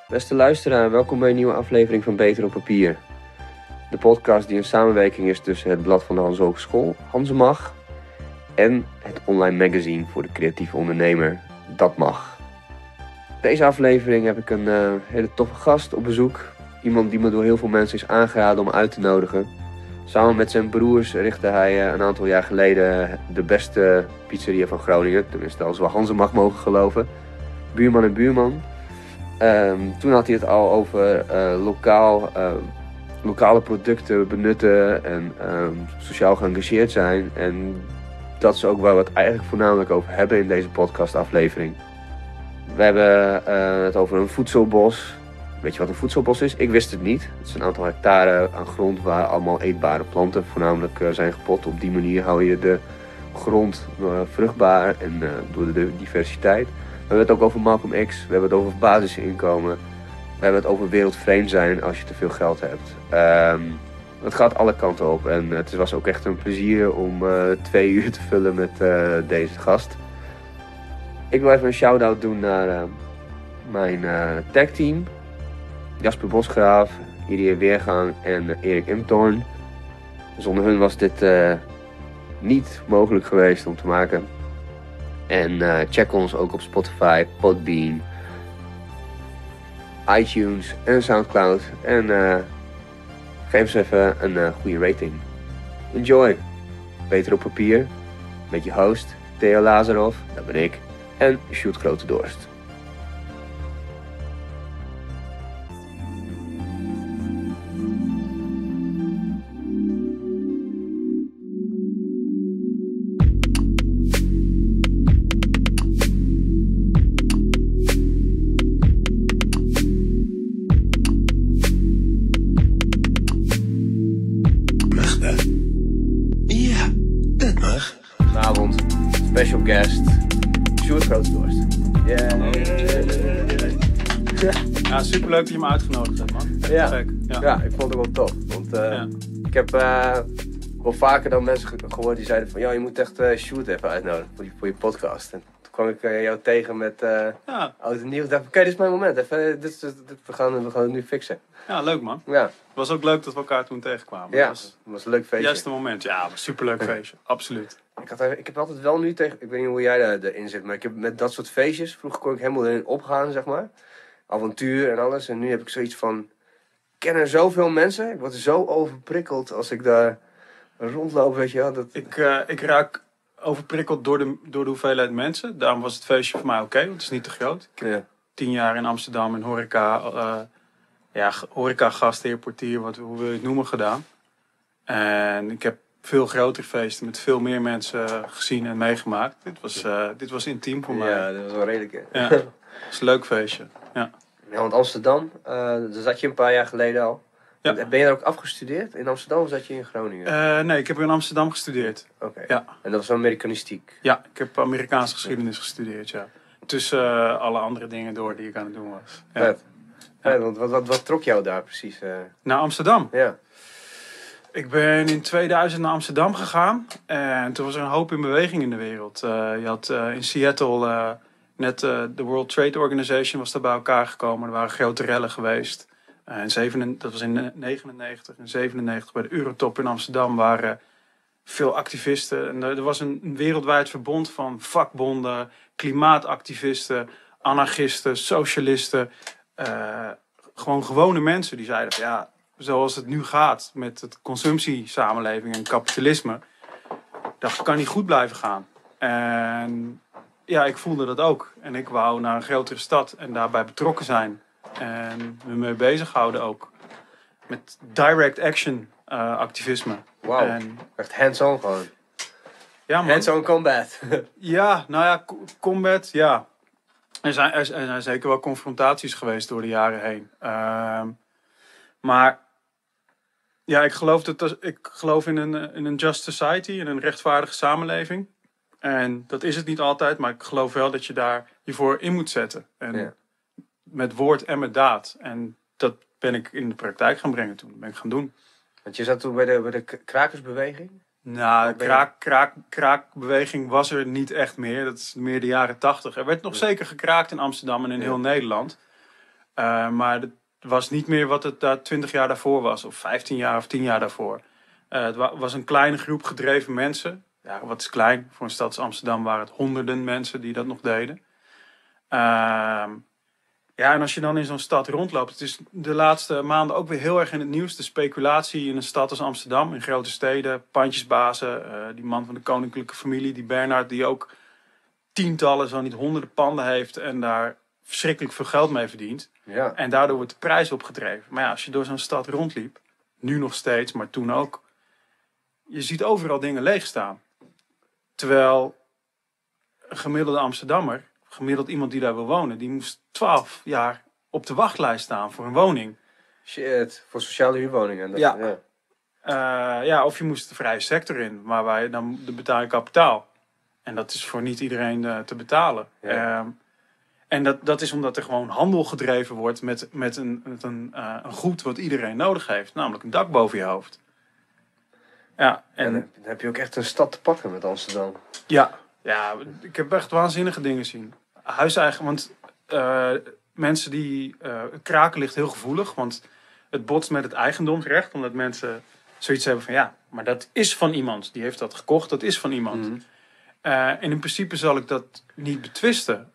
Beste luisteraar, welkom bij een nieuwe aflevering van Beter op Papier. De podcast die een samenwerking is tussen het blad van de Hans Hogeschool, Hanzemag, en het online magazine voor de creatieve ondernemer, Dat Mag. Deze aflevering heb ik een hele toffe gast op bezoek. Iemand die me door heel veel mensen is aangeraden om uit te nodigen. Samen met zijn broers richtte hij een aantal jaar geleden de beste pizzeria van Groningen. Tenminste, als we Hanzemag mogen geloven. Buurman en Buurman. Toen had hij het al over lokale producten benutten en sociaal geëngageerd zijn. En dat is ook waar we het eigenlijk voornamelijk over hebben in deze podcastaflevering. We hebben het over een voedselbos. Weet je wat een voedselbos is? Ik wist het niet. Het is een aantal hectare aan grond waar allemaal eetbare planten voornamelijk zijn gepot. Op die manier hou je de grond vruchtbaar en door de diversiteit. We hebben het ook over Malcolm X. We hebben het over basisinkomen. We hebben het over wereldvreemd zijn als je te veel geld hebt. Het gaat alle kanten op. En het was ook echt een plezier om 2 uur te vullen met deze gast. Ik wil even een shout-out doen naar mijn tagteam. Jasper Bosgraaf, Irie Weergang en Erik Imtorn. Zonder hun was dit niet mogelijk geweest om te maken. En check ons ook op Spotify, Podbean, iTunes en Soundcloud. En geef ons even een goede rating. Enjoy! Beter op Papier met je host Theo Lazarov, dat ben ik, en Sjoerd Grote Dorst. Special guest, Sjoerd Grote Dorst. Ja, superleuk dat je me uitgenodigd hebt, man. Ja. Ja, ik vond het wel tof. Want ik heb wel vaker dan mensen gehoord die zeiden van... Ja, je moet echt Sjoerd even uitnodigen voor je podcast. En toen kwam ik jou tegen met oud en nieuw. Ik dacht, oké, dit is mijn moment. Even, we gaan het nu fixen. Ja, leuk man. Ja. Het was ook leuk dat we elkaar toen tegenkwamen. Ja, het was een leuk feestje. Het juiste moment. Ja, het was een superleuk feestje. Absoluut. Ik heb altijd wel nu tegen... Ik weet niet hoe jij erin zit, maar ik heb met dat soort feestjes... Vroeger kon ik helemaal erin opgaan, zeg maar. Avontuur en alles. En nu heb ik zoiets van... Ik ken er zoveel mensen. Ik word zo overprikkeld als ik daar rondloop, weet je wel. Ik raak overprikkeld door de hoeveelheid mensen. Daarom was het feestje voor mij oké, want het is niet te groot. Ik heb 10 jaar in Amsterdam in horeca gastheer, portier, hoe wil je het noemen, gedaan. En ik heb veel grotere feesten met veel meer mensen gezien en meegemaakt. Dit was intiem voor mij. Ja, dat was wel redelijk, hè? Ja, het was een leuk feestje. Ja. Ja, want Amsterdam, daar zat je een paar jaar geleden al. Ja. Ben je daar ook afgestudeerd in Amsterdam of zat je in Groningen? Nee, ik heb in Amsterdam gestudeerd. Oké. Ja. En dat was Amerikanistiek? Ja, ik heb Amerikaanse geschiedenis gestudeerd, ja. Tussen alle andere dingen door die ik aan het doen was. Ja. Vet. Ja, want wat trok jou daar precies? Naar Amsterdam? Ja. Ik ben in 2000 naar Amsterdam gegaan. En toen was er een hoop in beweging in de wereld. Je had in Seattle net de World Trade Organization was daar bij elkaar gekomen. Er waren grote rellen geweest. Dat was in 99 en 97 bij de Eurotop in Amsterdam waren veel activisten. En er was een wereldwijd verbond van vakbonden, klimaatactivisten, anarchisten, socialisten. Gewoon gewone mensen die zeiden van ja, zoals het nu gaat met het consumptiesamenleving en kapitalisme, dat kan niet goed blijven gaan. En ja, ik voelde dat ook. En ik wou naar een grotere stad en daarbij betrokken zijn. En me mee bezighouden ook. Met direct action activisme. Wauw, echt hands-on gewoon. Ja, man. Hands-on combat. Ja, nou ja, combat, ja. Er zijn zeker wel confrontaties geweest door de jaren heen. Maar ja, ik geloof in een just society, in een rechtvaardige samenleving. En dat is het niet altijd, maar ik geloof wel dat je daar je voor in moet zetten. En met woord en met daad. En dat ben ik in de praktijk gaan brengen toen. Dat ben ik gaan doen. Want je zat toen bij de krakersbeweging? Nou, kraakbeweging was er niet echt meer. Dat is meer de jaren 80. Er werd nog zeker gekraakt in Amsterdam en in heel Nederland. Maar het was niet meer wat het daar 20 jaar daarvoor was. Of 15 jaar of 10 jaar daarvoor. Het was een kleine groep gedreven mensen. Ja, wat is klein? Voor een stad als Amsterdam waren het honderden mensen die dat nog deden. Ja, en als je dan in zo'n stad rondloopt. Het is de laatste maanden ook weer heel erg in het nieuws. De speculatie in een stad als Amsterdam. In grote steden, pandjesbazen. Die man van de koninklijke familie, die Bernhard. Die ook tientallen, zo niet honderden panden heeft. En daar verschrikkelijk veel geld mee verdient. Ja. En daardoor wordt de prijs opgedreven. Maar ja, als je door zo'n stad rondliep. Nu nog steeds, maar toen ook. Je ziet overal dingen leeg staan. Terwijl een gemiddelde Amsterdammer, gemiddeld iemand die daar wil wonen, die moest 12 jaar op de wachtlijst staan voor een woning. Shit, voor sociale huurwoningen. Dat, Ja. Ja, of je moest de vrije sector in, maar dan betaal je kapitaal. En dat is voor niet iedereen te betalen. Ja. En dat is omdat er gewoon handel gedreven wordt met een goed wat iedereen nodig heeft. Namelijk een dak boven je hoofd. Ja, En dan heb je ook echt een stad te pakken met Amsterdam. Ja, ik heb echt waanzinnige dingen gezien. Huiseigen, want mensen die... kraken ligt heel gevoelig, want het botst met het eigendomsrecht. Omdat mensen zoiets hebben van, ja, maar dat is van iemand. Die heeft dat gekocht, dat is van iemand. Mm-hmm. En in principe zal ik dat niet betwisten.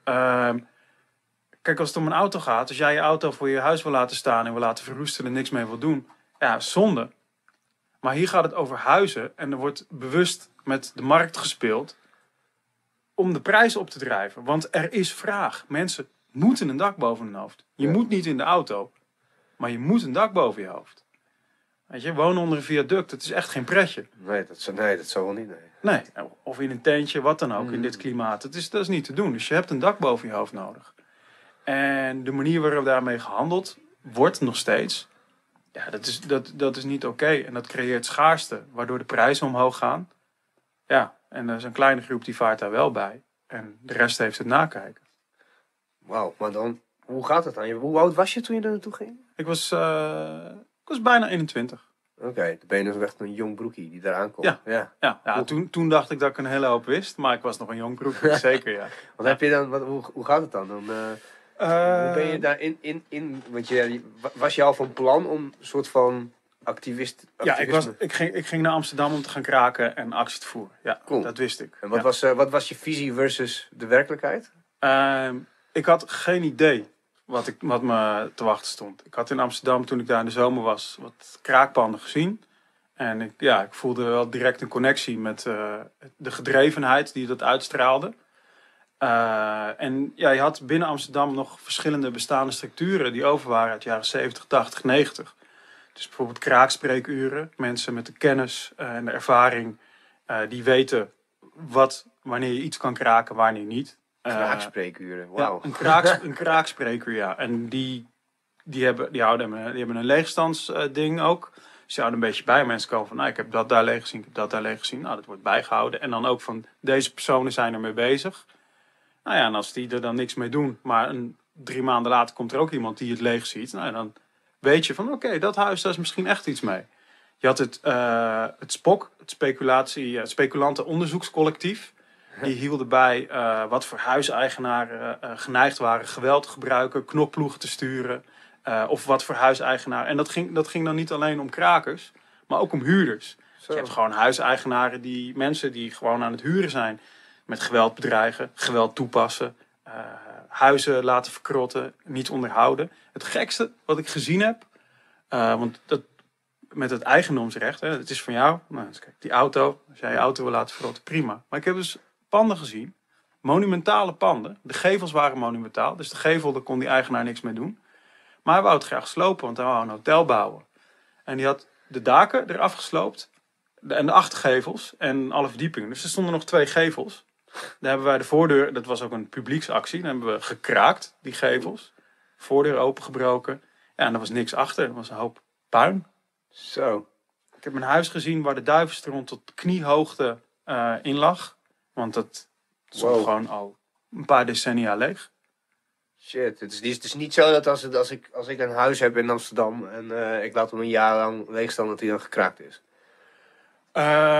Kijk, als het om een auto gaat, als jij je auto voor je huis wil laten staan en wil laten verroesten en niks mee wil doen, ja, zonde. Maar hier gaat het over huizen en er wordt bewust met de markt gespeeld om de prijs op te drijven. Want er is vraag. Mensen moeten een dak boven hun hoofd. Je moet niet in de auto, maar je moet een dak boven je hoofd. Weet je, wonen onder een viaduct, dat is echt geen pretje. Nee, dat zou wel niet. Nee, of in een tentje, wat dan ook, in dit klimaat. Dat is niet te doen. Dus je hebt een dak boven je hoofd nodig. En de manier waarop daarmee gehandeld wordt nog steeds, ja, dat is niet oké. En dat creëert schaarste, waardoor de prijzen omhoog gaan. Ja, en er is een kleine groep die vaart daar wel bij. En de rest heeft het nakijken. Wauw, maar dan, hoe gaat het dan? Hoe oud was je toen je er naartoe ging? Ik was bijna 21. Oké, dan ben je dus echt een jong broekie die daar aankomt. Ja, toen dacht ik dat ik een hele hoop wist, maar ik was nog een jong broekje, zeker, ja. Wat heb je dan, hoe gaat het dan? Hoe ben je daar in want was je al van plan om een soort van activisme? Ja, ik ging naar Amsterdam om te gaan kraken en actie te voeren. Ja, cool. Dat wist ik. En wat was je visie versus de werkelijkheid? Ik had geen idee wat me te wachten stond. Ik had in Amsterdam, toen ik daar in de zomer was, wat kraakpanden gezien. En ik voelde wel direct een connectie met de gedrevenheid die dat uitstraalde. En ja, je had binnen Amsterdam nog verschillende bestaande structuren die over waren uit de jaren 70, 80, 90. Dus bijvoorbeeld kraakspreekuren. Mensen met de kennis en de ervaring die weten wanneer je iets kan kraken, wanneer niet. Kraakspreekuren, wauw. Ja, een kraakspreekuur, ja. En die hebben een leegstandsding ook. Dus die houden een beetje bij. Mensen komen van, ik heb dat daar leeg gezien, ik heb dat daar leeg gezien. Nou, dat wordt bijgehouden. En dan ook van, deze personen zijn ermee bezig. Nou ja, en als die er dan niks mee doen, maar 3 maanden later komt er ook iemand die het leeg ziet. Nou, dan weet je van, oké, dat huis, daar is misschien echt iets mee. Je had het SPOK, het Speculantenonderzoekscollectief. Die hielden bij wat voor huiseigenaren geneigd waren geweld te gebruiken, knokploegen te sturen. Of wat voor huiseigenaren. En dat ging dan niet alleen om krakers, maar ook om huurders. Dus je hebt gewoon huiseigenaren, mensen die gewoon aan het huren zijn. Met geweld bedreigen, geweld toepassen, huizen laten verkrotten, niet onderhouden. Het gekste wat ik gezien heb, want met het eigendomsrecht, het is van jou. Nou, dus kijk, die auto, als jij je auto wil laten verrotten, prima. Maar ik heb dus panden gezien, monumentale panden. De gevels waren monumentaal, dus de gevel, daar kon die eigenaar niks mee doen. Maar hij wou het graag slopen, want hij wou een hotel bouwen. En die had de daken eraf gesloopt en de achtergevels en alle verdiepingen. Dus er stonden nog 2 gevels. Daar hebben wij de voordeur, dat was ook een publieksactie, dan hebben we gekraakt, die gevels. Voordeur opengebroken. Ja, en er was niks achter, er was een hoop puin. Zo. Ik heb een huis gezien waar de duivenstront tot kniehoogte in lag. Want dat stond gewoon al een paar decennia leeg. Shit, het is niet zo dat als ik een huis heb in Amsterdam en ik laat hem een jaar lang leeg staan, dat hij dan gekraakt is.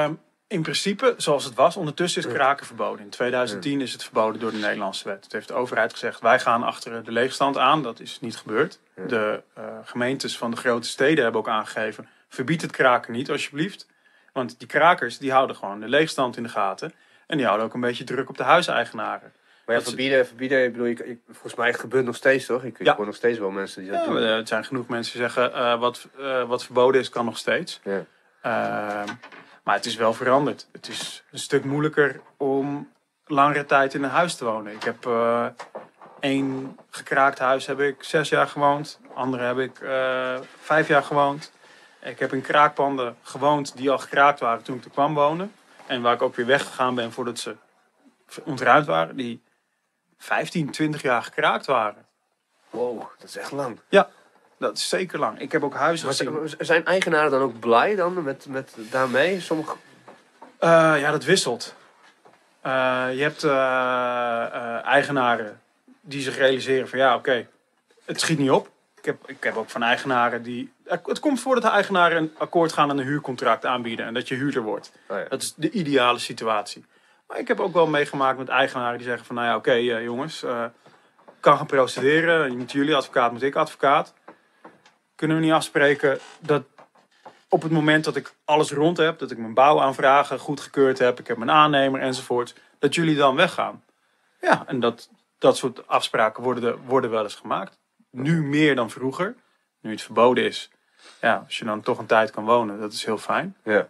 In principe, zoals het was, ondertussen is kraken verboden. In 2010 is het verboden door de Nederlandse wet. Het heeft de overheid gezegd, wij gaan achter de leegstand aan. Dat is niet gebeurd. Ja. De gemeentes van de grote steden hebben ook aangegeven, verbied het kraken niet alsjeblieft. Want die krakers die houden gewoon de leegstand in de gaten. En die houden ook een beetje druk op de huiseigenaren. Maar ja, verbieden, ik bedoel, volgens mij gebeurt het nog steeds, toch? Ik hoor nog steeds wel mensen die dat doen. Er zijn genoeg mensen die zeggen, wat verboden is, kan nog steeds. Ja. Maar het is wel veranderd. Het is een stuk moeilijker om langere tijd in een huis te wonen. Ik heb één gekraakt huis heb ik 6 jaar gewoond. Andere heb ik 5 jaar gewoond. Ik heb in kraakpanden gewoond die al gekraakt waren toen ik er kwam wonen. En waar ik ook weer weggegaan ben voordat ze ontruimd waren. Die 15, 20 jaar gekraakt waren. Wow, dat is echt lang. Ja, dat is zeker lang. Ik heb ook huizen gezien. Maar zijn eigenaren dan ook blij dan met daarmee? Sommige... Ja, dat wisselt. Je hebt eigenaren die zich realiseren van ja, oké, het schiet niet op. Ik heb ook van eigenaren die... Het komt voor dat de eigenaren een akkoord gaan en een huurcontract aanbieden. En dat je huurder wordt. Oh ja. Dat is de ideale situatie. Maar ik heb ook wel meegemaakt met eigenaren die zeggen van nou ja, oké, jongens, kan gaan procederen. Moet jullie advocaat, moet ik advocaat. Kunnen we niet afspreken dat op het moment dat ik alles rond heb, dat ik mijn bouwaanvragen goedgekeurd heb, ik heb mijn aannemer enzovoort, dat jullie dan weggaan. Ja, en dat soort afspraken worden wel eens gemaakt. Nu meer dan vroeger, nu het verboden is. Ja, als je dan toch een tijd kan wonen, dat is heel fijn. Ja.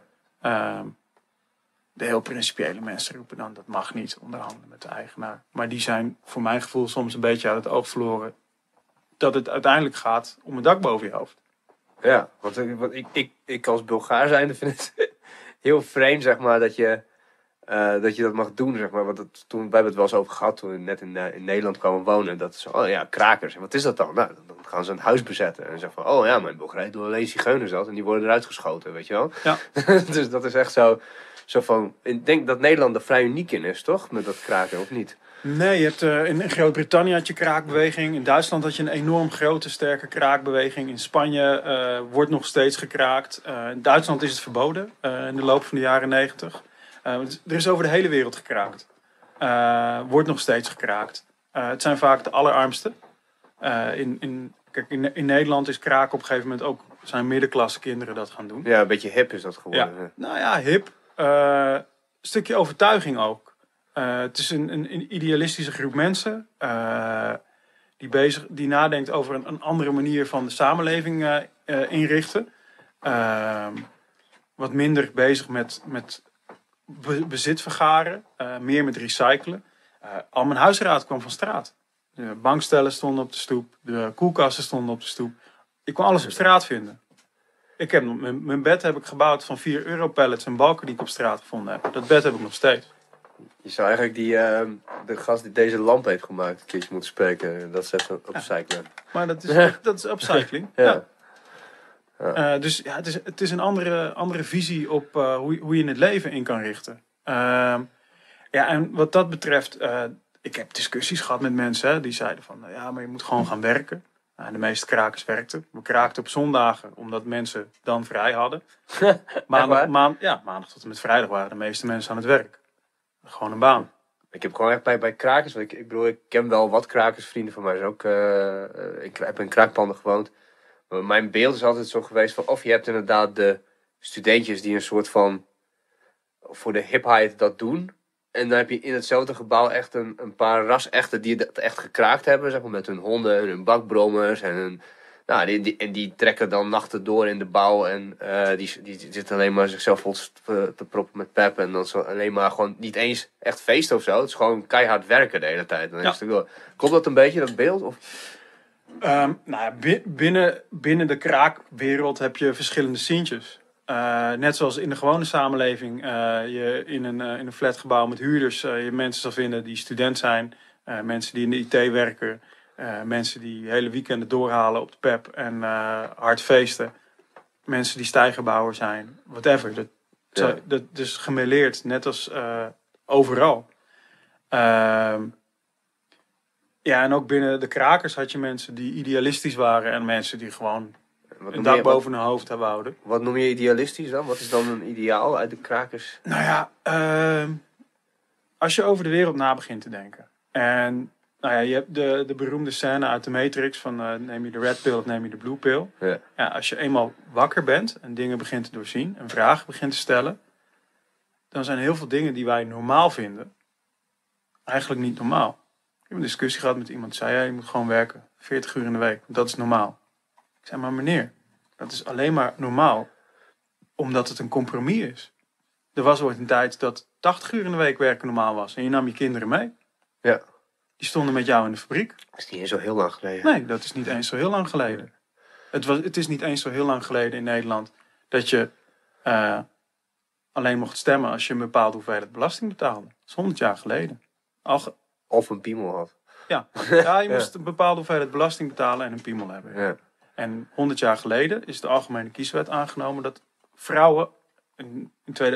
De heel principiële mensen roepen dan, dat mag niet onderhandelen met de eigenaar. Maar die zijn voor mijn gevoel soms een beetje uit het oog verloren dat het uiteindelijk gaat om een dak boven je hoofd. Ja, want ik als Bulgaar zijnde vind het heel vreemd, zeg maar, dat je dat mag doen, zeg maar. Want we hebben het wel eens over gehad toen we net in Nederland kwamen wonen. Dat is oh ja, krakers. En wat is dat dan? Nou, dan gaan ze een huis bezetten. En zeggen van, oh ja, maar in Bulgarije doen alleen zigeuners dat. En die worden eruit geschoten, weet je wel. Ja. Dus dat is echt zo van... Ik denk dat Nederland er vrij uniek in is, toch? Met dat kraken, of niet? Nee, je hebt, in Groot-Brittannië had je kraakbeweging. In Duitsland had je een enorm grote, sterke kraakbeweging. In Spanje wordt nog steeds gekraakt. In Duitsland is het verboden in de loop van de jaren 90. Er is over de hele wereld gekraakt. Wordt nog steeds gekraakt. Het zijn vaak de allerarmsten. In Nederland is kraken op een gegeven moment ook... zijn middenklasse kinderen dat gaan doen. Ja, een beetje hip is dat geworden. Ja. Nou ja, hip. Een stukje overtuiging ook. Het is een idealistische groep mensen die nadenkt over een andere manier van de samenleving inrichten. Wat minder bezig met bezit vergaren, meer met recyclen. Al mijn huisraad kwam van straat. De bankstellen stonden op de stoep, de koelkasten stonden op de stoep. Ik kon alles op straat vinden. Mijn bed heb ik gebouwd van 4 euro pallets en balken die ik op straat gevonden heb. Dat bed heb ik nog steeds. Je zou eigenlijk de gast die deze lamp heeft gemaakt een keertje moeten spreken. Dat is even upcyclen. Maar dat is upcycling. Ja. Ja. Dus ja, het is een andere visie op hoe je het leven in kan richten. Ja, en wat dat betreft, ik heb discussies gehad met mensen die zeiden van, ja, maar je moet gewoon gaan werken. De meeste krakers werkten. We kraakten op zondagen, omdat mensen dan vrij hadden. Maandag tot en met vrijdag waren de meeste mensen aan het werk. Gewoon een baan. Ik heb gewoon echt bij krakers, want ik bedoel, ik ken wel wat krakers, vrienden van mij zijn ook, ik heb in kraakpanden gewoond. Maar mijn beeld is altijd zo geweest van, of je hebt inderdaad de studentjes die een soort van, voor de hipheid dat doen. En dan heb je in hetzelfde gebouw echt een paar rasechten die het echt gekraakt hebben, zeg maar, met hun honden en hun bakbrommers en hun... Nou, die trekken dan nachten door in de bouw en die zitten alleen maar zichzelf vol te proppen met pep. En dan zo alleen maar gewoon niet eens echt feest of zo. Het is gewoon keihard werken de hele tijd. Dan klopt dat een beetje, dat beeld? Of? Binnen de kraakwereld heb je verschillende scientjes. Net zoals in de gewone samenleving je in een flatgebouw met huurders je mensen zal vinden die student zijn. Mensen die in de IT werken. Mensen die hele weekenden doorhalen op de pep en hard feesten. Mensen die stijgerbouwer zijn. Whatever. Dat is gemêleerd, net als overal. Ja, en ook binnen de krakers had je mensen die idealistisch waren. En mensen die gewoon een dak boven hun hoofd hebben houden. Wat noem je idealistisch dan? Wat is dan een ideaal uit de krakers? Nou ja, als je over de wereld na begint te denken. En nou ja, je hebt de beroemde scène uit de Matrix van neem je de red pill of neem je de blue pill. Ja. Ja, als je eenmaal wakker bent en dingen begint te doorzien en vragen begint te stellen, dan zijn heel veel dingen die wij normaal vinden eigenlijk niet normaal. Ik heb een discussie gehad met iemand die zei, ja, je moet gewoon werken 40 uur in de week. Dat is normaal. Ik zei, maar meneer, dat is alleen maar normaal omdat het een compromis is. Er was ooit een tijd dat 80 uur in de week werken normaal was. En je nam je kinderen mee. Ja. Die stonden met jou in de fabriek. Dat is niet eens zo heel lang geleden. Nee, dat is niet eens zo heel lang geleden. Het is niet eens zo heel lang geleden in Nederland dat je alleen mocht stemmen als je een bepaalde hoeveelheid belasting betaalde. Dat is 100 jaar geleden. Of een piemel had. Ja, je moest een bepaalde hoeveelheid belasting betalen en een piemel hebben. Ja. En 100 jaar geleden is de Algemene Kieswet aangenomen dat vrouwen in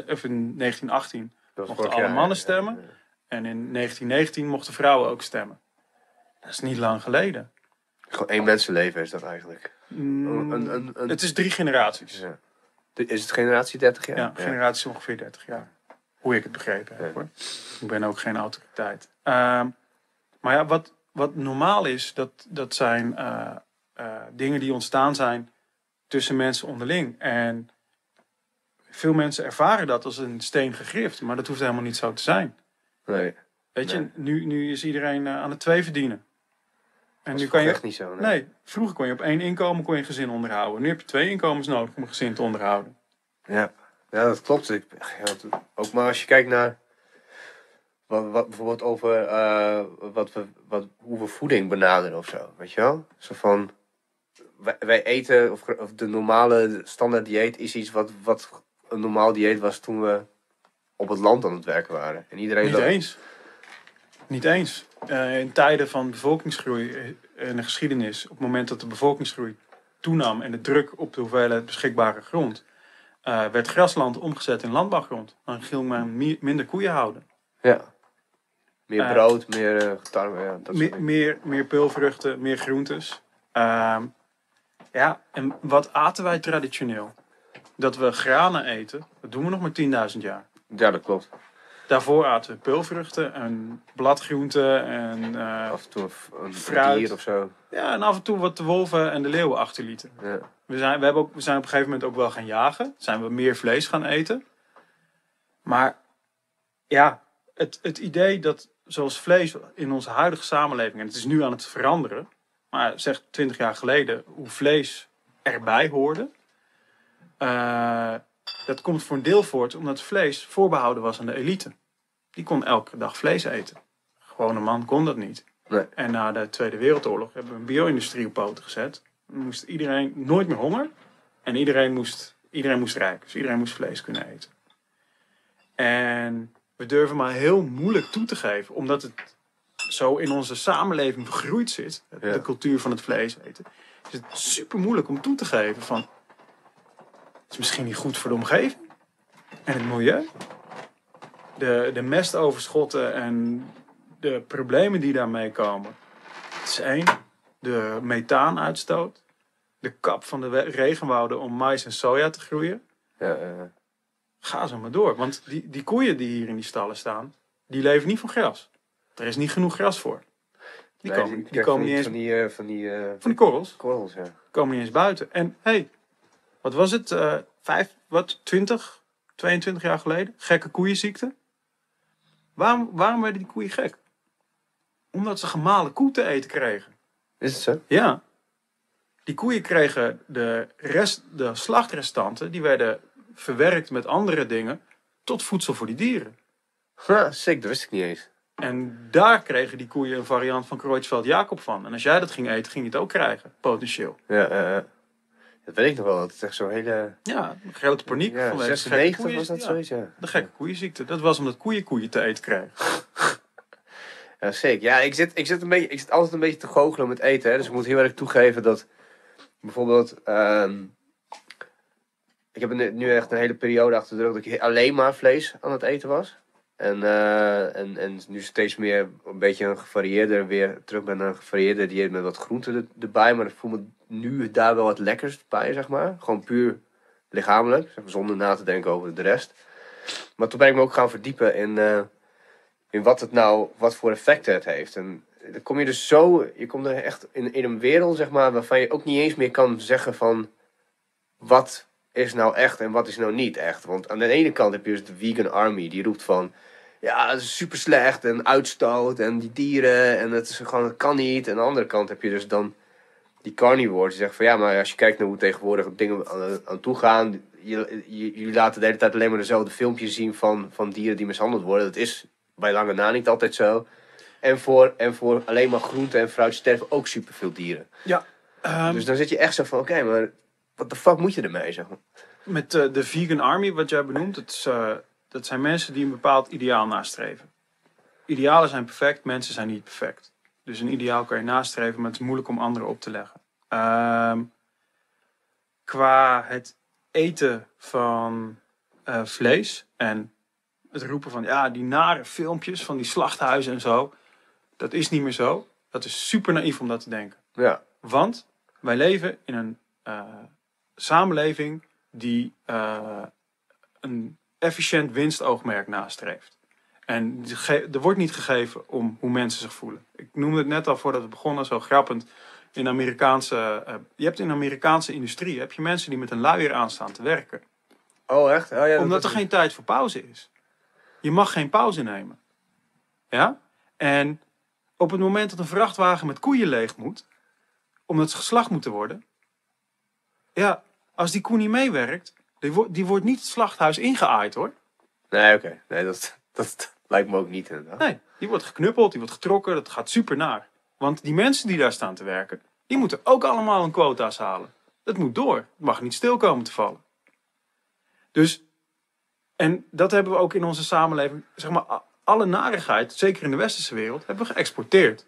1918 mochten alle mannen stemmen. Ja. En in 1919 mochten vrouwen ook stemmen. Dat is niet lang geleden. Gewoon 1 mensenleven is dat eigenlijk. Het is 3 generaties. Ja. Is het generatie 30 jaar? Ja, generatie ongeveer 30 jaar. Hoe ik het begrepen heb, hoor. Ik ben ook geen autoriteit. Maar ja, wat normaal is, dat zijn dingen die ontstaan zijn tussen mensen onderling. En veel mensen ervaren dat als een steen gegrift. Maar dat hoeft helemaal niet zo te zijn. Nee. Weet je, nu is iedereen aan het 2 verdienen. En Dat nu kan je echt niet zo. Nee, vroeger kon je op 1 inkomen kon je een gezin onderhouden. Nu heb je 2 inkomens nodig om een gezin te onderhouden. Ja, dat klopt. Ook maar als je kijkt naar wat bijvoorbeeld over hoe we voeding benaderen of zo. Weet je wel? Zo van, wij eten, of de normale standaard dieet is iets wat een normaal dieet was toen we op het land aan het werken waren. En iedereen Niet eens. In tijden van bevolkingsgroei in de geschiedenis, op het moment dat de bevolkingsgroei toenam en de druk op de hoeveelheid beschikbare grond, werd grasland omgezet in landbouwgrond. Dan ging men minder koeien houden. Ja. Meer brood, meer tarwe. Ja, dat soort meer peulvruchten, meer groentes. En wat aten wij traditioneel? Dat we granen eten, dat doen we nog maar 10.000 jaar. Ja, dat klopt. Daarvoor aten we peulvruchten en bladgroenten en af en toe een fruit dier of zo. Ja, en af en toe wat de wolven en de leeuwen achterlieten. Ja. We zijn op een gegeven moment ook wel gaan jagen. Zijn we meer vlees gaan eten. Maar ja, het idee dat zoals vlees in onze huidige samenleving, en het is nu aan het veranderen, maar zeg 20 jaar geleden hoe vlees erbij hoorde. Dat komt voor een deel voort omdat vlees voorbehouden was aan de elite. Die kon elke dag vlees eten. Gewone man kon dat niet. Nee. En na de Tweede Wereldoorlog hebben we een bio-industrie op poten gezet. Dan moest iedereen nooit meer honger. En iedereen moest rijk. Dus iedereen moest vlees kunnen eten. En we durven maar heel moeilijk toe te geven. Omdat het zo in onze samenleving gegroeid zit. Ja. De cultuur van het vlees eten. Is het super moeilijk om toe te geven van, het is misschien niet goed voor de omgeving. En het milieu. De mestoverschotten en de problemen die daarmee komen. Het is 1. De methaanuitstoot. De kap van de regenwouden om mais en soja te groeien. Ja, Ga zo maar door. Want die koeien die hier in die stallen staan, die leven niet van gras. Er is niet genoeg gras voor. Die komen niet eens van van de korrels. korrels, ja. Komen niet eens buiten. En wat was het? 20, 22 jaar geleden? Gekke koeienziekte. Waarom werden die koeien gek? Omdat ze gemalen koe te eten kregen. Is het zo? Ja. Die koeien kregen de slachtrestanten, die werden verwerkt met andere dingen tot voedsel voor die dieren. Ja, sick, dat wist ik niet eens. En daar kregen die koeien een variant van Creutzfeldt-Jakob van. En als jij dat ging eten, ging je het ook krijgen, potentieel. Ja. Dat weet ik nog wel. Dat is echt zo'n hele... Ja, een grote paniek. Ja, vanwege 96 gekke was dat zoiets, ja. De gekke koeienziekte. Dat was omdat koeien te eten kregen. Ja, zeker. Ja, ik zit altijd een beetje te goochelen met eten. Hè. Dus ik moet heel erg toegeven dat bijvoorbeeld... ik heb nu echt een hele periode achter de rug dat ik alleen maar vlees aan het eten was. En nu steeds meer een beetje een gevarieerder, weer terug met een gevarieerder dieet met wat groenten erbij. Maar ik voel me nu daar wel het lekkerst bij, zeg maar. Gewoon puur lichamelijk, zeg maar, zonder na te denken over de rest. Maar toen ben ik me ook gaan verdiepen in wat voor effecten het heeft. En dan kom je dus je komt er echt in een wereld, zeg maar, waarvan je ook niet eens meer kan zeggen van wat is nou echt en wat is nou niet echt. Want aan de ene kant heb je dus de vegan army, die roept van ja, het is super slecht en uitstoot en die dieren en het is gewoon, het kan niet. En aan de andere kant heb je dus dan die carnivores die zeggen van ja, maar als je kijkt naar hoe tegenwoordig dingen aan toe gaan, jullie laten de hele tijd alleen maar dezelfde filmpjes zien van dieren die mishandeld worden. Dat is bij lange na niet altijd zo. En voor alleen maar groente en fruit sterven ook superveel dieren. Ja. Dus dan zit je echt zo van oké, maar wat de fuck moet je ermee, zeg maar? Met de vegan army, wat jij benoemt, dat zijn mensen die een bepaald ideaal nastreven. Idealen zijn perfect, mensen zijn niet perfect. Dus een ideaal kan je nastreven, maar het is moeilijk om anderen op te leggen. Qua het eten van vlees en het roepen van ja, die nare filmpjes van die slachthuizen en zo. Dat is niet meer zo. Dat is super naïef om dat te denken. Ja. Want wij leven in een samenleving die een efficiënt winstoogmerk nastreeft. En er wordt niet gegeven om hoe mensen zich voelen. Ik noemde het net al voordat we begonnen, zo grappend. Je hebt in de Amerikaanse industrie heb je mensen die met een luier aanstaan te werken. Oh, echt? Oh, ja, Omdat er geen tijd voor pauze is. Je mag geen pauze nemen. Ja? En op het moment dat een vrachtwagen met koeien leeg moet, omdat ze geslacht moeten worden. Ja, als die koe niet meewerkt, die wordt niet het slachthuis ingeaaid hoor. Nee, oké. Nee, dat lijkt me ook niet inderdaad. Nee, die wordt geknuppeld, die wordt getrokken, dat gaat super naar. Want die mensen die daar staan te werken, die moeten ook allemaal hun quota's halen. Dat moet door. Het mag niet stil komen te vallen. Dus, en dat hebben we ook in onze samenleving, zeg maar, alle narigheid, zeker in de westerse wereld, hebben we geëxporteerd.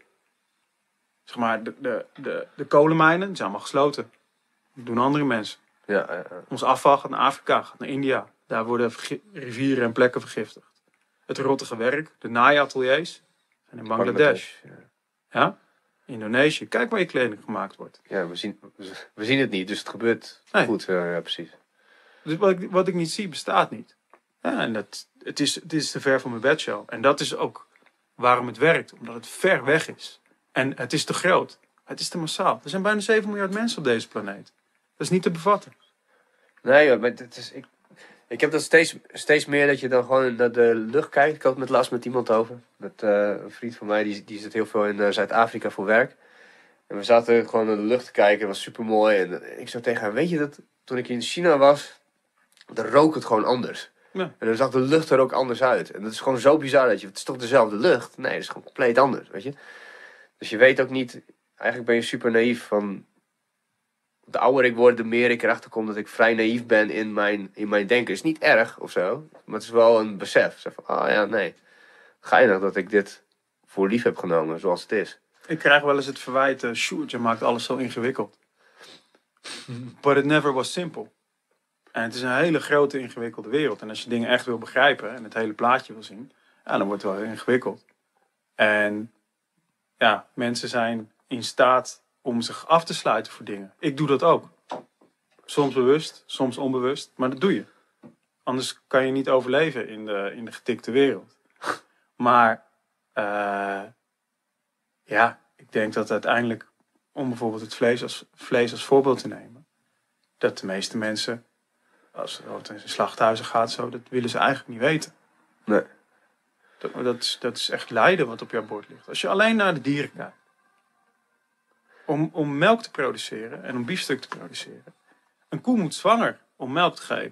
Zeg maar, de kolenmijnen, die zijn allemaal gesloten. Dat doen andere mensen. Ja. Ons afval gaat naar Afrika, gaat naar India. Daar worden rivieren en plekken vergiftigd. Het rottige werk, de naaiateliers, zijn in Bangladesh. Ja? Indonesië. Kijk waar je kleding gemaakt wordt. Ja, we zien het niet, dus het gebeurt goed. Ja, precies. Dus wat ik niet zie, bestaat niet. Ja, en het is te ver van mijn bedshow. En dat is ook waarom het werkt. Omdat het ver weg is. En het is te groot. Het is te massaal. Er zijn bijna 7 miljard mensen op deze planeet. Dat is niet te bevatten. Nee, maar ik heb dat steeds meer dat je dan gewoon naar de lucht kijkt. Ik had het laatst met iemand over. Met een vriend van mij, die zit heel veel in Zuid-Afrika voor werk. En we zaten gewoon naar de lucht te kijken. Het was super mooi. En ik zei tegen hem, weet je dat toen ik in China was, dan rook het gewoon anders. Ja. En dan zag de lucht er ook anders uit. En dat is gewoon zo bizar dat het is toch dezelfde lucht? Nee, het is gewoon compleet anders, weet je. Dus je weet ook niet, eigenlijk ben je super naïef van, de ouder ik word, de meer ik erachter kom dat ik vrij naïef ben in mijn denken. Het is niet erg of zo, maar het is wel een besef. Zeg van, ja, nee, geinig dat ik dit voor lief heb genomen zoals het is. Ik krijg wel eens het verwijt, Sjoerd, je maakt alles zo ingewikkeld. But it never was simple. En het is een hele grote, ingewikkelde wereld. En als je dingen echt wil begrijpen en het hele plaatje wil zien, ja, dan wordt het wel heel ingewikkeld. En ja, mensen zijn in staat om zich af te sluiten voor dingen. Ik doe dat ook. Soms bewust, soms onbewust, maar dat doe je. Anders kan je niet overleven in de getikte wereld. Maar ja, ik denk dat uiteindelijk, om bijvoorbeeld het vlees als voorbeeld te nemen, dat de meeste mensen, als het in slachthuizen gaat, zo, dat willen ze eigenlijk niet weten. Nee. Dat is echt lijden wat op jouw bord ligt. Als je alleen naar de dieren kijkt. Om melk te produceren en om biefstuk te produceren. Een koe moet zwanger om melk te geven.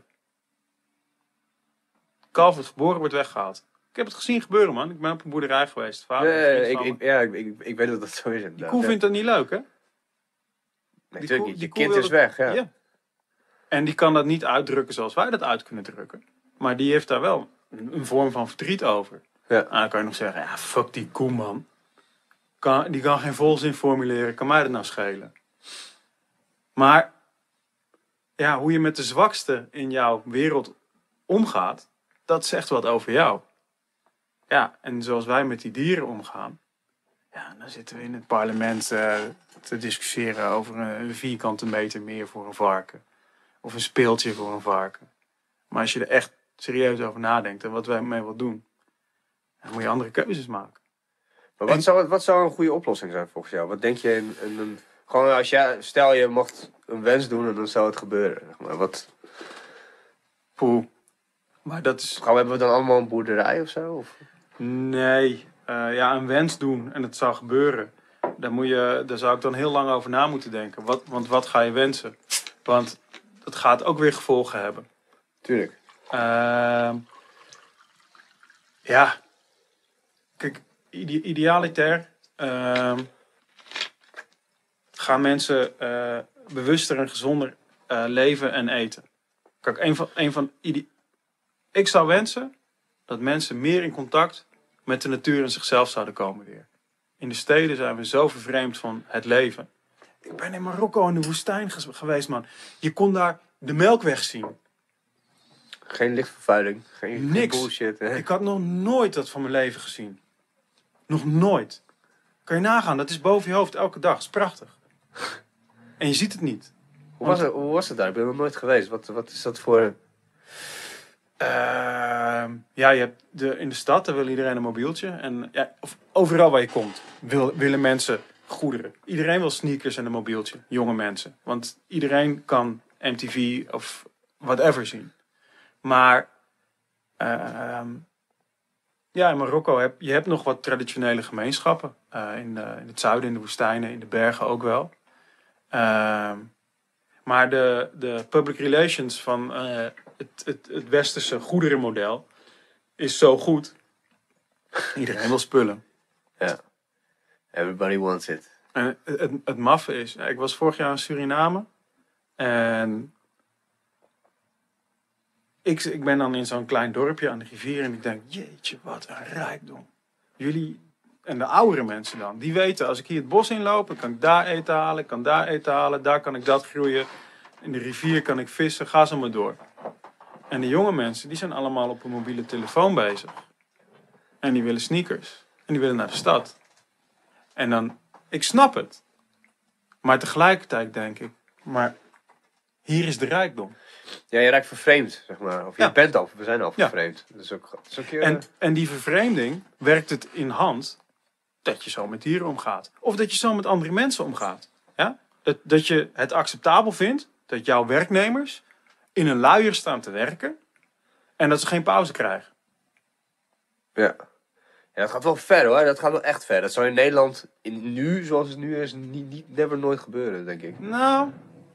Kalf wordt geboren, wordt weggehaald. Ik heb het gezien gebeuren, man. Ik ben op een boerderij geweest. Ik weet dat dat zo is. Die koe vindt dat niet leuk, hè? Nee, natuurlijk niet. Je kind is weg, ja. En die kan dat niet uitdrukken zoals wij dat uit kunnen drukken. Maar die heeft daar wel een vorm van verdriet over. Ja. En dan kan je nog zeggen, ja, fuck die koe, man. Die kan geen volzin formuleren. Kan mij dat nou schelen? Maar ja, hoe je met de zwakste in jouw wereld omgaat, dat zegt wat over jou. Ja, en zoals wij met die dieren omgaan. Ja, dan zitten we in het parlement te discussiëren over een vierkante meter meer voor een varken. Of een speeltje voor een varken. Maar als je er echt serieus over nadenkt en wat wij mee willen doen, dan moet je andere keuzes maken. Maar wat zou een goede oplossing zijn volgens jou? Wat denk je in een... Gewoon als jij... Stel je mocht een wens doen en dan zou het gebeuren. Zeg maar. Wat... Poeh. Maar dat is... Hebben we dan allemaal een boerderij of zo? Of? Nee. Een wens doen en het zou gebeuren. Daar zou ik dan heel lang over na moeten denken. Want wat ga je wensen? Want dat gaat ook weer gevolgen hebben. Tuurlijk. Ja. Kijk, idealiter gaan mensen bewuster en gezonder leven en eten. Kijk, ik zou wensen dat mensen meer in contact met de natuur en zichzelf zouden komen weer. In de steden zijn we zo vervreemd van het leven. Ik ben in Marokko in de woestijn geweest, man. Je kon daar de Melkweg zien. Geen lichtvervuiling. Geen bullshit. Hè? Ik had nog nooit dat van mijn leven gezien. Nog nooit. Kan je nagaan, dat is boven je hoofd elke dag. Dat is prachtig. En je ziet het niet. Hoe was het daar? Ik ben er nog nooit geweest. Wat is dat voor... Je hebt in de stad, daar wil iedereen een mobieltje. En of overal waar je komt, willen mensen goederen. Iedereen wil sneakers en een mobieltje. Jonge mensen. Want iedereen kan MTV of whatever zien. Maar in Marokko je hebt nog wat traditionele gemeenschappen. In het zuiden, in de woestijnen, in de bergen ook wel. Maar de public relations van het westerse goederenmodel is zo goed. Iedereen wil spullen. Ja. Everybody wants it. En het maffe is, ik was vorig jaar in Suriname. En ik ben dan in zo'n klein dorpje aan de rivier en ik denk, jeetje, wat een rijkdom. Jullie, en de oudere mensen dan, die weten, als ik hier het bos inloop, dan kan ik daar eten halen, ik kan daar eten halen, daar kan ik dat groeien. In de rivier kan ik vissen, ga zo maar door. En de jonge mensen, die zijn allemaal op een mobiele telefoon bezig. En die willen sneakers. En die willen naar de stad. En dan, ik snap het. Maar tegelijkertijd denk ik, maar hier is de rijkdom. Ja, je raakt vervreemd, zeg maar. Of je bent al, we zijn al vervreemd. Ja. Dat is ook en die vervreemding werkt het in hand dat je zo met dieren omgaat. Of dat je zo met andere mensen omgaat. Ja? Dat je het acceptabel vindt dat jouw werknemers in een luier staan te werken en dat ze geen pauze krijgen. Ja. Ja, dat gaat wel ver hoor. Dat gaat wel echt ver. Dat zou in Nederland, zoals het nu is, never nooit gebeuren, denk ik. Nou...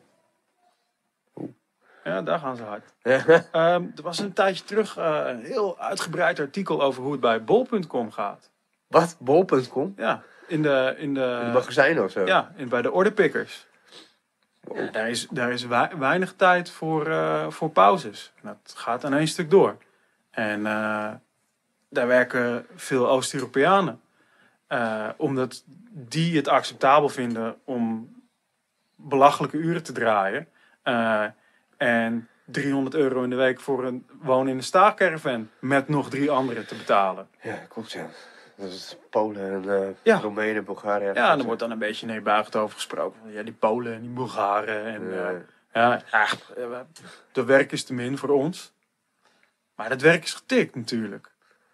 Ja, daar gaan ze hard. Er was een tijdje terug een heel uitgebreid artikel over hoe het bij bol.com gaat. Wat? Bol.com? Ja, in de magazijnen of zo? Ja, bij de orderpickers. Wow. Ja, daar is weinig tijd voor pauzes. En dat gaat aan één stuk door. En daar werken veel Oost-Europeanen. Omdat die het acceptabel vinden om belachelijke uren te draaien. En €300 in de week voor een wonen in een staakcaravan met nog 3 anderen te betalen. Ja, klopt ja. Dat is Polen en Roemenen, Bulgaren. Ja, en er wordt dan een beetje neerbuigend over gesproken. Ja, die Polen en die Bulgaren. En, dat werk is te min voor ons. Maar dat werk is getikt natuurlijk.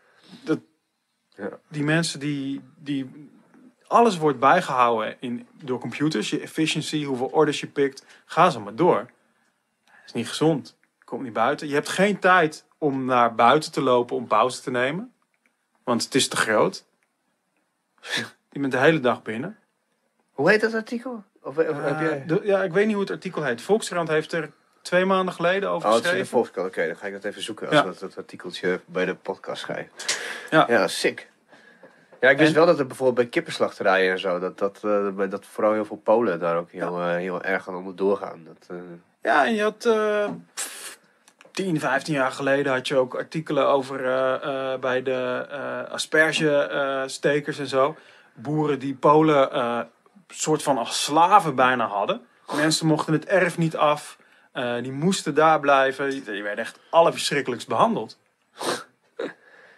Die mensen die alles wordt bijgehouden door computers. Je efficiency, hoeveel orders je pikt. Ga zo maar door. Dat is niet gezond. Komt niet buiten. Je hebt geen tijd om naar buiten te lopen om pauze te nemen. Want het is te groot. Je bent de hele dag binnen. Hoe heet dat artikel? Heb jij... ik weet niet hoe het artikel heet. Volkskrant heeft er 2 maanden geleden over geschreven. Het is de Volkskrant. Oké, dan ga ik dat even zoeken als dat artikeltje bij de podcast ga. Ja, sick. Ja, ik wist wel dat er bijvoorbeeld bij kippenslachterijen en zo, dat vooral heel veel Polen daar ook heel erg aan onderdoor gaan. Ja, en je had 10, 15 jaar geleden had je ook artikelen over bij de aspergestekers en zo. Boeren die Polen soort van als slaven bijna hadden. Mensen mochten het erf niet af. Die moesten daar blijven. Die werden echt allerverschrikkelijkst behandeld.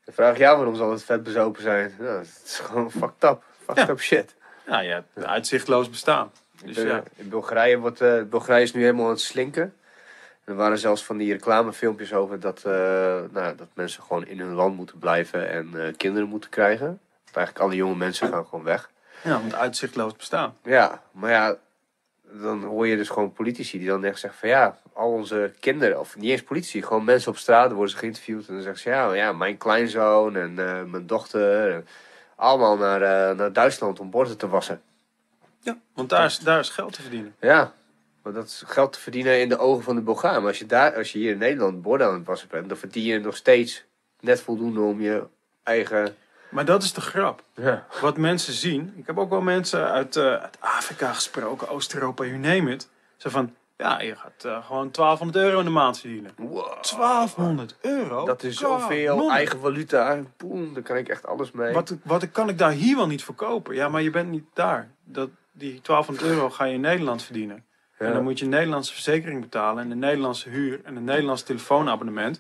Dan vraag ik jou waarom zal het vet bezopen zijn. Nou, het is gewoon fucked up. Fucked up shit. Ja, je hebt uitzichtloos bestaan. Dus In Bulgarije Bulgarije is nu helemaal aan het slinken. Er waren zelfs van die reclamefilmpjes over dat mensen gewoon in hun land moeten blijven en kinderen moeten krijgen. Eigenlijk alle jonge mensen gaan gewoon weg. Ja, want uitzichtloos bestaan. Ja, maar ja, dan hoor je dus gewoon politici die dan echt zeggen van ja, al onze kinderen, of niet eens politici, gewoon mensen op straat, worden ze geïnterviewd en dan zeggen ze ja, mijn kleinzoon en mijn dochter, allemaal naar Duitsland om borden te wassen. Ja, want daar is geld te verdienen. Ja, maar dat is geld te verdienen in de ogen van de Bulgaar. Maar als je hier in Nederland borden aan het wassen bent, dan verdien je nog steeds net voldoende om je eigen... Maar dat is de grap. Ja. Wat mensen zien. Ik heb ook wel mensen uit Afrika gesproken, Oost-Europa, you name it. Zo van, ja, je gaat gewoon €1200 in de maand verdienen. Wow. €1200? Dat is zoveel eigen valuta. Boem, daar kan ik echt alles mee. Wat kan ik daar hier wel niet voor kopen? Ja, maar je bent niet daar. Die €1200 ga je in Nederland verdienen. Ja. En dan moet je een Nederlandse verzekering betalen. En een Nederlandse huur. En een Nederlands telefoonabonnement.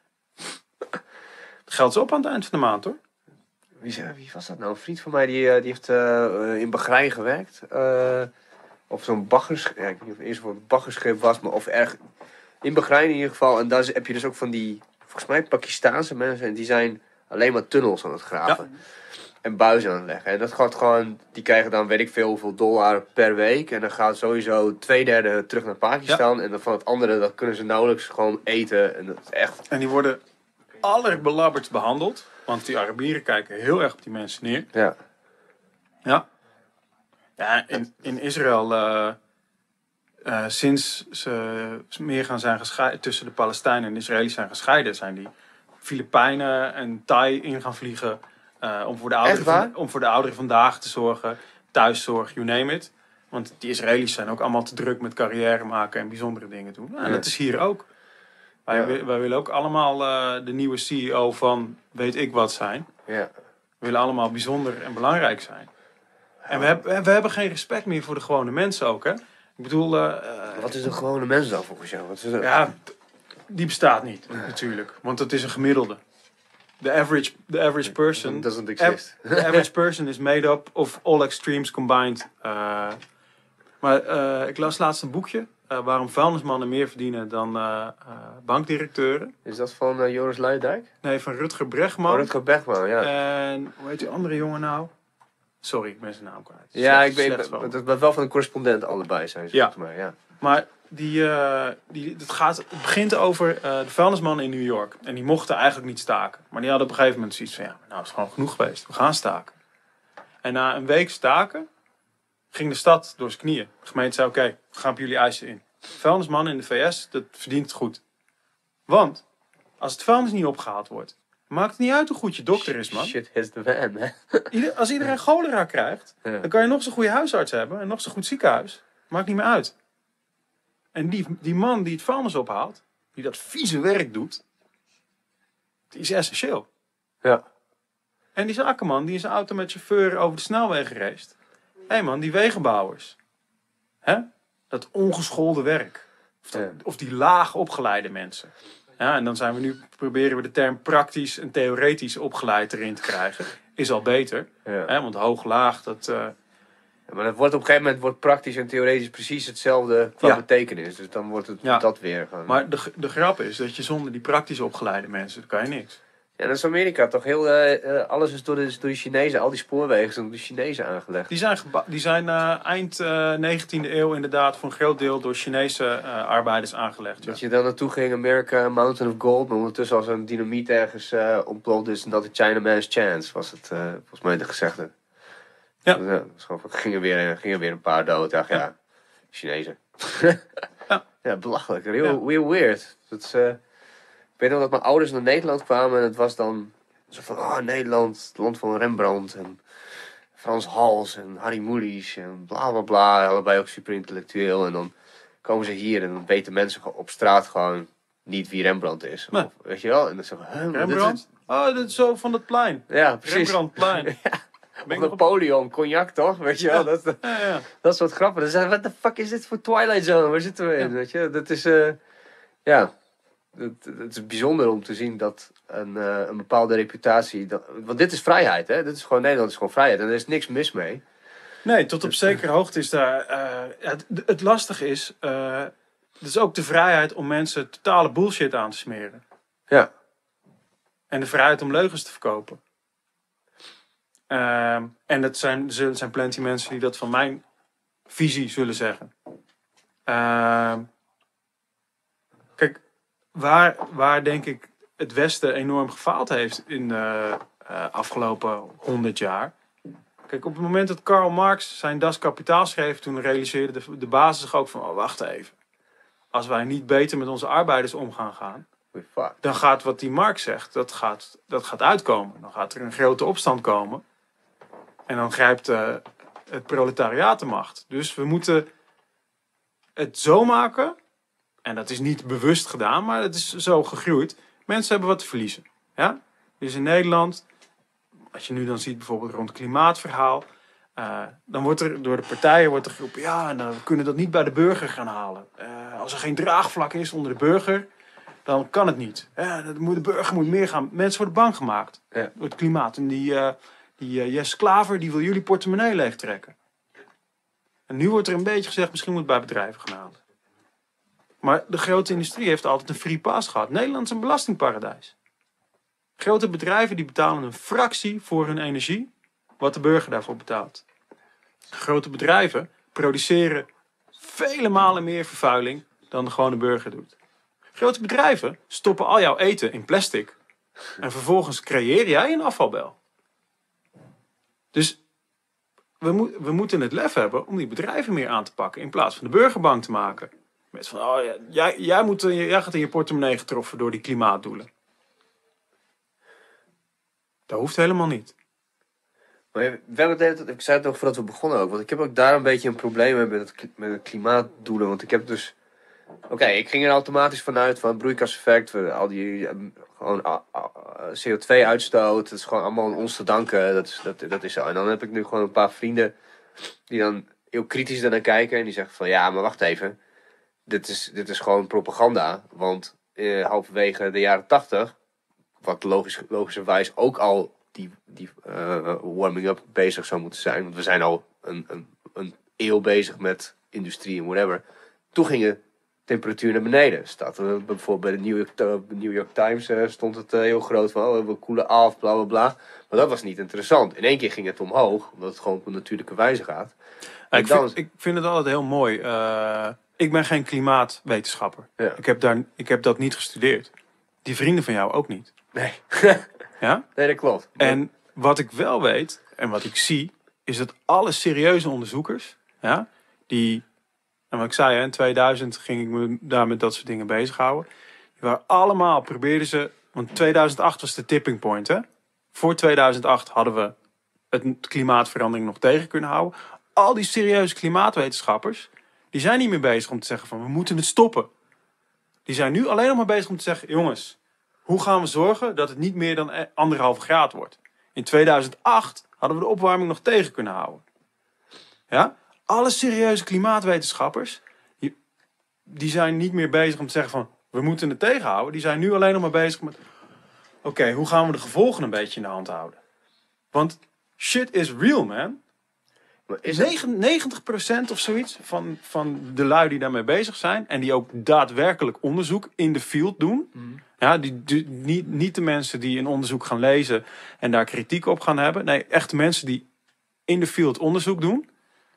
Het geldt op aan het eind van de maand, hoor. Wie was dat nou? Een vriend van mij die heeft in Bahrein gewerkt. Op zo'n baggerschip. Ja, ik weet niet of het eerst voor een baggerschip was, maar of erg. In Bahrein in ieder geval. En daar heb je dus ook van die, volgens mij Pakistaanse mensen. En die zijn alleen maar tunnels aan het graven. Ja. En buizen aan het leggen. En dat gaat gewoon, die krijgen dan weet ik veel hoeveel dollar per week. En dan gaat sowieso 2/3 terug naar Pakistan. Ja. En dan van het andere, dat kunnen ze nauwelijks gewoon eten. En dat is echt... En die worden allerbelabberd behandeld. Want die Arabieren kijken heel erg op die mensen neer. Ja. Ja. Ja, in Israël, sinds ze meer zijn gescheiden, tussen de Palestijnen en de Israëli's zijn gescheiden, zijn die Filipijnen en Thai in gaan vliegen. Om voor de ouderen vandaag te zorgen. Thuiszorg, you name it. Want die Israëli's zijn ook allemaal te druk met carrière maken en bijzondere dingen doen. Nou, en dat is hier ook. Wij willen ook allemaal de nieuwe CEO van weet ik wat zijn. Ja. We willen allemaal bijzonder en belangrijk zijn. En we hebben geen respect meer voor de gewone mensen ook, hè? Ik bedoel... wat is een gewone mens dan volgens jou? Wat is dat? Ja, die bestaat niet, natuurlijk. Want het is een gemiddelde. The average person... Doesn't exist. The average person is made up of all extremes combined. Maar ik las laatst een boekje. Waarom vuilnismannen meer verdienen dan bankdirecteuren. Is dat van Joris Luijendijk? Nee, van Rutger Bregman. Oh, Rutger Bregman, ja. En hoe heet die andere jongen nou? Sorry, ik ben zijn naam kwijt. Ja, ik weet het wel van een correspondent allebei zijn ze volgens mij. Ja. Maar het begint over de vuilnismannen in New York. En die mochten eigenlijk niet staken. Maar die hadden op een gegeven moment zoiets van, ja, nou is het gewoon genoeg geweest. We gaan staken. En na een week staken ging de stad door zijn knieën. De gemeente zei, oké, we gaan op jullie eisen in. Vuilnisman in de VS, dat verdient het goed. Want als het vuilnis niet opgehaald wordt, maakt het niet uit hoe goed je dokter is, man. Shit is the van, hè? Als iedereen cholera krijgt, dan kan je nog zo'n goede huisarts hebben en nog zo'n goed ziekenhuis. Maakt niet meer uit. En die man die het vuilnis ophaalt, die dat vieze werk doet, die is essentieel. Ja. En die zakenman die in zijn auto met chauffeur over de snelweg race. Hé man, die wegenbouwers. Hè? Dat ongeschoolde werk. Of die laag opgeleide mensen. Ja, en dan proberen we de term praktisch en theoretisch opgeleid erin te krijgen. Is al beter. Ja. Hè? Want hoog-laag, dat... Maar dat wordt op een gegeven moment praktisch en theoretisch precies hetzelfde qua betekenis. Dus dan wordt het dat weer. Gewoon. Maar de grap is dat je zonder die praktisch opgeleide mensen, dan kan je niks. Ja, dat is Amerika toch heel... alles is door de Chinezen, al die spoorwegen zijn door de Chinezen aangelegd. Die zijn eind 19e eeuw inderdaad voor een groot deel door Chinese arbeiders aangelegd. Ja. Dat je dan naartoe ging, America, Mountain of Gold, maar ondertussen als een dynamiet ergens ontploft is en dat de Chinaman's chance, was het volgens mij de gezegde. Ja. Dus gingen weer een paar dood. Ja, Chinezen. Ja, belachelijk. Heel weird. Dat is, ik weet nog dat mijn ouders naar Nederland kwamen en het was dan zo van, Nederland, het land van Rembrandt en Frans Hals en Harry Mulisch en bla bla bla. Allebei ook super intellectueel. En dan komen ze hier en dan weten mensen op straat gewoon niet wie Rembrandt is. Nee. Of, weet je wel? En dan zeggen we, Rembrandt? Dat is zo van het plein. Ja, precies. Rembrandtplein. Ja. Of Napoleon, cognac toch? Weet je wel? Ja. Dat soort grappen. Dan zeggen we, what the fuck is dit voor Twilight Zone? Waar zitten we in? Weet je? Dat is, het is bijzonder om te zien dat een bepaalde reputatie... want dit is vrijheid, hè? Dit is gewoon, Nederland is gewoon vrijheid. En er is niks mis mee. Nee, tot op zekere hoogte is daar... het lastige is... het is ook de vrijheid om mensen totale bullshit aan te smeren. Ja. En de vrijheid om leugens te verkopen. En er zijn plenty mensen die dat van mijn visie zullen zeggen. Kijk, waar denk ik het Westen enorm gefaald heeft in de afgelopen 100 jaar. Kijk, op het moment dat Karl Marx zijn Das Kapitaal schreef, toen realiseerde de basis zich ook van, oh, wacht even. Als wij niet beter met onze arbeiders om gaan, dan gaat wat die Marx zegt, dat gaat uitkomen. Dan gaat er een grote opstand komen. En dan grijpt het proletariaat de macht. Dus we moeten het zo maken, en dat is niet bewust gedaan, maar het is zo gegroeid. Mensen hebben wat te verliezen. Ja? Dus in Nederland, als je nu dan ziet bijvoorbeeld rond het klimaatverhaal, dan wordt er door de partijen geroepen, ja, en dan kunnen we dat niet bij de burger gaan halen. Als er geen draagvlak is onder de burger, dan kan het niet. De burger moet meer gaan. Mensen worden bang gemaakt door het klimaat. En die Jesse Klaver, die wil jullie portemonnee leegtrekken. En nu wordt er een beetje gezegd, misschien moet het bij bedrijven gaan halen. Maar de grote industrie heeft altijd een free pass gehad. Nederland is een belastingparadijs. Grote bedrijven die betalen een fractie voor hun energie, wat de burger daarvoor betaalt. Grote bedrijven produceren vele malen meer vervuiling dan de gewone burger doet. Grote bedrijven stoppen al jouw eten in plastic. En vervolgens creëer jij een afvalbel. Dus we moeten het lef hebben om die bedrijven meer aan te pakken, in plaats van de burger bang te maken. Met van, oh ja, jij gaat in je portemonnee getroffen door die klimaatdoelen. Dat hoeft helemaal niet. Maar we hebben ik zei het nog voordat we begonnen ook, want ik heb ook daar een beetje een probleem mee met het klimaatdoelen. Want ik heb dus... Oké, ik ging er automatisch vanuit van broeikaseffect, al die gewoon CO2-uitstoot, dat is gewoon allemaal aan ons te danken. Dat is zo. En dan heb ik nu gewoon een paar vrienden die dan heel kritisch daarnaar kijken en die zeggen van, ja, maar wacht even. Dit is gewoon propaganda, want halverwege de jaren 80, wat logischerwijs ook al die warming up bezig zou moeten zijn, want we zijn al een eeuw bezig met industrie en whatever. Toen gingen temperatuur naar beneden. Staat er bijvoorbeeld bij de New York Times stond het heel groot van, oh, we koelen af, bla bla bla. Maar dat was niet interessant. In één keer ging het omhoog, omdat het gewoon op een natuurlijke wijze gaat. Ik vind het altijd heel mooi. Ik ben geen klimaatwetenschapper. Ja. Ik heb dat niet gestudeerd. Die vrienden van jou ook niet. Nee. Ja? Nee, dat klopt. En wat ik wel weet, en wat ik zie, is dat alle serieuze onderzoekers, ja, die... En wat ik zei, in 2000 ging ik me daar met dat soort dingen bezighouden. Die waren allemaal, probeerden ze... Want 2008 was de tipping point, hè? Voor 2008 hadden we het klimaatverandering nog tegen kunnen houden. Al die serieuze klimaatwetenschappers, die zijn niet meer bezig om te zeggen van, we moeten het stoppen. Die zijn nu alleen nog maar bezig om te zeggen, jongens, hoe gaan we zorgen dat het niet meer dan 1,5 graad wordt? In 2008 hadden we de opwarming nog tegen kunnen houden. Ja? Alle serieuze klimaatwetenschappers, die zijn niet meer bezig om te zeggen van, we moeten het tegenhouden. Die zijn nu alleen nog maar bezig met, oké, hoe gaan we de gevolgen een beetje in de hand houden? Want shit is real, man. Maar is 90% of zoiets van de lui die daarmee bezig zijn, en die ook daadwerkelijk onderzoek in de field doen. Ja, niet de mensen die een onderzoek gaan lezen en daar kritiek op gaan hebben. Nee, echt de mensen die in de field onderzoek doen.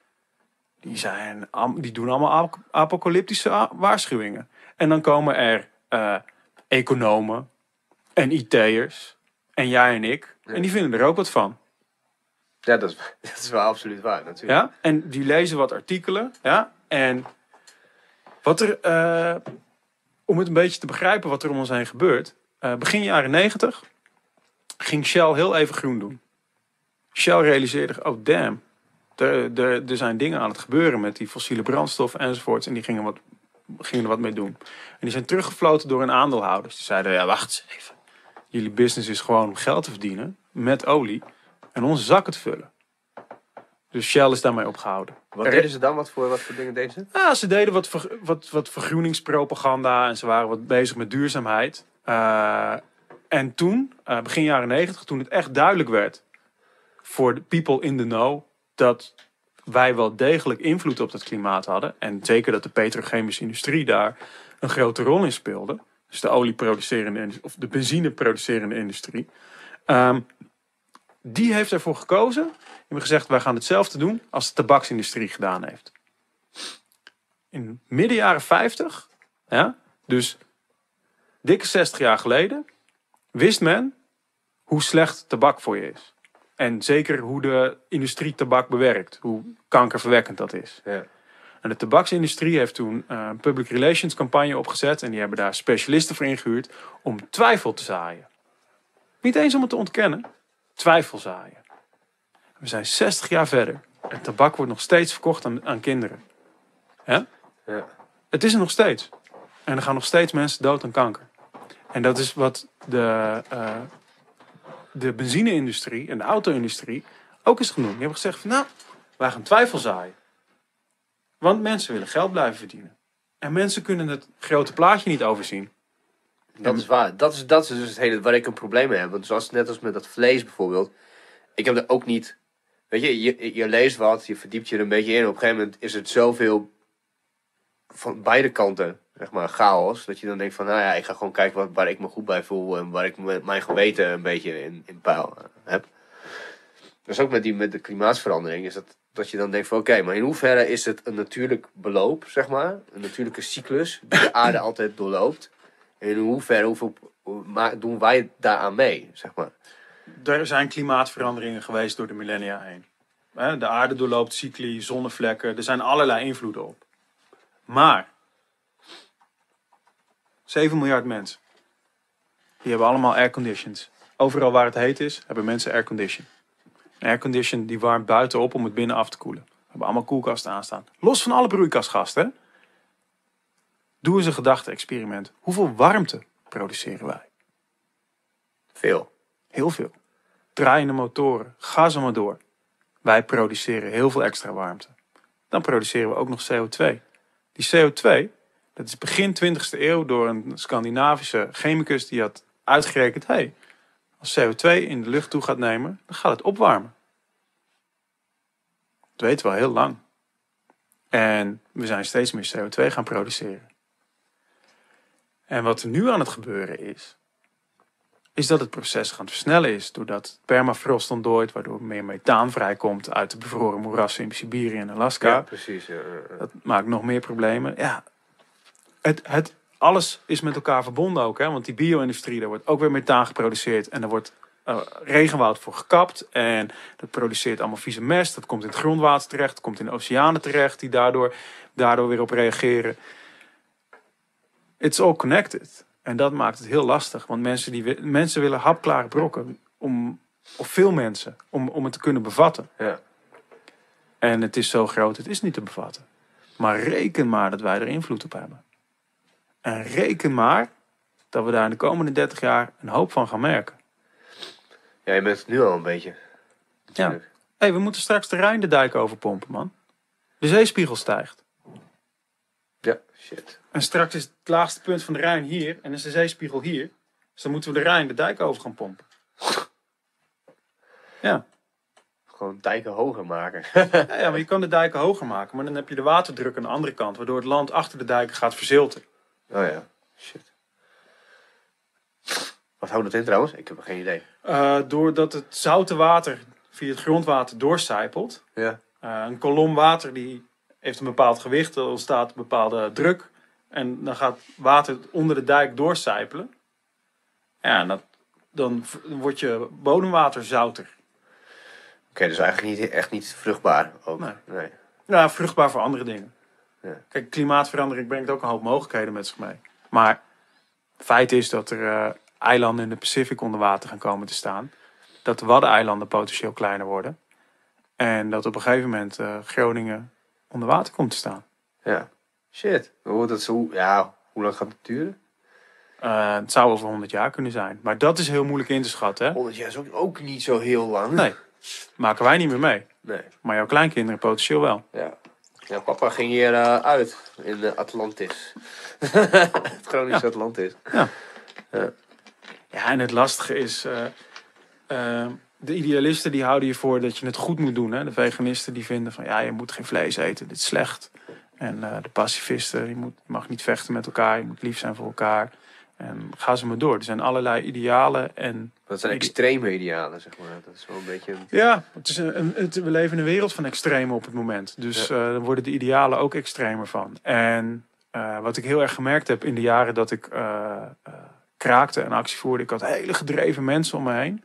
Die doen allemaal apocalyptische waarschuwingen. En dan komen er economen en IT'ers en jij en ik. Ja. En die vinden er ook wat van. Ja, dat is wel absoluut waar natuurlijk. Ja? En die lezen wat artikelen. Ja? En wat er, om het een beetje te begrijpen wat er om ons heen gebeurt. Begin jaren 90 ging Shell heel even groen doen. Shell realiseerde, oh damn. Er zijn dingen aan het gebeuren met die fossiele brandstoffen enzovoorts. En die gingen er wat mee doen. En die zijn teruggefloten door hun aandeelhouders. Die zeiden, ja, wacht eens even. Jullie business is gewoon om geld te verdienen met olie en onze zakken te vullen. Dus Shell is daarmee opgehouden. Wat deden ze dan? Wat voor dingen deden ze? Ja, ze deden wat vergroeningspropaganda en ze waren wat bezig met duurzaamheid. En toen, begin jaren 90, toen het echt duidelijk werd voor de people in the know dat wij wel degelijk invloed op het klimaat hadden. En zeker dat de petrochemische industrie daar een grote rol in speelde. Dus de olieproducerende of de benzineproducerende industrie. Die heeft ervoor gekozen. Die hebben gezegd, wij gaan hetzelfde doen als de tabaksindustrie gedaan heeft. In midden jaren 50, ja, dus dikke 60 jaar geleden, wist men hoe slecht tabak voor je is. En zeker hoe de industrie tabak bewerkt. Hoe kankerverwekkend dat is. Ja. En de tabaksindustrie heeft toen een public relations campagne opgezet. En die hebben daar specialisten voor ingehuurd om twijfel te zaaien. Niet eens om het te ontkennen. Twijfel zaaien. We zijn 60 jaar verder. En tabak wordt nog steeds verkocht aan kinderen. Ja? Ja. Het is er nog steeds. En er gaan nog steeds mensen dood aan kanker. En dat is wat de benzine-industrie en de auto-industrie ook is genoemd. Die hebben gezegd van, nou, wij gaan twijfel zaaien. Want mensen willen geld blijven verdienen. En mensen kunnen het grote plaatje niet overzien. Dat is waar. Dat is dus het hele waar ik een probleem mee heb. Want zoals net als met dat vlees bijvoorbeeld. Ik heb er ook niet. Weet je leest wat, je verdiept je er een beetje in. Op een gegeven moment is het zoveel van beide kanten, zeg maar, chaos. Dat je dan denkt van, nou ja, ik ga gewoon kijken waar ik me goed bij voel. En waar ik mijn geweten een beetje in peil heb. Dus ook met de klimaatsverandering is dat je dan denkt van, oké, maar in hoeverre is het een natuurlijk beloop, zeg maar. Een natuurlijke cyclus die de aarde altijd doorloopt. En in hoeverre doen wij daaraan mee, zeg maar. Er zijn klimaatveranderingen geweest door de millennia heen. De aarde doorloopt cycli, zonnevlekken. Er zijn allerlei invloeden op. Maar 7 miljard mensen. Die hebben allemaal airconditions. Overal waar het heet is, hebben mensen aircondition. Een aircondition die warmt buiten op om het binnen af te koelen. We hebben allemaal koelkasten aanstaan. Los van alle broeikasgassen. Doe eens een gedachte-experiment. Hoeveel warmte produceren wij? Veel. Heel veel. Draaiende motoren. Ga zo maar door. Wij produceren heel veel extra warmte. Dan produceren we ook nog CO2. Die CO2, dat is begin 20e eeuw door een Scandinavische chemicus die had uitgerekend. Als CO2 in de lucht toe gaat nemen, dan gaat het opwarmen. Dat weten we al heel lang. En we zijn steeds meer CO2 gaan produceren. En wat er nu aan het gebeuren is dat het proces gaan versnellen is. Doordat het permafrost ontdooit, waardoor meer methaan vrijkomt uit de bevroren moerassen in Siberië en Alaska. Ja, precies. Ja. Dat maakt nog meer problemen. Ja, alles is met elkaar verbonden ook. Hè? Want die bio-industrie, daar wordt ook weer methaan geproduceerd. En er wordt regenwoud voor gekapt. En dat produceert allemaal vieze mest. Dat komt in het grondwater terecht. Dat komt in de oceanen terecht. Die daardoor weer op reageren. It's all connected. En dat maakt het heel lastig. Want mensen willen hapklare brokken. Of veel mensen. Om het te kunnen bevatten. Ja. En het is zo groot, het is niet te bevatten. Maar reken maar dat wij er invloed op hebben. En reken maar dat we daar in de komende 30 jaar een hoop van gaan merken. Ja, je bent het nu al een beetje. Natuurlijk. Ja. We moeten straks de Rijn de dijk overpompen, man. De zeespiegel stijgt. Ja, shit. En straks is het laagste punt van de Rijn hier en is de zeespiegel hier. Dus dan moeten we de Rijn de dijk over gaan pompen. Ja. Gewoon dijken hoger maken. Ja, maar je kan de dijken hoger maken. Maar dan heb je de waterdruk aan de andere kant. Waardoor het land achter de dijken gaat verzilten. Oh ja, shit. Wat houdt dat in trouwens? Ik heb er geen idee. Doordat het zoute water via het grondwater doorcijpelt. Ja. Een kolom water die heeft een bepaald gewicht. Er ontstaat een bepaalde druk. En dan gaat water onder de dijk doorcijpelen. Ja, en dan wordt je bodemwater zouter. Oké, dus eigenlijk echt niet vruchtbaar ook. Nee. Ja, vruchtbaar voor andere dingen. Ja. Kijk, klimaatverandering brengt ook een hoop mogelijkheden met zich mee. Maar feit is dat er eilanden in de Pacific onder water gaan komen te staan. Dat de Waddeneilanden potentieel kleiner worden. En dat op een gegeven moment Groningen onder water komt te staan. Ja. Shit. Hoe lang gaat het duren? Het zou over 100 jaar kunnen zijn. Maar dat is heel moeilijk in te schatten. Hè? 100 jaar is ook niet zo heel lang. Nee. Maken wij niet meer mee. Nee. Maar jouw kleinkinderen potentieel wel. Ja. Ja, papa ging hier uit in de Atlantis. Het Groningse Atlantis. Ja. Ja. Ja, en het lastige is... de idealisten die houden je voor dat je het goed moet doen. Hè? De veganisten die vinden van ja, je moet geen vlees eten, dit is slecht. En de pacifisten, je mag niet vechten met elkaar, je moet lief zijn voor elkaar. En ga ze maar door. Er zijn allerlei idealen. En Dat zijn extreme idealen, zeg maar. Dat is wel een beetje... ja, het is we leven in een wereld van extremen op het moment. Dus dan worden de idealen ook extremer van. En wat ik heel erg gemerkt heb in de jaren dat ik kraakte en actie voerde. Ik had hele gedreven mensen om me heen.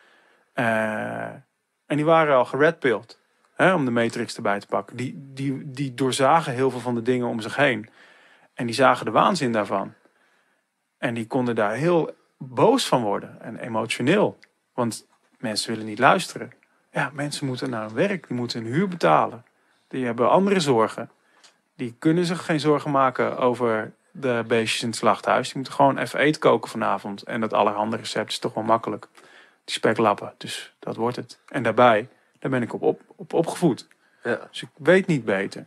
En die waren al geredpilled. Om de matrix erbij te pakken. Die doorzagen heel veel van de dingen om zich heen. En die zagen de waanzin daarvan. En die konden daar heel boos van worden. En emotioneel. Want mensen willen niet luisteren. Ja, mensen moeten naar hun werk. Die moeten hun huur betalen. Die hebben andere zorgen. Die kunnen zich geen zorgen maken over de beestjes in het slachthuis. Die moeten gewoon even eten koken vanavond. En dat allerhande recept is toch wel makkelijk. Die speklappen. Dus dat wordt het. En daarbij, daar ben ik op opgevoed. Ja. Dus ik weet niet beter.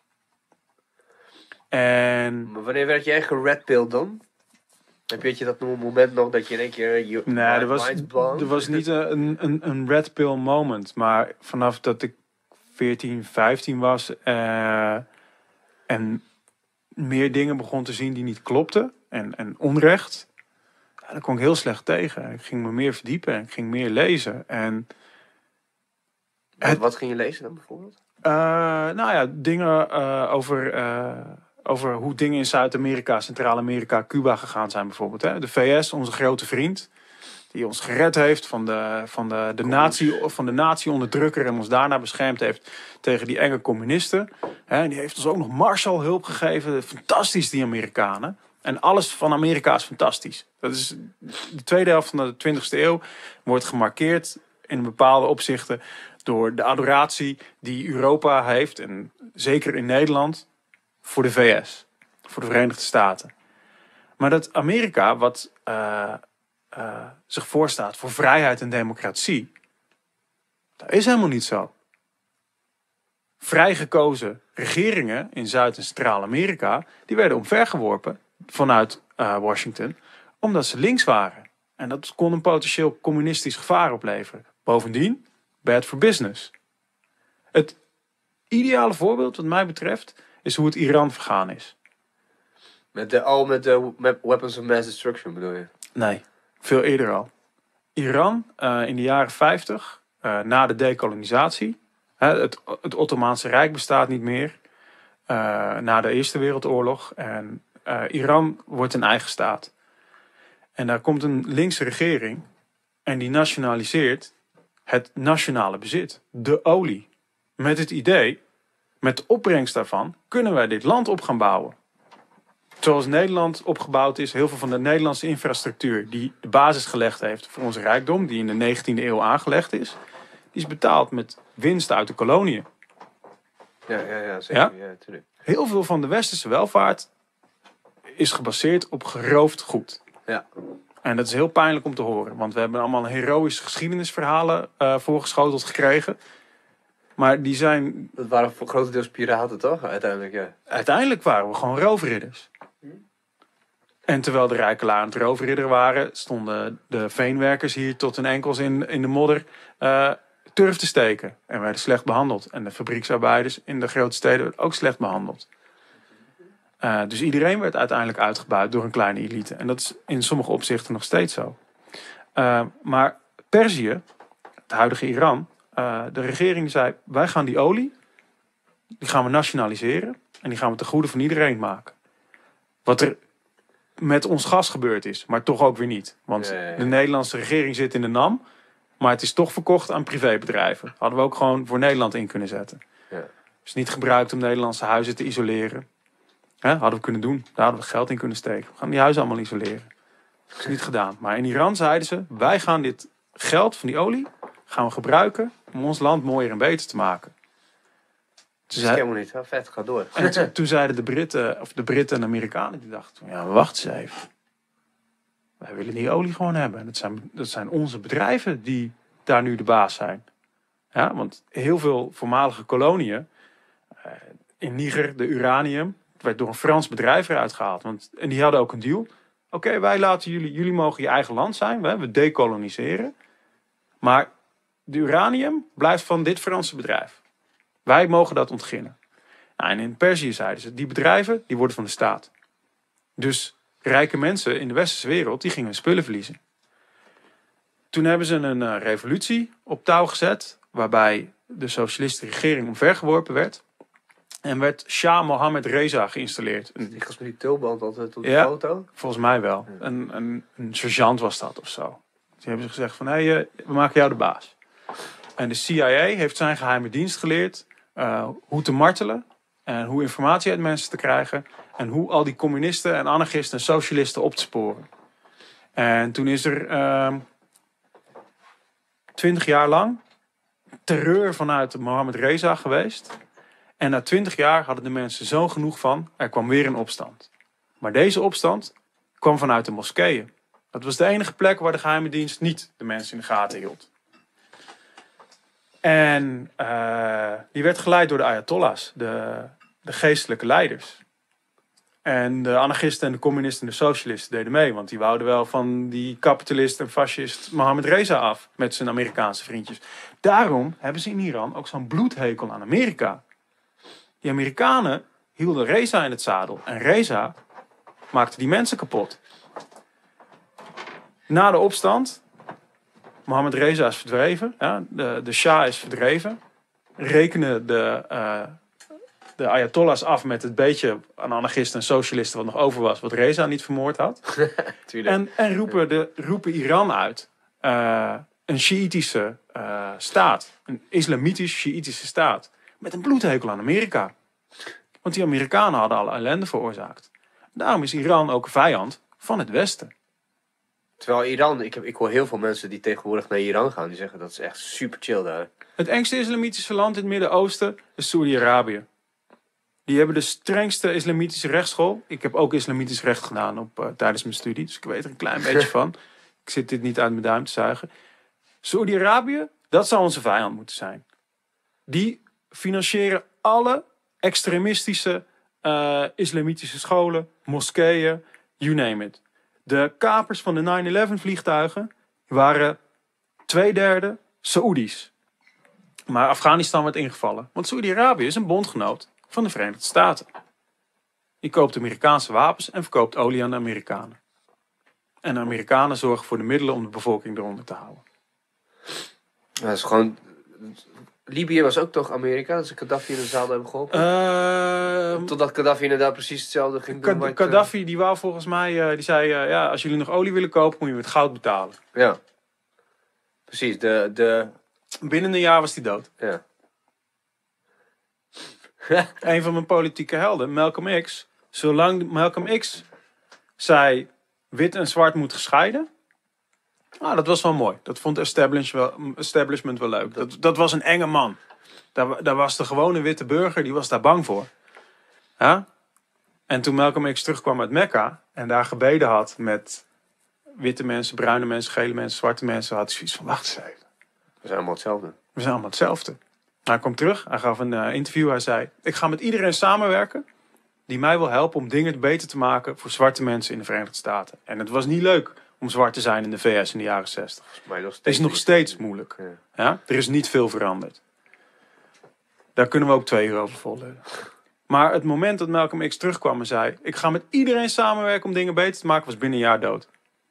En... Maar wanneer werd jij geredpilled dan? Weet je dat moment nog dat je in één keer... Nee, er was niet een red pill moment. Maar vanaf dat ik 14, 15 was... en meer dingen begon te zien die niet klopten. En onrecht. Ja, daar kon ik heel slecht tegen. Ik ging me meer verdiepen. En ik ging meer lezen. En... Wat ging je lezen dan bijvoorbeeld? Nou ja, dingen over hoe dingen in Zuid-Amerika, Centraal-Amerika, Cuba gegaan zijn bijvoorbeeld. Hè? De VS, onze grote vriend, die ons gered heeft van de nazi-onderdrukker en ons daarna beschermd heeft tegen die enge communisten. Hè? En die heeft ons ook nog Marshallhulp gegeven. Fantastisch, die Amerikanen. En alles van Amerika is fantastisch. Dat is de tweede helft van de 20e eeuw wordt gemarkeerd in bepaalde opzichten door de adoratie die Europa heeft, en zeker in Nederland, voor de VS, voor de Verenigde Staten. Maar dat Amerika, wat zich voorstaat voor vrijheid en democratie, dat is helemaal niet zo. Vrijgekozen regeringen in Zuid- en Centraal-Amerika, die werden omvergeworpen vanuit Washington, omdat ze links waren. En dat kon een potentieel communistisch gevaar opleveren. Bovendien, bad for business. Het ideale voorbeeld wat mij betreft is hoe het Iran vergaan is. Met weapons of mass destruction bedoel je? Nee, veel eerder al. Iran in de jaren 50, na de dekolonisatie. Het Ottomaanse Rijk bestaat niet meer. Na de Eerste Wereldoorlog. En Iran wordt een eigen staat. En daar komt een linkse regering. En die nationaliseert het nationale bezit. De olie. Met het idee, met de opbrengst daarvan, kunnen wij dit land op gaan bouwen. Zoals Nederland opgebouwd is, heel veel van de Nederlandse infrastructuur die de basis gelegd heeft voor onze rijkdom, die in de 19e eeuw aangelegd is, die is betaald met winst uit de koloniën. Ja, zeker. Ja, tuurlijk. Heel veel van de westerse welvaart is gebaseerd op geroofd goed. Ja. En dat is heel pijnlijk om te horen, want we hebben allemaal heroïsche geschiedenisverhalen voorgeschoteld gekregen. Maar die zijn... Dat waren voor grotendeels piraten, toch? Uiteindelijk, ja. Uiteindelijk waren we gewoon roofridders. En terwijl de rijken aan het roofridder waren, stonden de veenwerkers hier tot hun enkels in de modder turf te steken. En werden slecht behandeld. En de fabrieksarbeiders in de grote steden werden ook slecht behandeld. Dus iedereen werd uiteindelijk uitgebuit door een kleine elite. En dat is in sommige opzichten nog steeds zo. Maar Perzië, het huidige Iran, de regering zei, wij gaan die olie, die gaan we nationaliseren. En die gaan we ten goede van iedereen maken. Wat er met ons gas gebeurd is, maar toch ook weer niet. Want de Nederlandse regering zit in de NAM, maar het is toch verkocht aan privébedrijven. Hadden we ook gewoon voor Nederland in kunnen zetten. Ja. Dus niet gebruikt om Nederlandse huizen te isoleren. Hadden we kunnen doen. Daar hadden we geld in kunnen steken. We gaan die huizen allemaal isoleren. Dat is niet gedaan. Maar in Iran zeiden ze, wij gaan dit geld van die olie gaan we gebruiken om ons land mooier en beter te maken. Dat is helemaal niet. Wel vet, ga door. En toen zeiden de Britten en Amerikanen, die dachten, ja, wacht eens even. Wij willen die olie gewoon hebben. Dat zijn onze bedrijven die daar nu de baas zijn. Ja, want heel veel voormalige koloniën, in Niger, de uranium, het werd door een Frans bedrijf eruit gehaald. En die hadden ook een deal. Oké, wij laten jullie mogen je eigen land zijn. We decoloniseren. Maar de uranium blijft van dit Franse bedrijf. Wij mogen dat ontginnen. Nou, en in Perzië zeiden ze, die bedrijven die worden van de staat. Dus rijke mensen in de westerse wereld, die gingen hun spullen verliezen. Toen hebben ze een revolutie op touw gezet, waarbij de socialistische regering omvergeworpen werd. En werd Shah Mohammed Reza geïnstalleerd. Die gast met die tulband altijd op de Ja, foto? Volgens mij wel. Een sergeant was dat of zo. Die hebben ze gezegd van, we maken jou de baas. En de CIA heeft zijn geheime dienst geleerd hoe te martelen. En hoe informatie uit mensen te krijgen. En hoe al die communisten en anarchisten en socialisten op te sporen. En toen is er 20 jaar lang terreur vanuit Mohammed Reza geweest. En na 20 jaar hadden de mensen zo genoeg van, er kwam weer een opstand. Maar deze opstand kwam vanuit de moskeeën. Dat was de enige plek waar de geheime dienst niet de mensen in de gaten hield. En die werd geleid door de ayatollahs, de geestelijke leiders. En de anarchisten en de communisten en de socialisten deden mee. Want die wouden wel van die kapitalist en fascist Mohammed Reza af. Met zijn Amerikaanse vriendjes. Daarom hebben ze in Iran ook zo'n bloedhekel aan Amerika. Die Amerikanen hielden Reza in het zadel. En Reza maakte die mensen kapot. Na de opstand, Mohammed Reza is verdreven. Ja, de Shah is verdreven. Rekenen de ayatollahs af met het beetje aan anarchisten en socialisten wat nog over was. Wat Reza niet vermoord had. en roepen Iran uit. Een Sjiïtische staat. Een islamitisch-Sjiïtische staat. Met een bloedhekel aan Amerika. Want die Amerikanen hadden alle ellende veroorzaakt. Daarom is Iran ook een vijand van het Westen. Terwijl Iran, ik hoor heel veel mensen die tegenwoordig naar Iran gaan. Die zeggen dat is echt super chill daar. Het engste islamitische land in het Midden-Oosten is Saoedi-Arabië. Die hebben de strengste islamitische rechtsschool. Ik heb ook islamitisch recht gedaan tijdens mijn studie. Dus ik weet er een klein beetje van. Ik zit dit niet uit mijn duim te zuigen. Saoedi-Arabië, dat zou onze vijand moeten zijn. Die financieren alle extremistische islamitische scholen, moskeeën, you name it. De kapers van de 9/11 vliegtuigen waren 2/3 Saoedi's. Maar Afghanistan werd ingevallen. Want Saoedi-Arabië is een bondgenoot van de Verenigde Staten. Die koopt Amerikaanse wapens en verkoopt olie aan de Amerikanen. En de Amerikanen zorgen voor de middelen om de bevolking eronder te houden. Dat is gewoon... Libië was ook toch Amerika, dat ze Gaddafi in de zaal hebben geholpen? Totdat Gaddafi inderdaad precies hetzelfde ging doen. Gaddafi die wou volgens mij, die zei, als jullie nog olie willen kopen, moet je met goud betalen. Ja, precies. Binnen een jaar was hij dood. Ja. Een van mijn politieke helden, Malcolm X. Zolang Malcolm X zei, wit en zwart moet gescheiden. Nou, dat was wel mooi. Dat vond establishment wel leuk. Dat was een enge man. Daar was de gewone witte burger, die was daar bang voor. Ja? En toen Malcolm X terugkwam uit Mekka en daar gebeden had met witte mensen, bruine mensen, gele mensen, zwarte mensen, had hij zoiets van, wacht eens even. We zijn allemaal hetzelfde. We zijn allemaal hetzelfde. Hij kwam terug, hij gaf een interview, hij zei, ik ga met iedereen samenwerken die mij wil helpen om dingen beter te maken voor zwarte mensen in de Verenigde Staten. En het was niet leuk om zwart te zijn in de VS in de jaren 60. Het is nog steeds moeilijk. Ja. Ja? Er is niet veel veranderd. Daar kunnen we ook 2 uur over volgen. Maar het moment dat Malcolm X terugkwam en zei, ik ga met iedereen samenwerken om dingen beter te maken, was binnen een jaar dood.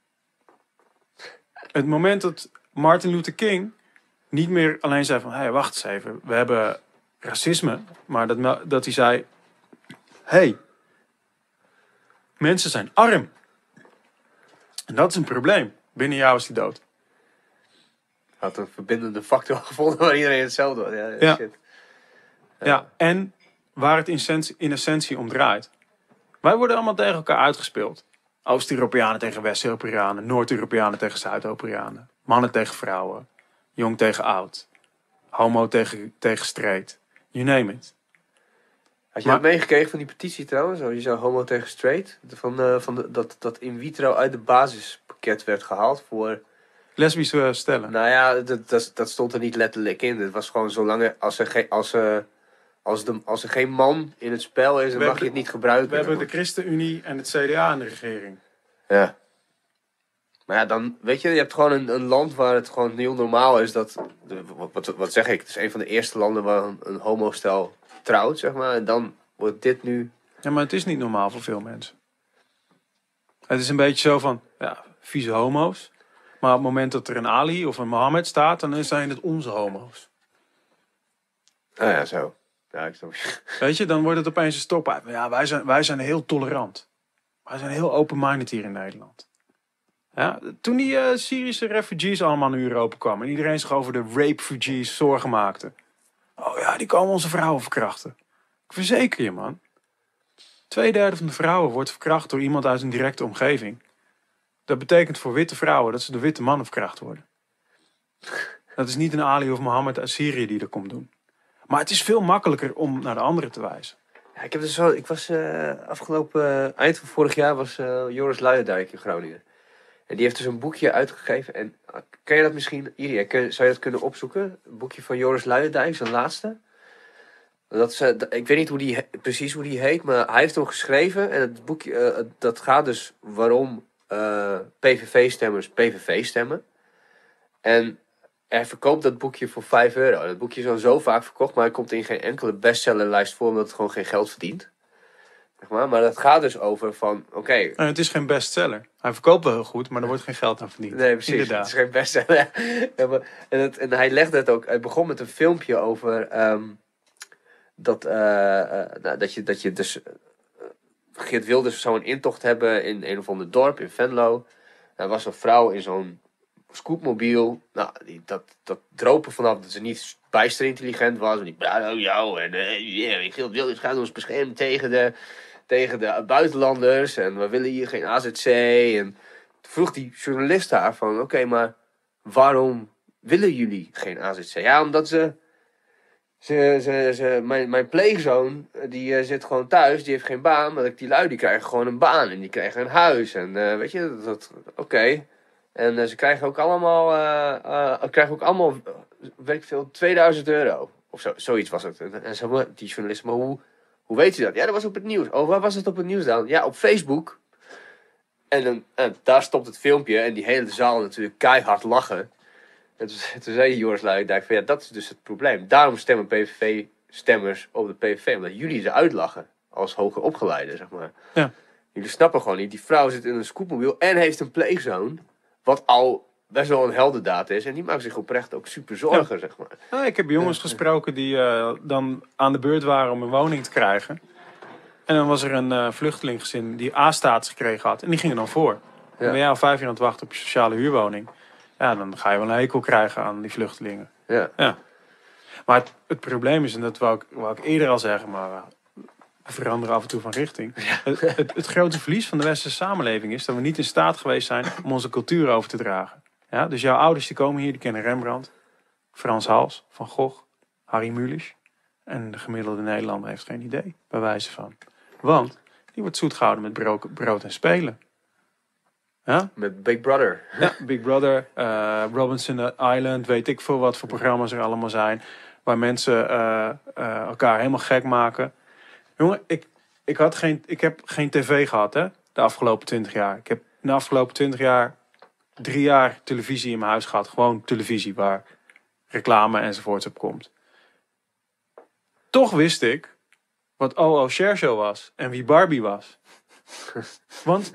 Het moment dat Martin Luther King niet meer alleen zei van, hey, wacht eens even, we hebben racisme. Maar dat hij zei, hey, mensen zijn arm. En dat is een probleem. Binnen een jaar was hij dood. Had een verbindende factor gevonden waar iedereen hetzelfde was. Ja. Shit. Ja, en waar het in essentie om draait. Wij worden allemaal tegen elkaar uitgespeeld. Oost-Europeanen tegen West-Europeanen, Noord-Europeanen tegen Zuid-Europeanen. Mannen tegen vrouwen, jong tegen oud. Homo tegen straight. You name it. Had je dat meegekregen van die petitie trouwens? Je zou homo tegen straight. Dat in vitro uit de basispakket werd gehaald voor Lesbische stellen. Nou ja, dat stond er niet letterlijk in. Het was gewoon zolang als er geen man in het spel is, dan mag je het niet gebruiken. We hebben de ChristenUnie en het CDA in de regering. Ja. Maar ja, dan weet je hebt gewoon een land waar het gewoon heel normaal is dat... Wat zeg ik? Het is een van de eerste landen waar een homostel trouwt, zeg maar. En dan wordt dit nu... Ja, maar het is niet normaal voor veel mensen. Het is een beetje zo van, ja, vieze homo's. Maar op het moment dat er een Ali of een Mohammed staat, dan zijn het onze homo's. Nou ja, zo. Ja, ik snap je. Weet je, dan wordt het opeens een stop uit. Ja, wij zijn heel tolerant. Wij zijn heel open-minded hier in Nederland. Ja, toen die Syrische refugees allemaal naar Europa kwamen... en iedereen zich over de rape-refugees zorgen maakte. Oh ja, die komen onze vrouwen verkrachten. Ik verzeker je, man. 2/3 van de vrouwen wordt verkracht door iemand uit een directe omgeving. Dat betekent voor witte vrouwen dat ze door witte mannen verkracht worden. Dat is niet een Ali of Mohammed uit Syrië die dat komt doen. Maar het is veel makkelijker om naar de anderen te wijzen. Ja, ik was afgelopen eind van vorig jaar was Joris Luijendijk in Groningen. En die heeft dus een boekje uitgegeven. En kan je dat misschien, Iria, zou je dat kunnen opzoeken? Een boekje van Joris Luijendijk, zijn laatste. Ik weet niet precies hoe die heet, maar hij heeft hem geschreven. En het boekje, dat gaat dus waarom PVV-stemmers PVV stemmen. En hij verkoopt dat boekje voor €5. Dat boekje is al zo vaak verkocht, maar hij komt in geen enkele bestsellerlijst voor, omdat het gewoon geen geld verdient. Zeg maar dat gaat dus over van, oké. En het is geen bestseller. Hij verkoopt wel heel goed, maar er wordt geen geld aan verdiend. Nee, precies. Inderdaad. Het is geen bestseller. Ja, en hij legde het ook. Hij begon met een filmpje over dat je dus Geert Wilders zou een intocht hebben in een of ander dorp in Venlo. Er was een vrouw in zo'n scootmobiel. Nou, dat dropen vanaf dat ze niet bijster intelligent was. En die praat jou en Geert Wilders gaat ons beschermen tegen de buitenlanders. En we willen hier geen AZC. En toen vroeg die journalist haar van, oké, maar waarom willen jullie geen AZC? Ja, omdat mijn pleegzoon, die zit gewoon thuis, die heeft geen baan. Maar die lui, die krijgen gewoon een baan en die krijgen een huis. En weet je, oké. En ze krijgen ook allemaal, weet ik veel, €2000. Of zo, zoiets was het. En die journalist, maar hoe weet u dat? Ja, dat was op het nieuws. Oh, waar was het op het nieuws dan? Ja, op Facebook. En daar stopt het filmpje en die hele zaal natuurlijk keihard lachen. En toen zei Joris Luijendijk van, ja, dat is dus het probleem. Daarom stemmen PVV-stemmers op de PVV, omdat jullie ze uitlachen als hoger opgeleiden, zeg maar. Ja. Jullie snappen gewoon niet. Die vrouw zit in een scootmobiel en heeft een pleegzoon, wat al best wel een heldendaad is. En die maakt zich oprecht ook super zorgen, zeg maar. Ja, ik heb jongens gesproken die dan aan de beurt waren om een woning te krijgen. En dan was er een vluchtelingengezin die A-status gekregen had. En die gingen dan voor. Dan ben jij al 5 jaar aan het wachten op je sociale huurwoning. Ja, dan ga je wel een hekel krijgen aan die vluchtelingen. Ja. Maar het probleem is, en dat wou ik eerder al zeggen, maar we veranderen af en toe van richting. Ja. Het grote verlies van de westerse samenleving is dat we niet in staat geweest zijn om onze cultuur over te dragen. Ja, dus jouw ouders die komen hier, die kennen Rembrandt, Frans Hals, Van Gogh, Harry Mulisch. En de gemiddelde Nederlander heeft geen idee, bij wijze van. Want die wordt zoet gehouden met brood en spelen. Ja? Met Big Brother. Ja, Big Brother, Robinson Island, weet ik veel wat voor programma's er allemaal zijn. Waar mensen elkaar helemaal gek maken. Jongen, ik heb geen tv gehad, hè, de afgelopen 20 jaar. Ik heb de afgelopen 20 jaar 3 jaar televisie in mijn huis gehad. Gewoon televisie waar reclame enzovoorts op komt. Toch wist ik wat OO Share Show was en wie Barbie was. Want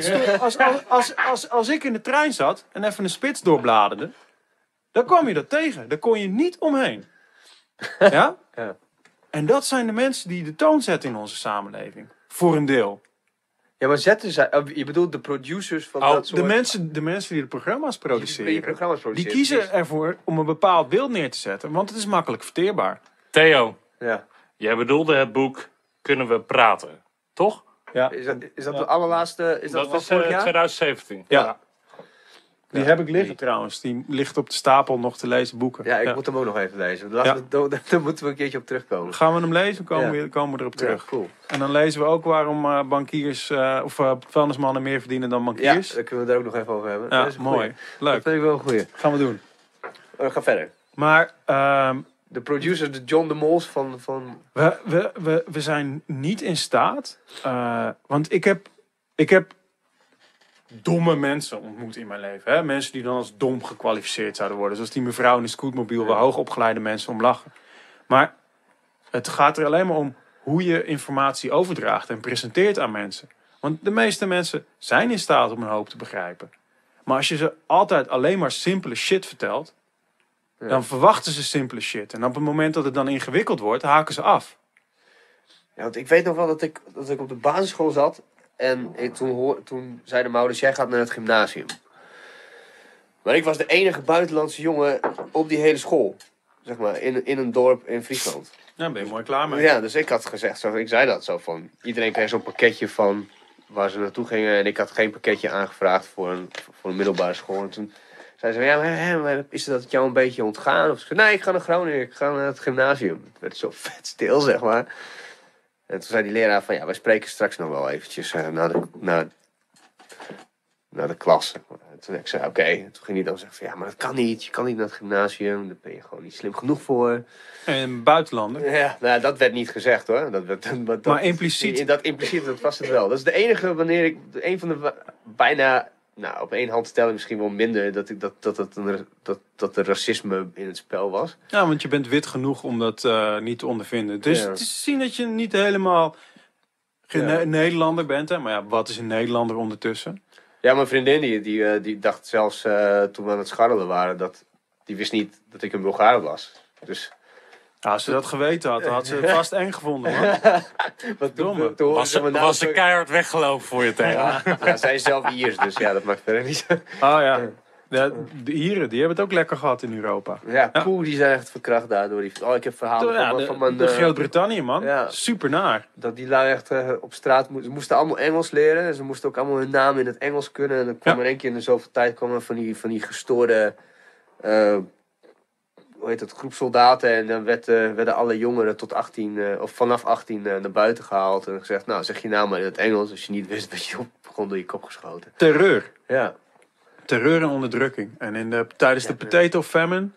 als ik in de trein zat en even een spits doorbladerde, dan kwam je dat tegen. Daar kon je niet omheen. Ja? Ja. En dat zijn de mensen die de toon zetten in onze samenleving. Voor een deel. Ja, maar zetten zij... Je bedoelt de producers van dat soort... De mensen die de programma's produceren, die kiezen precies ervoor om een bepaald beeld neer te zetten. Want het is makkelijk verteerbaar. Theo, Ja. jij bedoelde het boek Kunnen we praten, toch? Ja. Is dat de allerlaatste... Is dat van is vorig jaar? 2017. Ja. Die Ja, heb ik liggen die. trouwens. Die ligt op de stapel nog te lezen boeken. Ja, ik moet hem ook nog even lezen. Daar moeten we een keertje op terugkomen. Gaan we hem lezen? Komen we erop terug. Ja, cool. En dan lezen we ook waarom bankiers of vuilnismannen meer verdienen dan Ja, bankiers. daar kunnen we het er ook nog even over hebben. Ja, Dat is een mooi. goeie. Leuk. Dat vind ik wel een goeie. Gaan we doen. Ga verder. Maar De producer, de John de Mols van... we zijn niet in staat. Want ik heb domme mensen ontmoet in mijn leven. Hè? Mensen die dan als dom gekwalificeerd zouden worden. Zoals die mevrouw in de scootmobiel waar hoogopgeleide mensen om lachen. Maar het gaat er alleen maar om hoe je informatie overdraagt en presenteert aan mensen. Want de meeste mensen zijn in staat om een hoop te begrijpen. Maar als je ze altijd alleen maar simpele shit vertelt, dan verwachten ze simpele shit. En op het moment dat het dan ingewikkeld wordt, haken ze af. Ja, want ik weet nog wel dat ik op de basisschool zat. En toen zei de ouders, jij gaat naar het gymnasium. Maar ik was de enige buitenlandse jongen op die hele school. Zeg maar, in een dorp in Friesland. Daar ben je mooi klaar mee. Ja, dus ik had gezegd, ik zei dat zo van... Iedereen kreeg zo'n pakketje van waar ze naartoe gingen. En ik had geen pakketje aangevraagd voor een middelbare school. En toen zei ze, ja, maar is dat jou een beetje ontgaan? Of ze zei, nee, ik ga naar Groningen, ik ga naar het gymnasium. Het werd zo vet stil, zeg maar. En toen zei die leraar van, ja, wij spreken straks nog wel eventjes naar de klas. En toen ik zei, oké. En toen ging hij dan zeggen van, ja, maar dat kan niet. Je kan niet naar het gymnasium, daar ben je gewoon niet slim genoeg voor. En buitenlander. Ja, nou, dat werd niet gezegd hoor. Maar impliciet. Dat was het wel. Dat is de enige wanneer ik, een van de bijna, nou op één hand tellen misschien wel minder, dat er racisme in het spel was. Ja, want je bent wit genoeg om dat niet te ondervinden. Dus Ja. het is te zien dat je niet helemaal geen Nederlander bent. Hè? Maar ja, wat is een Nederlander ondertussen? Ja, mijn vriendin die dacht zelfs toen we aan het scharrelen waren, die wist niet dat ik een Bulgaar was. Dus... Ja, als ze dat geweten had, dan had ze het vast eng gevonden. Man. Domme. Was ze keihard weggelopen voor je tegen? Ja, zij is zelf Iers, dus ja, dat maakt verder niet. Oh ja. De Ieren, die hebben het ook lekker gehad in Europa. Ja, poeh, die zijn echt verkracht daardoor. Ik heb verhalen van mijn... de Groot-Brittannië, man. Ja. Super naar. Dat die lui echt op straat ze moesten allemaal Engels leren. En ze moesten ook allemaal hun naam in het Engels kunnen. En dan kwam er één keer in de zoveel tijd van die gestoorde... hoe heet dat, groep soldaten. En dan werden alle jongeren tot 18, of vanaf 18 naar buiten gehaald. En gezegd, nou zeg je naam maar in het Engels. Als je niet wist, werd je gewoon door je kop geschoten. Terreur. Ja. Terreur en onderdrukking. En tijdens de potato famine,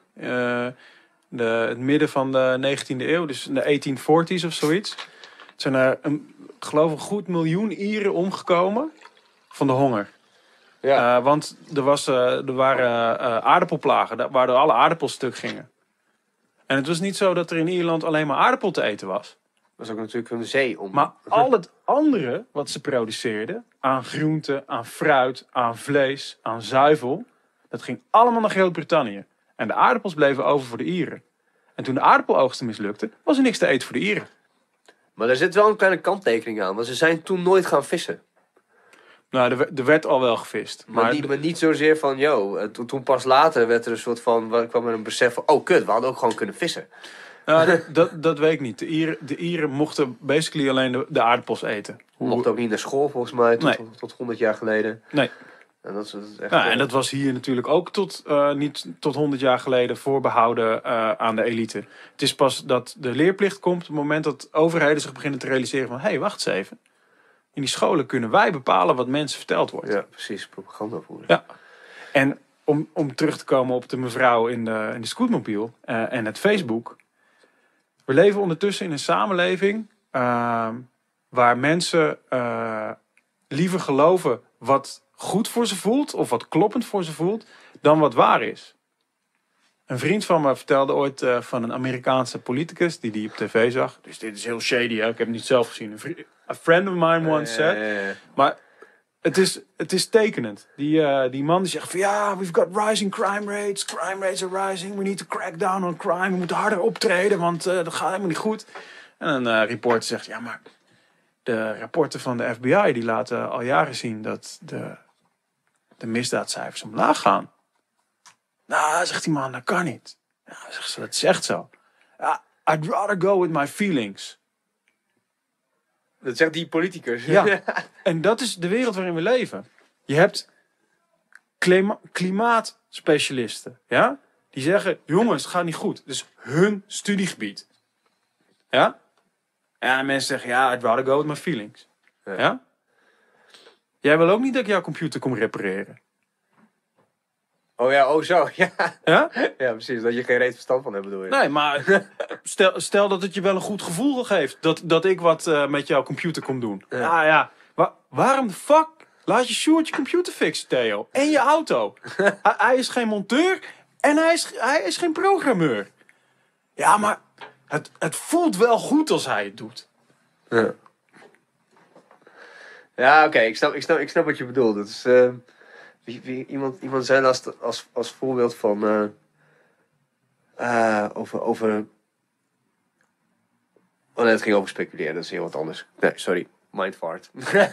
het midden van de 19e eeuw, dus in de 1840s of zoiets, zijn er geloof ik een goed 1 miljoen Ieren omgekomen van de honger. Ja. Want er waren aardappelplagen waardoor alle aardappels stuk gingen. En het was niet zo dat er in Ierland alleen maar aardappel te eten was. Dat was ook natuurlijk een zee om. Maar al het andere wat ze produceerden, aan groenten, aan fruit, aan vlees, aan zuivel, dat ging allemaal naar Groot-Brittannië. En de aardappels bleven over voor de Ieren. En toen de aardappeloogsten mislukte, was er niks te eten voor de Ieren. Maar er zit wel een kleine kanttekening aan. Want ze zijn toen nooit gaan vissen. Nou, er werd al wel gevist. Maar niet zozeer van, toen pas later werd er een soort van, kwam er een besef van, oh kut, we hadden ook gewoon kunnen vissen. Nou, dat weet ik niet. De Ieren mochten basically alleen de aardappels eten. Mochten ook niet naar school volgens mij, tot 100 jaar geleden. Nee. En dat is echt, en dat was hier natuurlijk ook niet tot 100 jaar geleden voorbehouden aan de elite. Het is pas dat de leerplicht komt op het moment dat overheden zich beginnen te realiseren van, hé, wacht eens even. In die scholen kunnen wij bepalen wat mensen verteld wordt. Ja, precies. Propaganda voeren. Ja. En om terug te komen op de mevrouw in de scootmobiel en het Facebook. We leven ondertussen in een samenleving waar mensen liever geloven wat goed voor ze voelt of wat kloppend voor ze voelt, dan wat waar is. Een vriend van me vertelde ooit van een Amerikaanse politicus die op tv zag. Dus dit is heel shady, hè? Ik heb het niet zelf gezien. A friend of mine once said. Maar het is tekenend. Die man die zegt van ja, we've got rising crime rates. Crime rates are rising. We need to crack down on crime. We moeten harder optreden, want dat gaat helemaal niet goed. En een reporter zegt ja, maar de rapporten van de FBI die laten al jaren zien dat de misdaadcijfers omlaag gaan. Nou, zegt die man, dat kan niet. Ja, zegt ze, dat is echt zo. I'd rather go with my feelings. Dat zegt die politicus. Ja, en dat is de wereld waarin we leven. Je hebt klimaatspecialisten. Ja? Die zeggen, jongens, het gaat niet goed. Dus hun studiegebied. Ja? Ja, en mensen zeggen, ja, I'd rather go with my feelings. Ja? Jij wil ook niet dat ik jouw computer kom repareren. Oh ja, oh zo. Ja, Ja? ja precies. Dat je geen reet verstand van hebt, bedoel je. Nee, maar stel dat het je wel een goed gevoel geeft. Dat ik wat met jouw computer kom doen. Ja. Waarom de fuck laat je Sjoerd je computer fixen, Theo? En je auto. Hij is geen monteur en hij is geen programmeur. Ja, maar het voelt wel goed als hij het doet. Ja, ja oké. Ik snap wat je bedoelt. Dat is, iemand zei als voorbeeld van... over... Oh nee, het ging over speculeren. Dat is heel wat anders. Nee, sorry. Mindfart.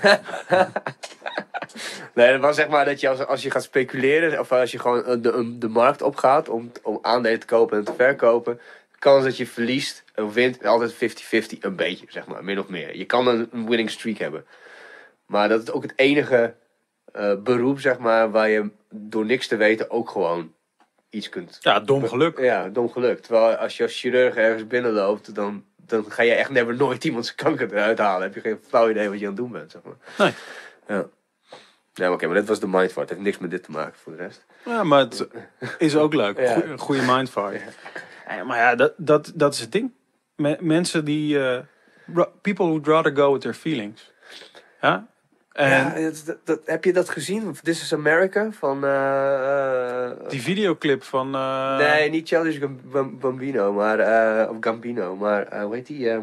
Nee, dat was zeg maar dat je als je gaat speculeren... Of als je gewoon de markt opgaat om aandelen te kopen en te verkopen... De kans dat je verliest of wint altijd 50-50 een beetje, zeg maar. Min of meer. Je kan een winning streak hebben. Maar dat is ook het enige beroep, zeg maar... Waar je door niks te weten ook gewoon iets kunt... Ja, dom geluk. Ja, dom geluk. Terwijl als je als chirurg ergens binnenloopt... Dan ga je echt nooit iemand zijn kanker eruit halen. Dan heb je geen flauw idee wat je aan het doen bent, zeg maar. Nee. Ja. Ja, oké, maar dit was de mindfart. Het heeft niks met dit te maken voor de rest. Ja, maar het is ook leuk. Ja. Goede mindfart. Ja, maar ja, dat is het ding. Mensen die... people would rather go with their feelings. Ja? En Ja, heb je dat gezien? This is America van... die videoclip van... nee, niet Childish Gambino, maar... of Gambino, maar... hoe heet die?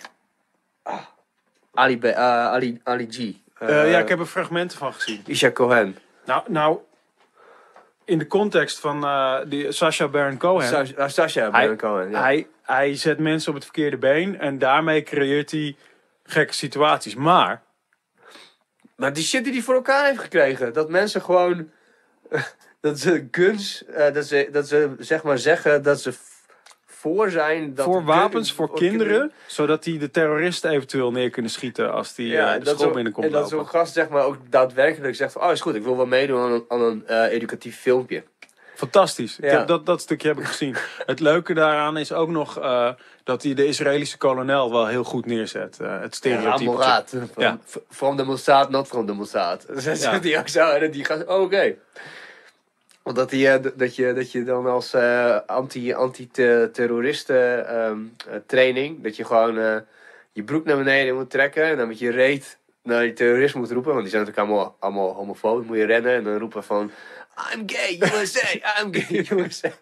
Ali G. ja, ik heb er fragmenten van gezien. Isha Cohen. Nou, in de context van die Sacha Baron Cohen... Sacha Baron Cohen, ja. Hij zet mensen op het verkeerde been en daarmee creëert hij gekke situaties. Maar die shit die hij voor elkaar heeft gekregen. Dat mensen gewoon... dat ze guns... dat ze zeg maar zeggen dat ze voor zijn... Dat voor wapens, voor kinderen... zodat die de terroristen eventueel neer kunnen schieten... als die de school binnenkomt en dat zo'n gast zeg maar ook daadwerkelijk zegt van... Oh, is goed, ik wil wel meedoen aan een educatief filmpje. Fantastisch. Ja. Dat stukje heb ik gezien. Het leuke daaraan is ook nog... dat hij de Israëlische kolonel wel heel goed neerzet. Het stereotype. Moraat. From the Mossad, not from the Mossad. Dat zegt hij ook zo. En die gaat... Oh, oké. Want dat je dan als anti-terroristen training... dat je gewoon je broek naar beneden moet trekken... en dan met je reet naar die terrorist moet roepen... want die zijn natuurlijk allemaal homofoob. Dan moet je rennen en dan roepen van... I'm gay, USA! I'm gay, USA!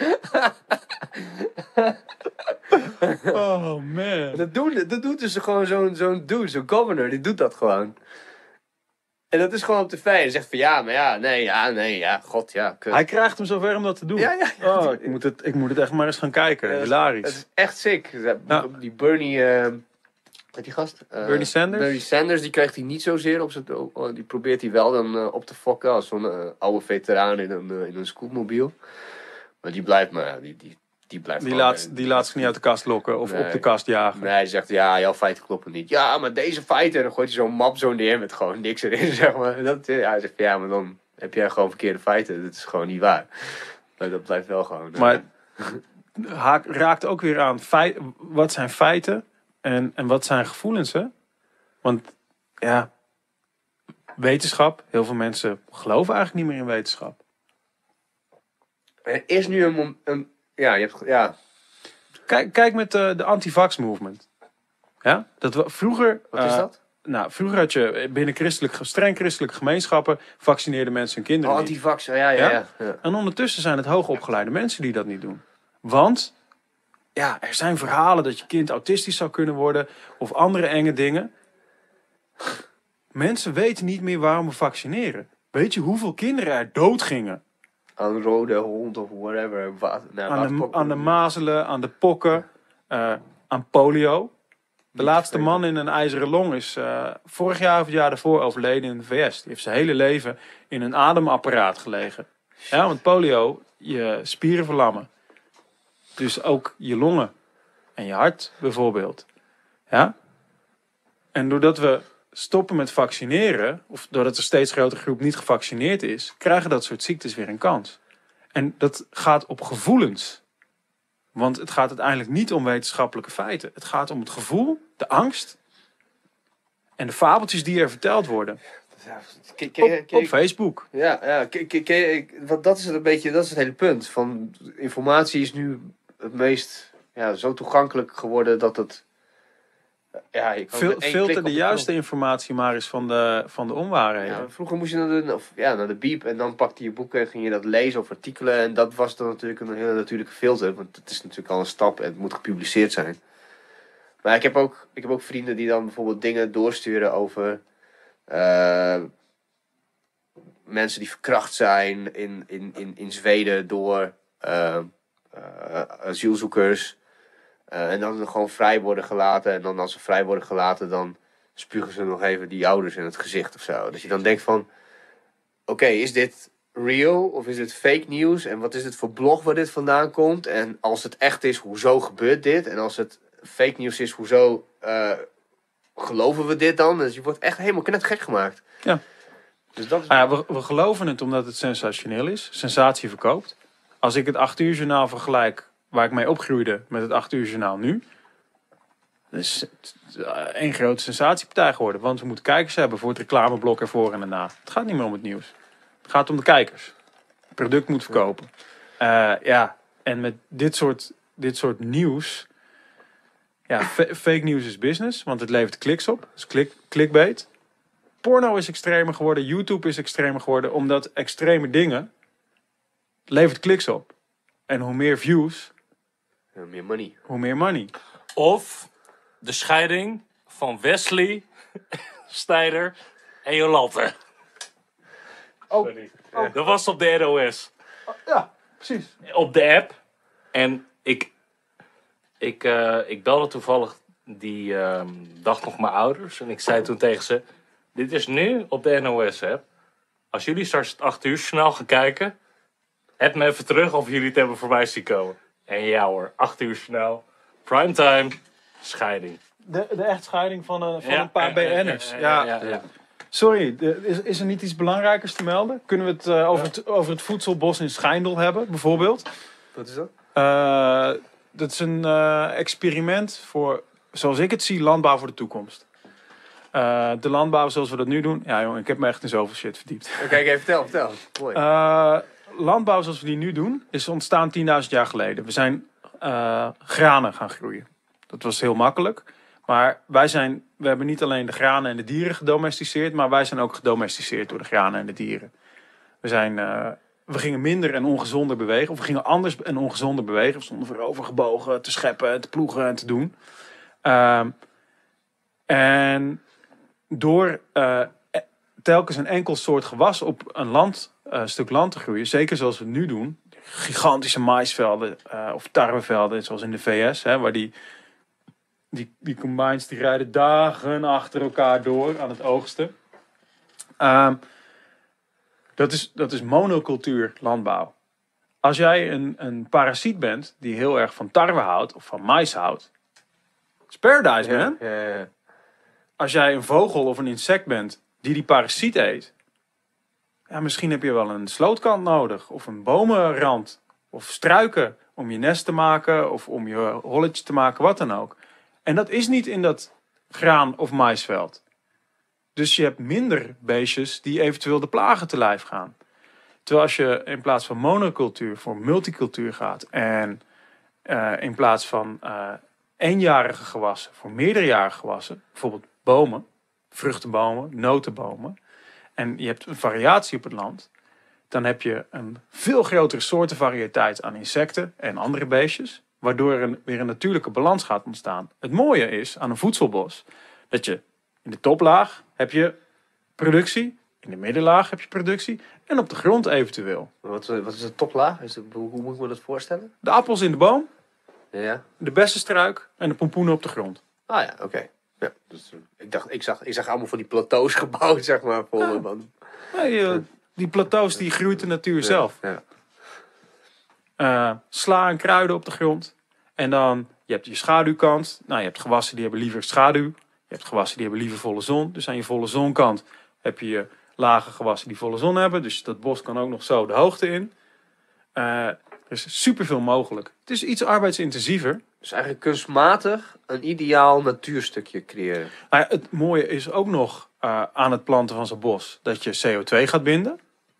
Oh man. Dat doet dus gewoon zo'n dude, zo'n governor, die doet dat gewoon. En dat is gewoon op tv. En zegt van god, ja. Kut. Hij krijgt hem zover om dat te doen. Ja. Oh, ik moet het echt maar eens gaan kijken. Hilarisch. Het is echt sick. Ja. Die Bernie... die gast? Bernie Sanders? Bernie Sanders, die krijgt hij niet zozeer op zijn... die probeert hij wel dan op te fokken als zo'n oude veteraan in een scootmobiel. Maar die blijft maar... Die laat zich niet uit de kast lokken of op de kast jagen. Nee, hij zegt, jouw feiten kloppen niet. Ja, maar deze feiten... En dan gooit hij zo'n map zo neer met gewoon niks erin, zeg maar. Hij zegt, maar dan heb jij gewoon verkeerde feiten. Dat is gewoon niet waar. Maar dat blijft wel gewoon... Maar raakt ook weer aan... wat zijn feiten en wat zijn gevoelens, hè? Want, ja... Wetenschap... Heel veel mensen geloven eigenlijk niet meer in wetenschap. Er is nu een Kijk met de anti-vax movement. Ja? Vroeger... Wat is dat? Vroeger had je binnen streng christelijke gemeenschappen... vaccineerden mensen hun kinderen niet. Anti-vax, ja. En ondertussen zijn het hoogopgeleide mensen die dat niet doen. Want er zijn verhalen dat je kind autistisch zou kunnen worden... of andere enge dingen. Mensen weten niet meer waarom we vaccineren. Weet je hoeveel kinderen er dood gingen? Aan rode hond of whatever. Aan de mazelen, aan de pokken, aan polio. De laatste man in een ijzeren long is vorig jaar of het jaar daarvoor overleden in de VS. Die heeft zijn hele leven in een ademapparaat gelegen. Ja, want polio, je spieren verlammen. Dus ook je longen en je hart bijvoorbeeld. Ja? En doordat we stoppen met vaccineren, of doordat er steeds grotere groep niet gevaccineerd is, krijgen dat soort ziektes weer een kans. En dat gaat op gevoelens. Want het gaat uiteindelijk niet om wetenschappelijke feiten. Het gaat om het gevoel, de angst en de fabeltjes die er verteld worden. Op Facebook. Ja, want dat is het een beetje, dat is het hele punt. Van informatie is nu het meest zo toegankelijk geworden dat het. Filter de juiste informatie maar eens van de onwaarheden. Ja, vroeger moest je naar de bieb en dan pakte je boeken en ging je dat lezen of artikelen. En dat was dan natuurlijk een hele natuurlijke filter. Want het is natuurlijk al een stap en het moet gepubliceerd zijn. Maar ik heb ook vrienden die dan bijvoorbeeld dingen doorsturen over mensen die verkracht zijn in Zweden door asielzoekers. En dan gewoon vrij worden gelaten. En dan als ze vrij worden gelaten, dan spugen ze nog even die ouders in het gezicht of zo. Dat je dan denkt van, oké, is dit real of is dit fake news? En wat is het voor blog waar dit vandaan komt? En als het echt is, hoezo gebeurt dit? En als het fake news is, hoezo geloven we dit dan? Dus je wordt echt helemaal knettergek gemaakt. Ja. Dus dat is... we geloven het omdat het sensationeel is. Sensatie verkoopt. Als ik het 8 uur journaal vergelijk waar ik mee opgroeide met het 8 uur journaal nu. Dat is één grote sensatiepartij geworden. Want we moeten kijkers hebben voor het reclameblok ervoor en daarna. Het gaat niet meer om het nieuws. Het gaat om de kijkers. Het product moet verkopen. En met dit soort nieuws. Ja, fake news is business. Want het levert kliks op. Dus clickbait. Porno is extremer geworden. YouTube is extremer geworden. Omdat extreme dingen levert kliks op. En hoe meer views, hoe meer money. Of de scheiding van Wesley, Snijder en Jolante. Dat was op de NOS. Ja, precies. Op de app. En ik belde toevallig die dag nog mijn ouders. En ik zei toen tegen ze, dit is nu op de NOS-app. Als jullie straks het 8 uur journaal gaan kijken, app me even terug of jullie het hebben voorbij zien komen. En ja hoor, 8 uur journaal, primetime, scheiding. De echtscheiding van een paar BN'ers. Ja. Sorry, is er niet iets belangrijkers te melden? Kunnen we het over het voedselbos in Schijndel hebben, bijvoorbeeld? Wat is dat? Dat is een experiment voor, zoals ik het zie, landbouw voor de toekomst. De landbouw zoals we dat nu doen. Ja jongen, ik heb me echt in zoveel shit verdiept. Oké, vertel. Mooi. Landbouw zoals we die nu doen, is ontstaan 10.000 jaar geleden. We zijn granen gaan groeien. Dat was heel makkelijk. Maar we hebben niet alleen de granen en de dieren gedomesticeerd, maar wij zijn ook gedomesticeerd door de granen en de dieren. We gingen minder en ongezonder bewegen. Of we gingen anders en ongezonder bewegen. We stonden voorovergebogen te scheppen, te ploegen en te doen. En door telkens een enkel soort gewas op een stuk land te groeien, zeker zoals we het nu doen, gigantische maïsvelden of tarwevelden, zoals in de VS, waar die combines die rijden dagen achter elkaar door aan het oogsten. Dat is monocultuur landbouw. Als jij een parasiet bent die heel erg van tarwe houdt of van mais houdt, it's paradise, man. Ja. Als jij een vogel of een insect bent die parasiet eet, ja, misschien heb je wel een slootkant nodig of een bomenrand of struiken om je nest te maken of om je holletje te maken, wat dan ook. En dat is niet in dat graan- of maisveld. Dus je hebt minder beestjes die eventueel de plagen te lijf gaan. Terwijl als je in plaats van monocultuur voor multicultuur gaat en in plaats van eenjarige gewassen voor meerderjarige gewassen, bijvoorbeeld bomen, vruchtenbomen, notenbomen, en je hebt een variatie op het land, dan heb je een veel grotere soortenvariëteit aan insecten en andere beestjes, waardoor er weer een natuurlijke balans gaat ontstaan. Het mooie is aan een voedselbos dat je in de toplaag heb je productie, in de middenlaag heb je productie en op de grond eventueel. Wat is de toplaag? Hoe moet ik me dat voorstellen? De appels in de boom, Ja. de bessenstruik en de pompoenen op de grond. Ah ja, oké. Ja, dus, ik zag allemaal van die plateaus gebouwd, zeg maar. Nee, die plateaus die groeit de natuur zelf. Ja. Sla en kruiden op de grond. En dan, je hebt je schaduwkant. Nou, je hebt gewassen die hebben liever schaduw. Je Je hebt gewassen die hebben liever volle zon. Dus aan je volle zonkant heb je lage gewassen die volle zon hebben. Dus dat bos kan ook nog zo de hoogte in. Er is superveel mogelijk. Het is iets arbeidsintensiever. Dus eigenlijk kunstmatig een ideaal natuurstukje creëren. Maar ja, het mooie is ook nog aan het planten van zo'n bos dat je CO2 gaat binden.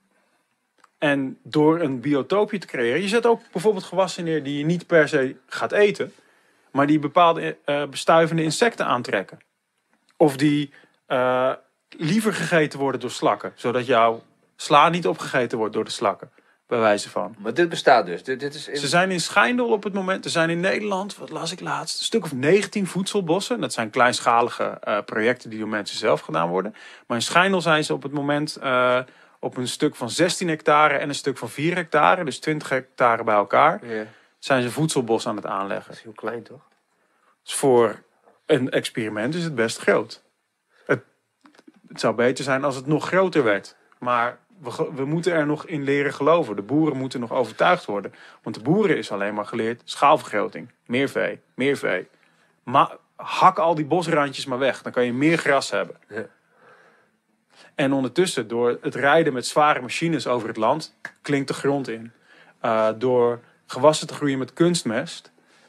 En door een biotoopje te creëren. Je zet ook bijvoorbeeld gewassen neer die je niet per se gaat eten. Maar die bepaalde bestuivende insecten aantrekken. Of die liever gegeten worden door slakken. Zodat jouw sla niet opgegeten wordt door de slakken. Bij wijze van. Maar dit bestaat dus. Dit is Ze zijn in Schijndel op het moment. Er zijn in Nederland, wat las ik laatst, een stuk of 19 voedselbossen. Dat zijn kleinschalige projecten die door mensen zelf gedaan worden. Maar in Schijndel zijn ze op het moment op een stuk van 16 hectare en een stuk van 4 hectare. Dus 20 hectare bij elkaar. Ja. Zijn ze voedselbos aan het aanleggen. Dat is heel klein, toch? Dus voor een experiment is het best groot. Het zou beter zijn als het nog groter werd. Maar we moeten er nog in leren geloven. De boeren moeten nog overtuigd worden. Want de boeren is alleen maar geleerd schaalvergroting. Meer vee, meer vee. Maar hak al die bosrandjes maar weg. Dan kan je meer gras hebben. Ja. En ondertussen, door het rijden met zware machines over het land, klinkt de grond in. Door gewassen te groeien met kunstmest,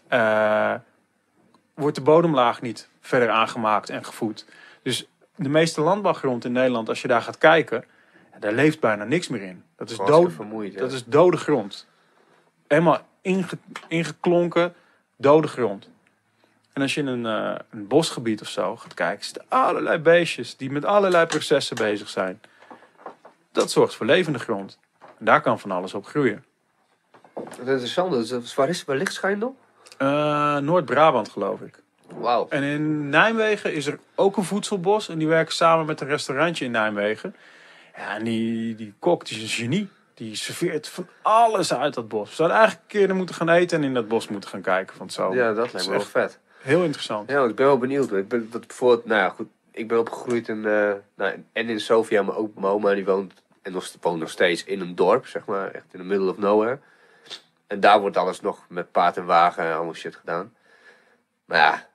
wordt de bodemlaag niet verder aangemaakt en gevoed. Dus de meeste landbouwgrond in Nederland, als je daar gaat kijken, daar leeft bijna niks meer in. Dat is, dat is dode grond. Helemaal ingeklonken, dode grond. En als je in een bosgebied of zo gaat kijken, zitten allerlei beestjes die met allerlei processen bezig zijn. Dat zorgt voor levende grond. En daar kan van alles op groeien. Wat interessant. Dus waar ligt Schijndel? Noord-Brabant, geloof ik. Wauw. En in Nijmegen is er ook een voedselbos. En die werken samen met een restaurantje in Nijmegen. Ja, en die kok, die is een genie. Die serveert van alles uit dat bos. We zouden eigenlijk een keer er moeten gaan eten en in dat bos moeten gaan kijken van zo. Ja, dat lijkt me wel vet. Heel interessant. Ja, ik ben wel benieuwd. Ik ben bijvoorbeeld, nou ja, goed. Ik ben opgegroeid en in Sofia, maar ook mijn oma die woont nog steeds in een dorp, zeg maar, echt in the middle of nowhere. En daar wordt alles nog met paard en wagen en allemaal shit gedaan. Maar ja,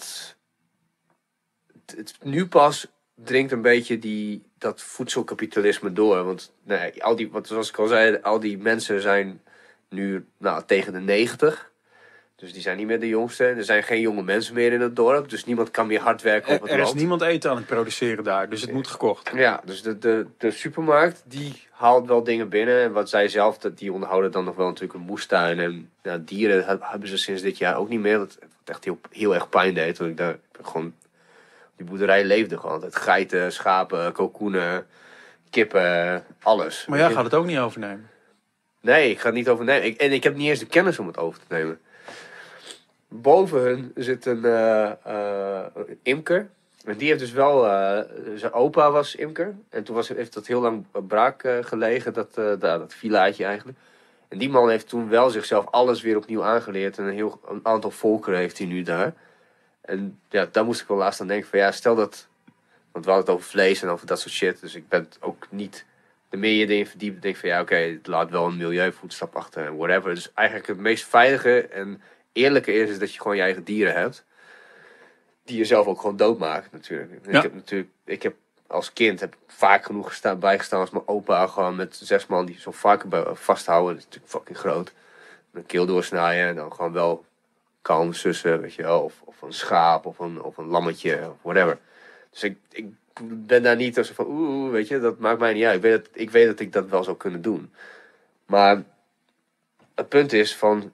nu pas dringt een beetje dat voedselkapitalisme door. Want zoals ik al zei, al die mensen zijn nu tegen de 90. Dus die zijn niet meer de jongste. Er zijn geen jonge mensen meer in het dorp. Dus niemand kan meer hard werken op het land. Er is niemand eten aan het produceren daar. Dus het moet gekocht. Ja, dus de supermarkt die haalt wel dingen binnen. En wat zij zelf, die onderhouden dan nog wel natuurlijk een moestuin. En dieren hebben ze sinds dit jaar ook niet meer. Dat echt heel, heel erg pijn deed. Want ik daar gewoon... Die boerderij leefde gewoon altijd. Geiten, schapen, kalkoenen, kippen, alles. Maar jij gaat het ook niet overnemen? Nee, ik ga het niet overnemen. En ik heb niet eens de kennis om het over te nemen. Boven hun zit een imker. En die heeft dus wel... zijn opa was imker. En toen heeft dat heel lang braak gelegen, dat villaatje eigenlijk. En die man heeft toen wel zichzelf alles weer opnieuw aangeleerd. En een aantal volkeren heeft hij nu daar. En ja, daar moest ik wel laatst aan denken van ja, stel dat... Want we hadden het over vlees en over dat soort shit. Dus ik ben ook niet... De meer je erin verdiept, denk van ja, oké, het laat wel een milieuvoetstap achter en whatever. Dus eigenlijk het meest veilige en eerlijke is dat je gewoon je eigen dieren hebt. Die je zelf ook gewoon doodmaakt natuurlijk. Ja. Ik heb als kind vaak genoeg bijgestaan als mijn opa gewoon met 6 man die zo'n varken vasthouden. Dat is natuurlijk fucking groot. Een keel doorsnijden en dan gewoon wel kalm sussen, weet je wel. Of een schaap of een lammetje of whatever. Dus ik ben daar niet als van weet je, dat maakt mij niet uit. Ik weet dat ik dat wel zou kunnen doen. Maar het punt is van...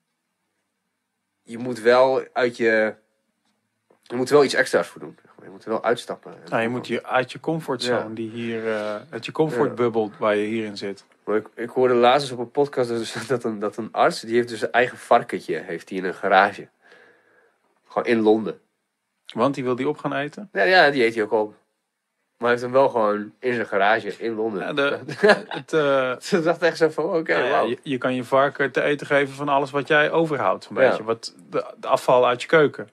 Je moet wel iets extra's voor doen. Je moet er wel uitstappen. Je moet uit je comfortzone, die hier, uit je comfortbubbel waar je hierin zit. Maar ik hoorde laatst eens op een podcast dat een arts, die heeft dus zijn eigen varkentje, heeft hij in een garage. Gewoon in Londen. Want die wil die op gaan eten? Ja, die eet hij ook op. Maar hij heeft hem wel gewoon in zijn garage in Londen. Ja, Ze dacht echt zo van, wow. Je kan je varken te eten geven van alles wat jij overhoudt. Een beetje. Wat de afval uit je keuken.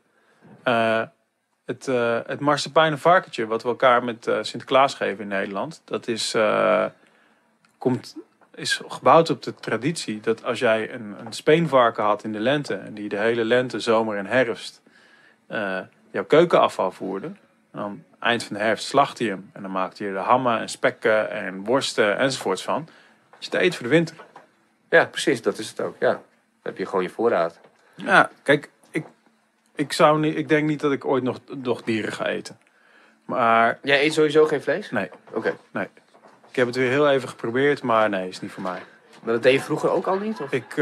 Het marsepeinen varkentje, wat we elkaar met Sinterklaas geven in Nederland. Dat is gebouwd op de traditie dat als jij een speenvarken had in de lente. En die de hele lente, zomer en herfst jouw keukenafval voerde. En dan eind van de herfst slacht hij hem. En dan maakt hij er hammen en spekken en worsten enzovoorts van. Dat je het eet voor de winter. Ja, precies, dat is het ook. Ja. Dan heb je gewoon je voorraad. Ja, kijk, ik denk niet dat ik ooit nog dieren ga eten. Maar Jij eet sowieso geen vlees? nee, Oké. nee. Ik heb het weer heel even geprobeerd, maar nee, is niet voor mij. Maar dat deed je vroeger ook al niet? Of? Ik,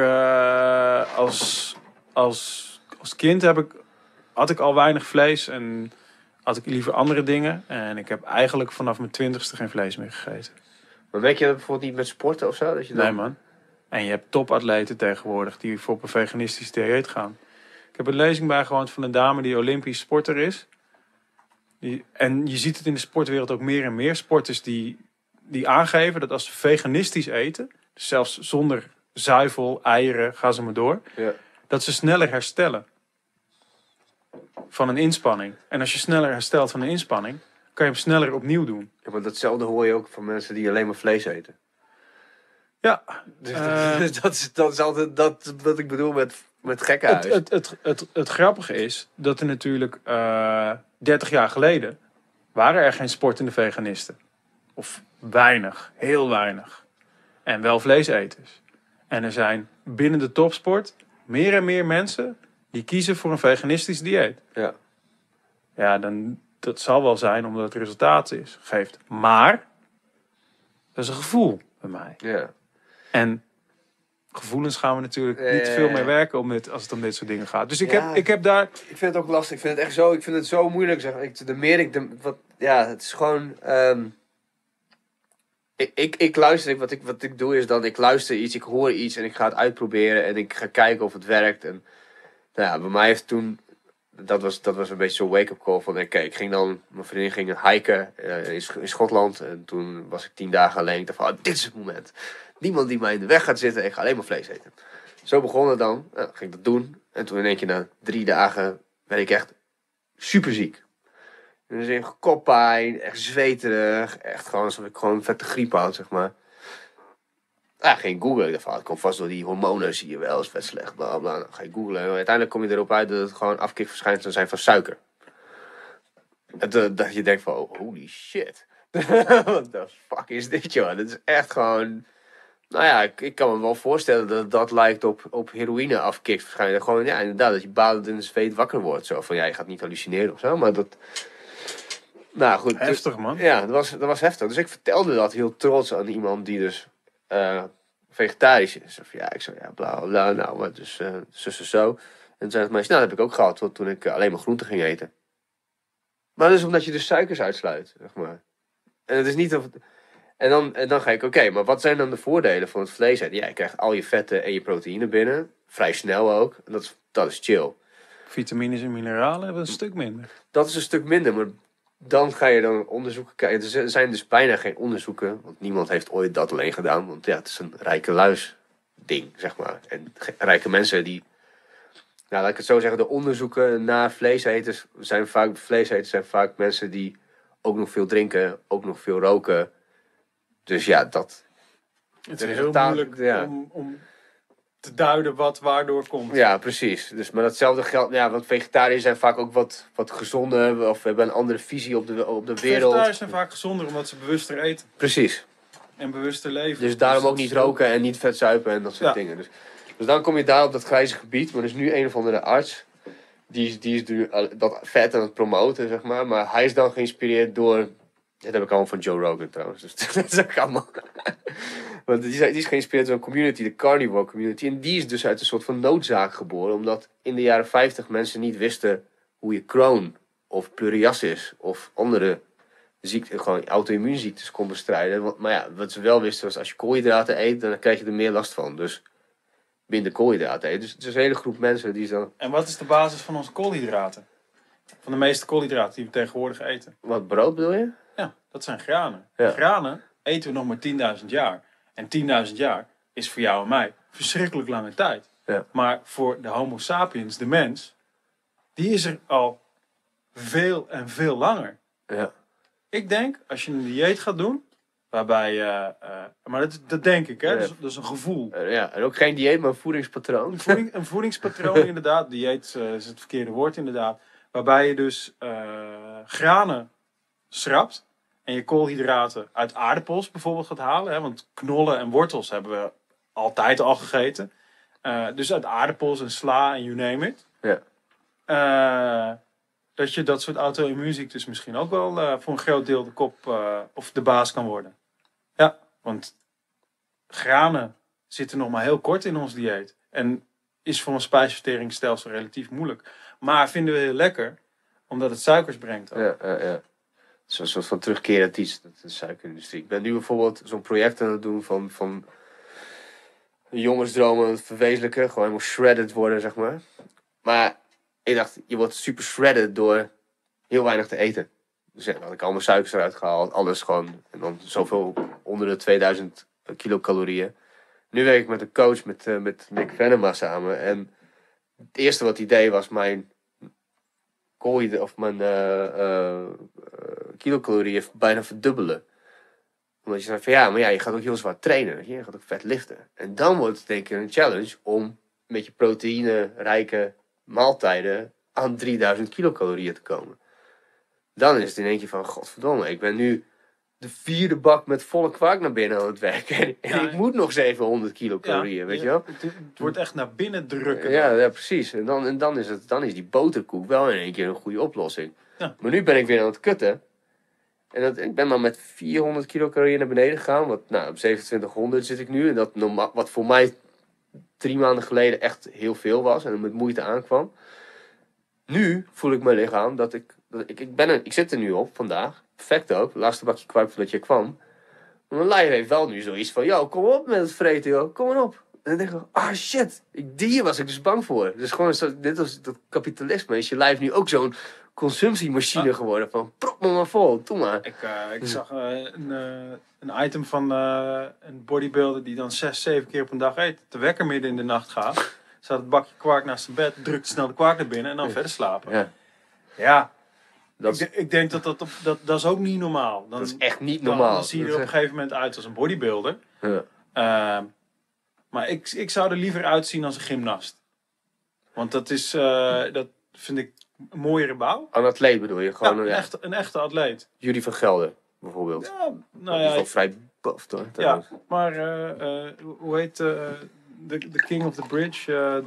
als kind had ik al weinig vlees en had ik liever andere dingen. En ik heb eigenlijk vanaf mijn 20ste geen vlees meer gegeten. Maar werk je dat bijvoorbeeld niet met sporten of zo? Dat je dan... Nee, man. En je hebt topatleten tegenwoordig die voor op een veganistisch dieet gaan. Ik heb een lezing bijgewoond van een dame die Olympisch sporter is. En je ziet het in de sportwereld ook meer en meer. Sporters die aangeven dat als ze veganistisch eten, dus zelfs zonder zuivel, eieren, ga ze maar door, Ja. dat ze sneller herstellen van een inspanning. En als je sneller herstelt van een inspanning, kan je hem sneller opnieuw doen. Ja, maar datzelfde hoor je ook van mensen die alleen maar vlees eten. Ja, Dus dat is altijd dat wat ik bedoel met gekkenhuis. het grappige is dat er natuurlijk 30 jaar geleden waren er geen sportende veganisten. Of weinig, heel weinig. En wel vleeseters. En er zijn binnen de topsport meer en meer mensen die kiezen voor een veganistisch dieet. Ja. Ja, dat zal wel zijn omdat het resultaat geeft. Maar dat is een gevoel bij mij. Ja. En gevoelens gaan we natuurlijk niet te veel mee werken als het om dit soort dingen gaat. Dus ik heb daar... Ik vind het ook lastig. Ik vind het echt zo, ik vind het zo moeilijk. Zeg. Het is gewoon... Ik luister, wat ik doe is dan, ik luister iets, ik hoor iets en ik ga het uitproberen en ik ga kijken of het werkt. En nou ja, bij mij heeft toen, dat was een beetje zo'n wake-up call van, oké, ik ging dan, mijn vriendin ging hiken in Schotland en toen was ik 10 dagen alleen. Ik dacht van, dit is het moment. Niemand die mij in de weg gaat zitten, ik ga alleen maar vlees eten. Zo begon het dan, ging ik dat doen en toen in één keer na 3 dagen werd ik echt super ziek. Dus in koppijn, echt zweterig, echt gewoon alsof ik gewoon vette griep had, zeg maar. Ja, ging googlen. Ik dacht van, het komt vast door die hormonen, zie je wel, is vet slecht, bla bla. Dan ga je googlen en uiteindelijk kom je erop uit dat het gewoon afkikverschijnselen zijn van suiker. En dat je denkt van, oh, holy shit. What the fuck is dit, joh? Dit is echt gewoon... Nou ja, ik kan me wel voorstellen dat dat lijkt op heroïne afkikverschijnselen. Gewoon, ja, inderdaad, dat je badend in de zweet wakker wordt. Zo van, ja, je gaat niet hallucineren of zo, maar dat... Nou goed. Heftig, man. Ja, dat was heftig. Dus ik vertelde dat heel trots aan iemand die dus vegetarisch is. Of ja, ik zei, ja, bla bla, nou, maar dus zo. En toen zei het meisje, nou, dat heb ik ook gehad toen ik alleen maar groenten ging eten. Maar dat is omdat je dus suikers uitsluit, zeg maar. En het is niet of... En dan ga ik, oké, maar wat zijn dan de voordelen van het vlees eten? Ja, je krijgt al je vetten en je proteïne binnen. Vrij snel ook. En dat is chill. Vitamines en mineralen hebben een stuk minder. Dat is een stuk minder, maar dan ga je dan onderzoeken kijken. Er zijn dus bijna geen onderzoeken, want niemand heeft ooit dat alleen gedaan. Want ja, het is een rijke luis ding, zeg maar. En rijke mensen die... Nou, laat ik het zo zeggen, de onderzoeken naar vleeseters zijn vaak mensen die ook nog veel drinken, ook nog veel roken. Dus ja, dat... Het is heel moeilijk om te duiden wat waardoor komt. Ja, precies. Dus, maar datzelfde geldt... Ja, want vegetariërs zijn vaak ook wat gezonder. Of hebben een andere visie op de wereld. Vegetariërs zijn vaak gezonder omdat ze bewuster eten. Precies. En bewuster leven. Dus daarom ook niet roken en niet vet zuipen en dat soort dingen. Dus dan kom je daar op dat grijze gebied. Maar er is nu een of andere arts. Die is nu dat vet aan het promoten, zeg maar. Maar hij is dan geïnspireerd door... Dat heb ik allemaal van Joe Rogan trouwens. Dus dat is ook allemaal... Want die is geïnspireerd door een community, de carnivore community. En die is dus uit een soort van noodzaak geboren. Omdat in de jaren 50 mensen niet wisten hoe je Crohn of pluriasis of andere ziekten, gewoon auto-immuunziektes kon bestrijden. Maar ja, wat ze wel wisten was als je koolhydraten eet, dan krijg je er meer last van. Dus minder koolhydraten eten. Dus het is een hele groep mensen die dan... En wat is de basis van onze koolhydraten? Van de meeste koolhydraten die we tegenwoordig eten? Wat, brood bedoel je? Ja, dat zijn granen. Ja. Granen eten we nog maar 10.000 jaar. En 10.000 jaar is voor jou en mij verschrikkelijk lange tijd. Ja. Maar voor de homo sapiens, de mens, die is er al veel en veel langer. Ja. Ik denk, als je een dieet gaat doen, waarbij maar dat denk ik, hè? Ja. Dat is een gevoel. Ja, en ook geen dieet, maar een voedingspatroon. Een voedingspatroon inderdaad. Dieet is het verkeerde woord inderdaad. Waarbij je dus granen schrapt. En je koolhydraten uit aardappels bijvoorbeeld gaat halen. Hè? Want knollen en wortels hebben we altijd al gegeten. Dus uit aardappels en sla en you name it. Ja. Dat je dat soort auto-immuunziektes misschien ook wel voor een groot deel de kop of de baas kan worden. Ja, want granen zitten nog maar heel kort in ons dieet. En is voor een spijsverteringsstelsel relatief moeilijk. Maar vinden we heel lekker, omdat het suikers brengt. Ja. Zo'n soort van terugkerend iets, dat is de suikerindustrie. Ik ben nu bijvoorbeeld zo'n project aan het doen van jongensdromen aan het verwezenlijken. Gewoon helemaal shredded worden, zeg maar. Maar ik dacht, je wordt super shredded door heel weinig te eten. Dus ja, dan had ik al mijn suikers eruit gehaald, alles gewoon. En dan zoveel onder de 2000 kilocalorieën. Nu werk ik met een coach, met Nick Venema samen. En het eerste wat hij deed was mijn kilocalorieën bijna verdubbelen. Omdat je zei van ja, maar ja, je gaat ook heel zwaar trainen. Je gaat ook vet liften. En dan wordt het denk ik een challenge om met je proteïne-rijke maaltijden aan 3000 kilocalorieën te komen. Dan is het in één keer van, godverdomme, ik ben nu de 4e bak met volle kwark naar binnen aan het werken. En ik moet nog 700 kilocalorieën, weet je wel? Het wordt echt naar binnen drukken. Ja, precies. En dan is die boterkoek wel in één keer een goede oplossing. Ja. Maar nu ben ik weer aan het kutten. En ik ben maar met 400 kilocalorieën naar beneden gegaan. Op 2700 zit ik nu. En dat wat voor mij 3 maanden geleden echt heel veel was. En met moeite aankwam. Nu voel ik mijn lichaam dat ik zit er nu op vandaag. Perfect ook. Laatste bakje kwark voordat je kwam. Maar mijn lijf heeft wel nu zoiets van, yo, kom op met het vreten, joh. Kom maar op. En dan denk ik, shit. Hier was ik dus bang voor. Dus gewoon net als dat kapitalisme is je lijf nu ook zo'n consumptiemachine geworden. Van, prop me maar vol, doe maar. Ik zag een item van een bodybuilder die dan 6, 7 keer op een dag eet. De wekker midden in de nacht gaat. Zat het bakje kwark naast zijn bed, drukt snel de kwark naar binnen en dan verder slapen. Ja. Ik denk dat is ook niet normaal. Dat is echt niet normaal. Dan zie je er op een gegeven moment uit als een bodybuilder. Ja. Maar ik zou er liever uitzien als een gymnast. Want dat vind ik een mooiere bouw. Een atleet bedoel je? Gewoon een echte atleet. Jury van Gelder, bijvoorbeeld. Ja, Die is wel vrij buff, toch? Ja, maar hoe heet de King of the Bridge?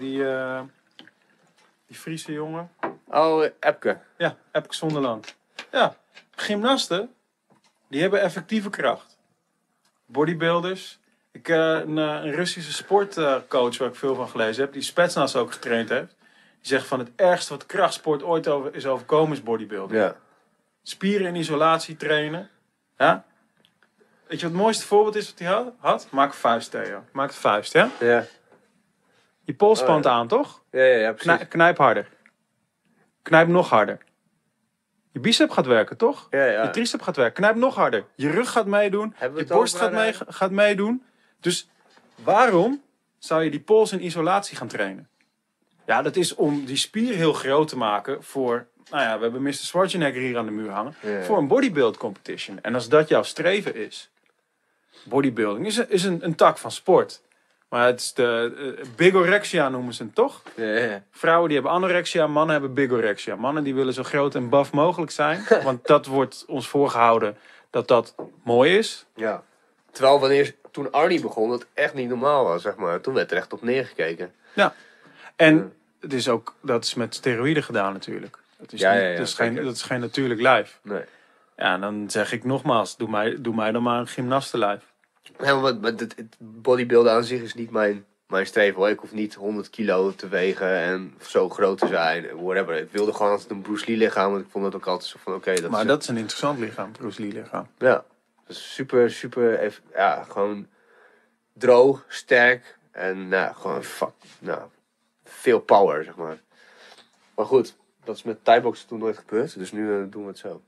Die Friese jongen. Oh, Epke. Ja, Epke Zonderland. Ja, gymnasten, die hebben effectieve kracht. Bodybuilders. Een Russische sportcoach waar ik veel van gelezen heb, die Spetsnaz ook getraind heeft. Die zegt van het ergste wat krachtsport ooit is overkomen is bodybuilding. Ja. Spieren in isolatie trainen. Ja? Weet je wat het mooiste voorbeeld is wat hij had? Maak een vuist, Theo. Maak een vuist, ja? Ja. Je pols spant aan, toch? Ja, precies. Knijp harder. Knijp nog harder. Je bicep gaat werken, toch? Ja. Je tricep gaat werken. Knijp nog harder. Je rug gaat meedoen. Je borst gaat meedoen. Dus waarom zou je die pols in isolatie gaan trainen? Ja, dat is om die spier heel groot te maken voor... Nou ja, we hebben Mr. Schwarzenegger hier aan de muur hangen. Ja. Voor een bodybuild competition. En als dat jouw streven is... Bodybuilding is een tak van sport. Maar het is de bigorexia noemen ze het toch? Ja. Vrouwen die hebben anorexia, mannen hebben bigorexia. Mannen die willen zo groot en buff mogelijk zijn. Want dat wordt ons voorgehouden dat mooi is. Ja. Terwijl toen Arnie begon, dat echt niet normaal was, zeg maar. Toen werd er echt op neergekeken. Ja. En dat is met steroïden gedaan natuurlijk. Dat is geen natuurlijk lijf. Nee. Ja, dan zeg ik nogmaals, doe mij dan maar een gymnastenlijf. Ja, maar het bodybuilden aan zich is niet mijn streven, hoor. Ik hoef niet 100 kilo te wegen en zo groot te zijn, whatever. Ik wilde gewoon altijd een Bruce Lee lichaam, want ik vond dat ook altijd zo van, oké. Dat is een interessant lichaam, Bruce Lee lichaam. Ja, dus super, gewoon droog, sterk en gewoon veel power, zeg maar. Maar goed, dat is met thaiboxen toen nooit gebeurd, dus nu doen we het zo.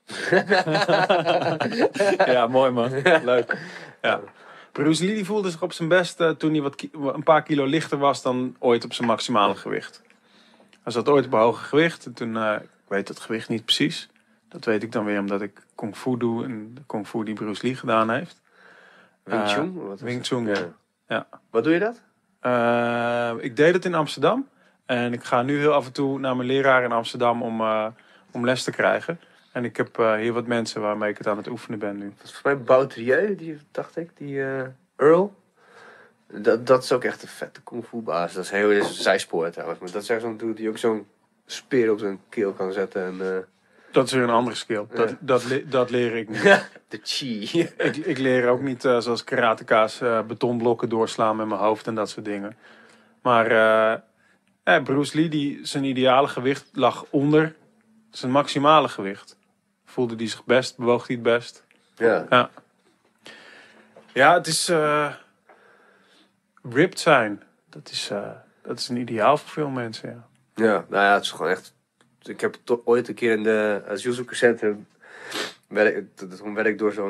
Ja, mooi man. Leuk. Ja. Bruce Lee voelde zich op zijn best toen hij een paar kilo lichter was dan ooit op zijn maximale gewicht. Hij zat ooit op een hoger gewicht. En toen, ik weet het gewicht niet precies. Dat weet ik dan weer omdat ik Kung Fu doe. En de Kung Fu die Bruce Lee gedaan heeft. Wing Chun? Wing Chun, ja. Wat doe je dat? Ik deed het in Amsterdam. En ik ga nu heel af en toe naar mijn leraar in Amsterdam om om les te krijgen. En ik heb hier wat mensen waarmee ik het aan het oefenen ben nu. Volgens mij Boutrieu, dacht ik, die Earl. Dat is ook echt een vette kung fu baas. Dat is heel een zijspoor trouwens. Maar dat is echt zo'n dude die ook zo'n speer op zijn keel kan zetten. En, Dat is weer een andere skill. Dat leer ik niet. de chi. Ik leer ook niet zoals karateka's betonblokken doorslaan met mijn hoofd en dat soort dingen. Maar Bruce Lee, zijn ideale gewicht lag onder zijn maximale gewicht. Voelde hij zich best, bewoog hij het best. Ja. Ja, het is ripped zijn. Dat is een ideaal voor veel mensen, ja. Ja, nou ja, het is gewoon echt... Ik heb ooit een keer in de asielzoekerscentrum... Toen werd ik door zo'n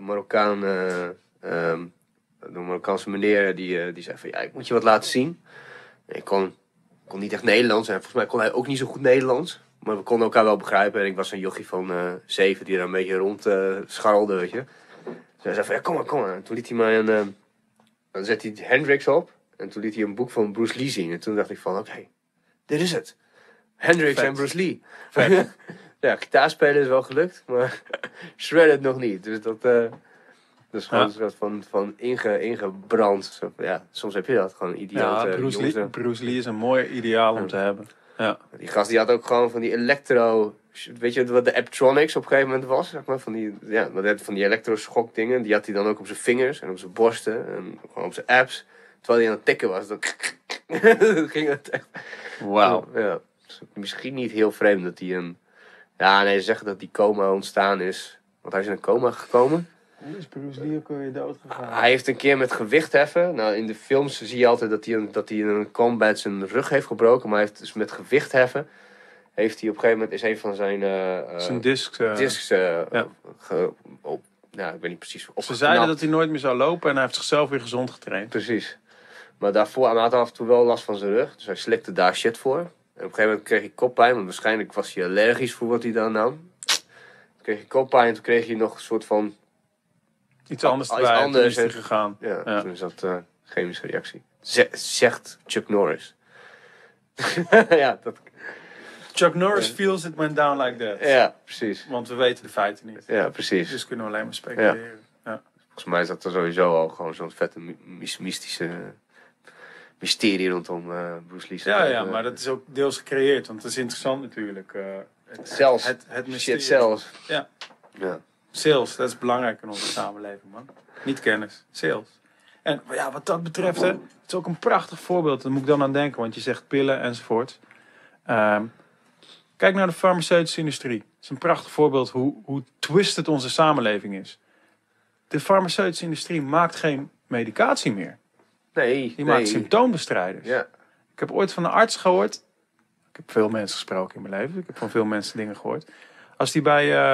Marokkaanse meneer... Die zei van, ja, ik moet je wat laten zien. En ik kon niet echt Nederlands. En volgens mij kon hij ook niet zo goed Nederlands. Maar we konden elkaar wel begrijpen. En ik was een jochie van 7 die er een beetje rond scharrelde, weet je. Dus hij zei van, ja, kom maar. En toen liet hij mij dan zette hij Hendrix op. En toen liet hij een boek van Bruce Lee zien. En toen dacht ik van, oké, dit is het. Hendrix en Bruce Lee. Ja, gitaarspelen is wel gelukt, maar shredded nog niet. Dus dat is gewoon een soort van ingebrand. Zo, ja, soms heb je dat, gewoon idioot. Ja, Bruce Lee is een mooi ideaal om te hebben. Ja. Die gast die had ook gewoon van die elektro... Weet je wat de Apptronics op een gegeven moment was? Zeg maar, van die elektroschok dingen. Die had hij dan ook op zijn vingers en op zijn borsten. En gewoon op zijn apps. Terwijl hij aan het tikken was. Dan ging het echt... Wauw. Ja. Misschien niet heel vreemd dat hij een... Ja, nee, ze zeggen dat die coma ontstaan is. Want hij is in een coma gekomen. Hoe is Bruce Lee ook alweer dood gegaan? Hij heeft een keer met gewicht heffen. Nou, in de films zie je altijd dat hij in een combat zijn rug heeft gebroken. Maar hij heeft dus met gewicht heffen... Heeft hij op een gegeven moment... Is een van zijn discs... ik weet niet precies... Ze zeiden dat hij nooit meer zou lopen. En hij heeft zichzelf weer gezond getraind. Precies. Maar daarvoor hij had af en toe wel last van zijn rug. Dus hij slikte daar shit voor. En op een gegeven moment kreeg hij koppijn. Want waarschijnlijk was hij allergisch voor wat hij dan nam. Toen kreeg hij koppijn. En toen kreeg hij nog een soort van... Iets anders erbij. Toen is hij gegaan. Ja, toen is dat chemische reactie. Zegt Chuck Norris. Ja, dat... Chuck Norris feels it went down like that. Ja, precies. Want we weten de feiten niet. Ja, precies. Dus kunnen we alleen maar speculeren. Ja. Volgens mij is dat er sowieso al gewoon zo'n vette mystische mysterie rondom Bruce Lee. Ja, maar dat is ook deels gecreëerd. Want het is interessant natuurlijk. Het mysterie. Shit zelfs. Ja. Ja. Sales, dat is belangrijk in onze samenleving, man. Niet kennis, sales. En ja, wat dat betreft, hè, het is ook een prachtig voorbeeld. Daar moet ik dan aan denken, want je zegt pillen enzovoort. Kijk naar de farmaceutische industrie. Het is een prachtig voorbeeld hoe twisted onze samenleving is. De farmaceutische industrie maakt geen medicatie meer. Nee. Die maakt symptoombestrijders. Ja. Ik heb ooit van een arts gehoord. Ik heb veel mensen gesproken in mijn leven. Ik heb van veel mensen dingen gehoord. Als die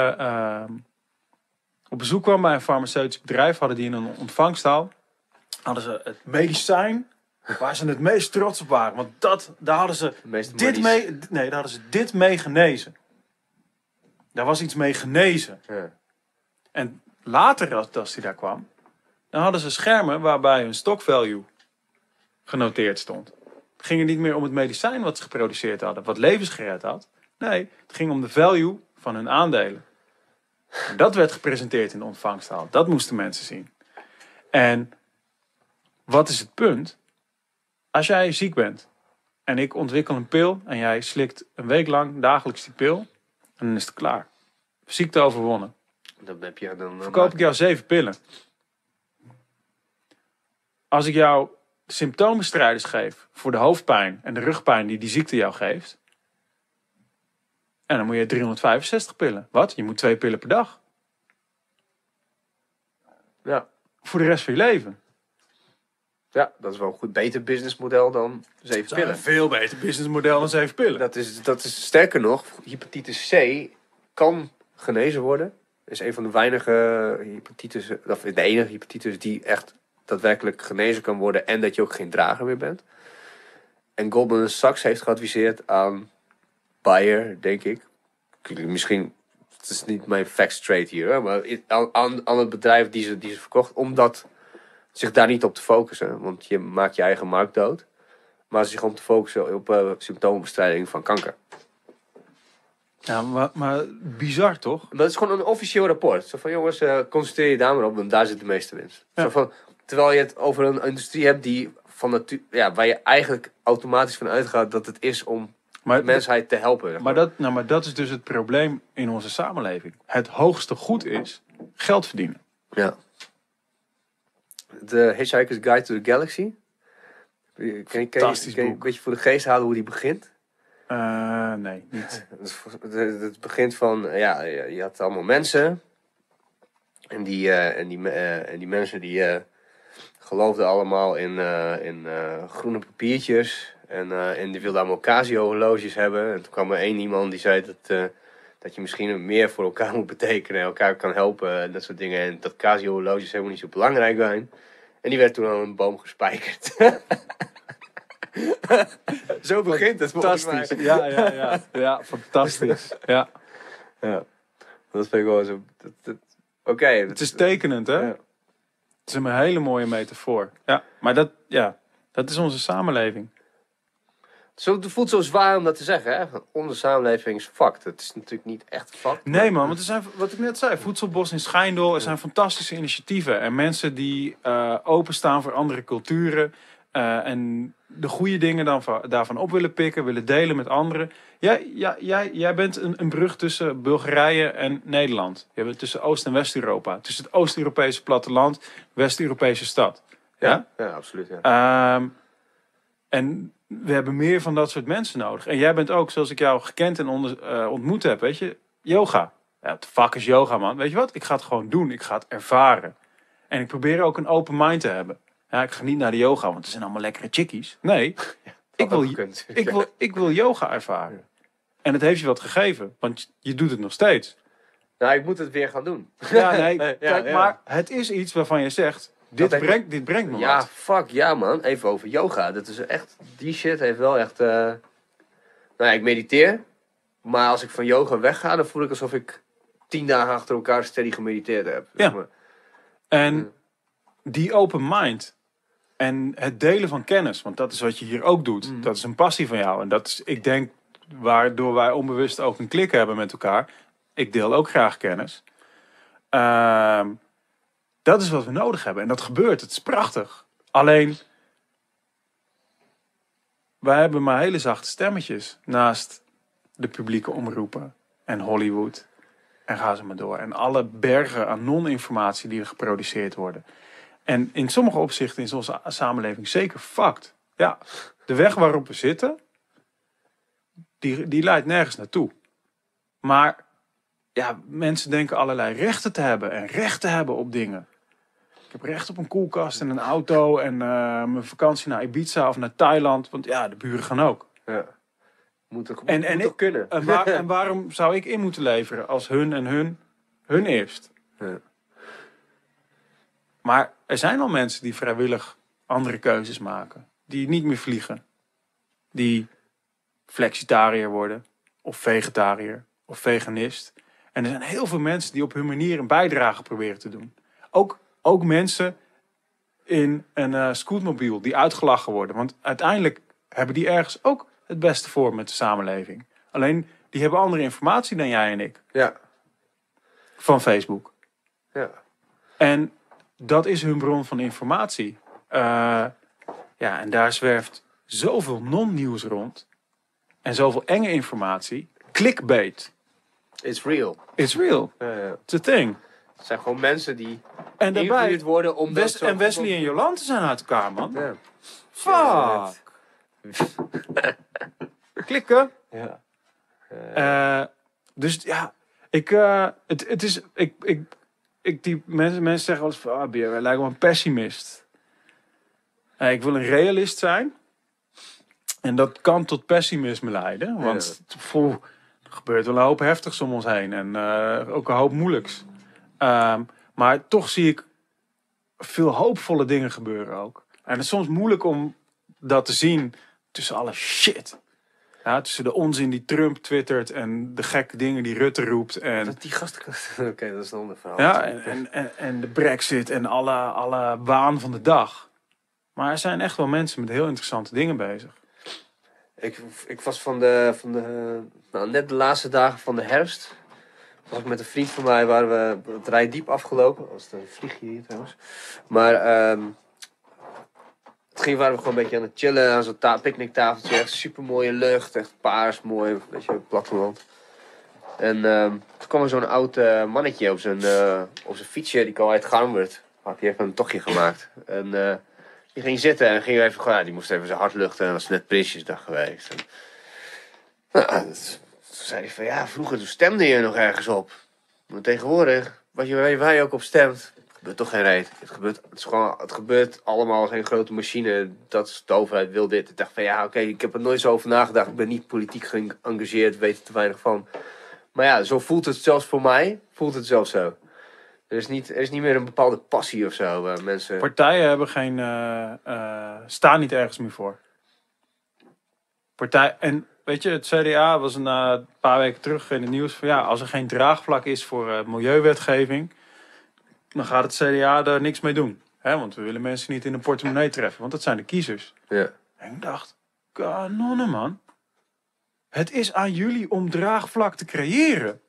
op bezoek kwam bij een farmaceutisch bedrijf, hadden die in een ontvangstzaal, hadden ze het medicijn waar ze het meest trots op waren. Want daar hadden ze dit mee genezen. Daar was iets mee genezen. Ja. En later, als die daar kwam, dan hadden ze schermen waarbij hun stock value genoteerd stond. Het ging er niet meer om het medicijn wat ze geproduceerd hadden, wat levens gered had. Nee, het ging om de value van hun aandelen. En dat werd gepresenteerd in de ontvangstzaal. Dat moesten mensen zien. En wat is het punt? Als jij ziek bent en ik ontwikkel een pil en jij slikt een week lang dagelijks die pil, en dan is het klaar. Ziekte overwonnen. Dan heb je dan Verkoop ik jou 7 pillen. Als ik jou symptoombestrijders geef voor de hoofdpijn en de rugpijn die ziekte jou geeft, en dan moet je 365 pillen. Wat? Je moet 2 pillen per dag. Ja. Voor de rest van je leven. Ja, dat is wel een goed beter businessmodel dan 7 pillen. Een veel beter businessmodel dan 7 pillen. Dat is sterker nog, hepatitis C kan genezen worden. Dat is een van de weinige hepatitis, of de enige hepatitis die echt daadwerkelijk genezen kan worden en dat je ook geen drager meer bent. En Goldman Sachs heeft geadviseerd aan Bayer, denk ik. Misschien, het is niet mijn fact straight hier, hoor, maar aan het bedrijf die ze verkocht, omdat zich daar niet op te focussen. Want je maakt je eigen markt dood. Maar zich om te focussen op symptoombestrijding van kanker. Ja, maar bizar toch? Maar dat is gewoon een officieel rapport. Zo van jongens, concentreer je daar maar op, want daar zit de meeste winst. Ja. Zo van, terwijl je het over een industrie hebt die waar je eigenlijk automatisch van uitgaat dat het is om de mensheid te helpen. Zeg maar dat is dus het probleem in onze samenleving. Het hoogste goed is geld verdienen. Ja. De Hitchhiker's Guide to the Galaxy. Fantastisch Kan je een boek. beetje voor de geest halen hoe die begint? Nee, niet. Het begint van, je had allemaal mensen. En die mensen die geloofden allemaal in groene papiertjes. En die wilden allemaal Casio-horloges hebben. En toen kwam er één iemand die zei dat je misschien meer voor elkaar moet betekenen. En elkaar kan helpen en dat soort dingen. En dat Casio-horloges helemaal niet zo belangrijk zijn. En die werd toen aan een boom gespijkerd. Zo begint het volgens mij. Fantastisch. Ja, fantastisch. Ja. Ja. Dat vind ik wel zo. Oké. Het is tekenend, hè? Ja. Het is een hele mooie metafoor. Ja, maar dat is onze samenleving. Het voelt zo zwaar om dat te zeggen, hè? Onze samenleving is fucked. Het is natuurlijk niet echt fucked. Nee man, want er zijn, wat ik net zei, Voedselbos in Schijndel, er zijn fantastische initiatieven. En mensen die openstaan voor andere culturen. En de goede dingen daarvan op willen pikken, willen delen met anderen. Jij bent een brug tussen Bulgarije en Nederland. Je bent tussen Oost- en West-Europa. Tussen het Oost-Europese platteland, West-Europese stad. Ja? Ja, absoluut. Ja. En we hebben meer van dat soort mensen nodig. En jij bent ook, zoals ik jou gekend en ontmoet heb, weet je, yoga. Ja, what the fuck is yoga, man? Weet je wat? Ik ga het gewoon doen. Ik ga het ervaren. En ik probeer ook een open mind te hebben. Ja, ik ga niet naar de yoga, want er zijn allemaal lekkere chickies. Nee, ik wil yoga ervaren. Ja. En het heeft je wat gegeven, want je doet het nog steeds. Nou, ik moet het weer gaan doen. Ja, nee, Ja, kijk, ja. maar het is iets waarvan je zegt, dit brengt me Ja, wat. fuck, ja man. Even over yoga. Dat is echt, die shit heeft wel echt... Nou ja, ik mediteer. Maar als ik van yoga wegga, dan voel ik alsof ik 10 dagen achter elkaar steady gemediteerd heb. Ja. Zeg maar. En die open mind en het delen van kennis, want dat is wat je hier ook doet. Dat is een passie van jou. En dat is, ik denk, waardoor wij onbewust ook een klik hebben met elkaar. Ik deel ook graag kennis. Dat is wat we nodig hebben. En dat gebeurt. Het is prachtig. Alleen, wij hebben maar hele zachte stemmetjes naast de publieke omroepen en Hollywood. En ga ze maar door. En alle bergen aan non-informatie die er geproduceerd worden. En in sommige opzichten is onze samenleving zeker fucked. Ja, de weg waarop we zitten, die leidt nergens naartoe. Maar ja, mensen denken allerlei rechten te hebben en recht te hebben op dingen. Ik heb recht op een koelkast en een auto en mijn vakantie naar Ibiza of naar Thailand. Want ja, de buren gaan ook. Ja. Moet toch En kunnen. En waarom zou ik in moeten leveren als hun eerst? Ja. Maar er zijn al mensen die vrijwillig andere keuzes maken. Die niet meer vliegen. Die flexitariër worden. Of vegetariër. Of veganist. En er zijn heel veel mensen die op hun manier een bijdrage proberen te doen. Ook mensen in een scootmobiel die uitgelachen worden. Want uiteindelijk hebben die ergens ook het beste voor met de samenleving. Alleen, die hebben andere informatie dan jij en ik. Ja. Van Facebook. Ja. En dat is hun bron van informatie. En daar zwerft zoveel non-nieuws rond. En zoveel enge informatie. Clickbait. It's real. It's real. Ja. It's a thing. Het zijn gewoon mensen die En daarbij, ingeleerd worden om Wesley en Jolante zijn uit elkaar, man. Ja. Fuck. Klikken. Ja. Dus ja, het is, die mensen zeggen wel eens van, Beer, wij lijken wel een pessimist. Ik wil een realist zijn. En dat kan tot pessimisme leiden. Want er gebeurt wel een hoop heftigs om ons heen. En ook een hoop moeilijks. Maar toch zie ik veel hoopvolle dingen gebeuren ook. En het is soms moeilijk om dat te zien tussen alle shit. Ja, tussen de onzin die Trump twittert en de gekke dingen die Rutte roept. En, Die gasten... Oké, dat is een ander verhaal. ja, en de Brexit en alle waan van de dag. Maar er zijn echt wel mensen met heel interessante dingen bezig. Ik was net de laatste dagen van de herfst. Was ik met een vriend van mij, waren we het Rijdiep afgelopen. Dat was een vliegje hier trouwens. Maar waren we gewoon een beetje aan het chillen aan zo'n picknicktafeltje. Echt super mooie lucht, echt paars, mooi, een beetje platteland. En toen kwam er zo'n oud mannetje op zijn fietsje, die kwam uit Garnwerd. Had hij even een tochtje gemaakt. En die ging zitten en ging even gewoon, die moest even zijn hart luchten. En dat was net Prinsjesdag geweest. En, toen zei hij van, ja, vroeger toen stemde je nog ergens op. Maar tegenwoordig, waar je ook op stemt, gebeurt toch geen reet. Het gebeurt allemaal geen grote machine. De overheid wil dit. Ik dacht van, ja, oké, ik heb er nooit zo over nagedacht. Ik ben niet politiek geëngageerd, weet er te weinig van. Maar ja, zo voelt het zelfs voor mij, voelt het zelfs zo. Er is niet meer een bepaalde passie of zo. Mensen... Partijen hebben staan niet ergens meer voor. En weet je, het CDA was een paar weken terug in het nieuws van ja, als er geen draagvlak is voor milieuwetgeving, dan gaat het CDA daar niks mee doen. Want we willen mensen niet in de portemonnee treffen, want dat zijn de kiezers. Ja. En ik dacht, kanonnen man. Het is aan jullie om draagvlak te creëren.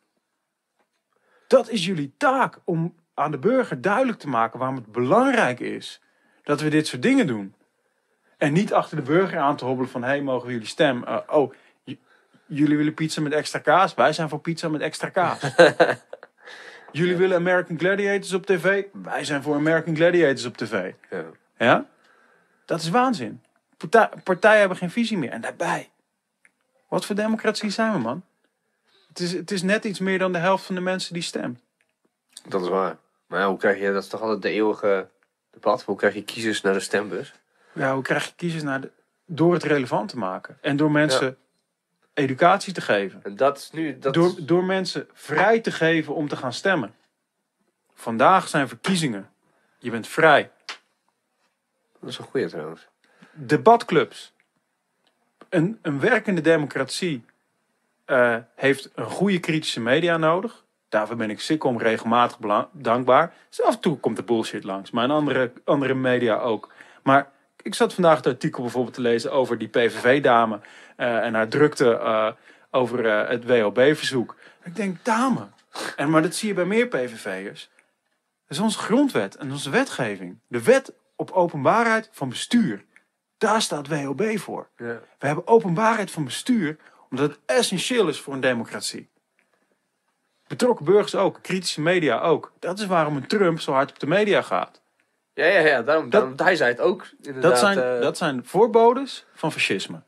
Dat is jullie taak, om aan de burger duidelijk te maken waarom het belangrijk is dat we dit soort dingen doen. En niet achter de burger aan te hobbelen van, hey, mogen we jullie stem? Jullie willen pizza met extra kaas? Wij zijn voor pizza met extra kaas. Jullie willen American Gladiators op tv? Wij zijn voor American Gladiators op tv. Ja? Dat is waanzin. Partijen hebben geen visie meer. En daarbij, wat voor democratie zijn we, man? Het is net iets meer dan de helft van de mensen die stemt. Dat is waar. Maar ja, hoe krijg je, dat is toch altijd de eeuwige debat. Hoe krijg je kiezers naar de stembus? Ja, hoe krijg je kiezers door het relevant te maken. En door mensen educatie te geven. En dat is nu... Door mensen vrij te geven om te gaan stemmen. Vandaag zijn verkiezingen. Je bent vrij. Dat is een goeie trouwens. Debatclubs. Een werkende democratie heeft een goede kritische media nodig. Daarvoor ben ik sikkom regelmatig dankbaar. Dus af en toe komt de bullshit langs. Maar in andere media ook. Maar ik zat vandaag het artikel bijvoorbeeld te lezen over die PVV-dame. En haar drukte over het WLB-verzoek. Ik denk, dame. Maar dat zie je bij meer PVV'ers. Dat is onze grondwet en onze wetgeving. De wet op openbaarheid van bestuur. Daar staat WLB voor. Ja. We hebben openbaarheid van bestuur omdat het essentieel is voor een democratie. Betrokken burgers ook, kritische media ook. Dat is waarom een Trump zo hard op de media gaat. Ja, daarom hij zei het ook. Inderdaad, dat zijn voorbodes van fascisme.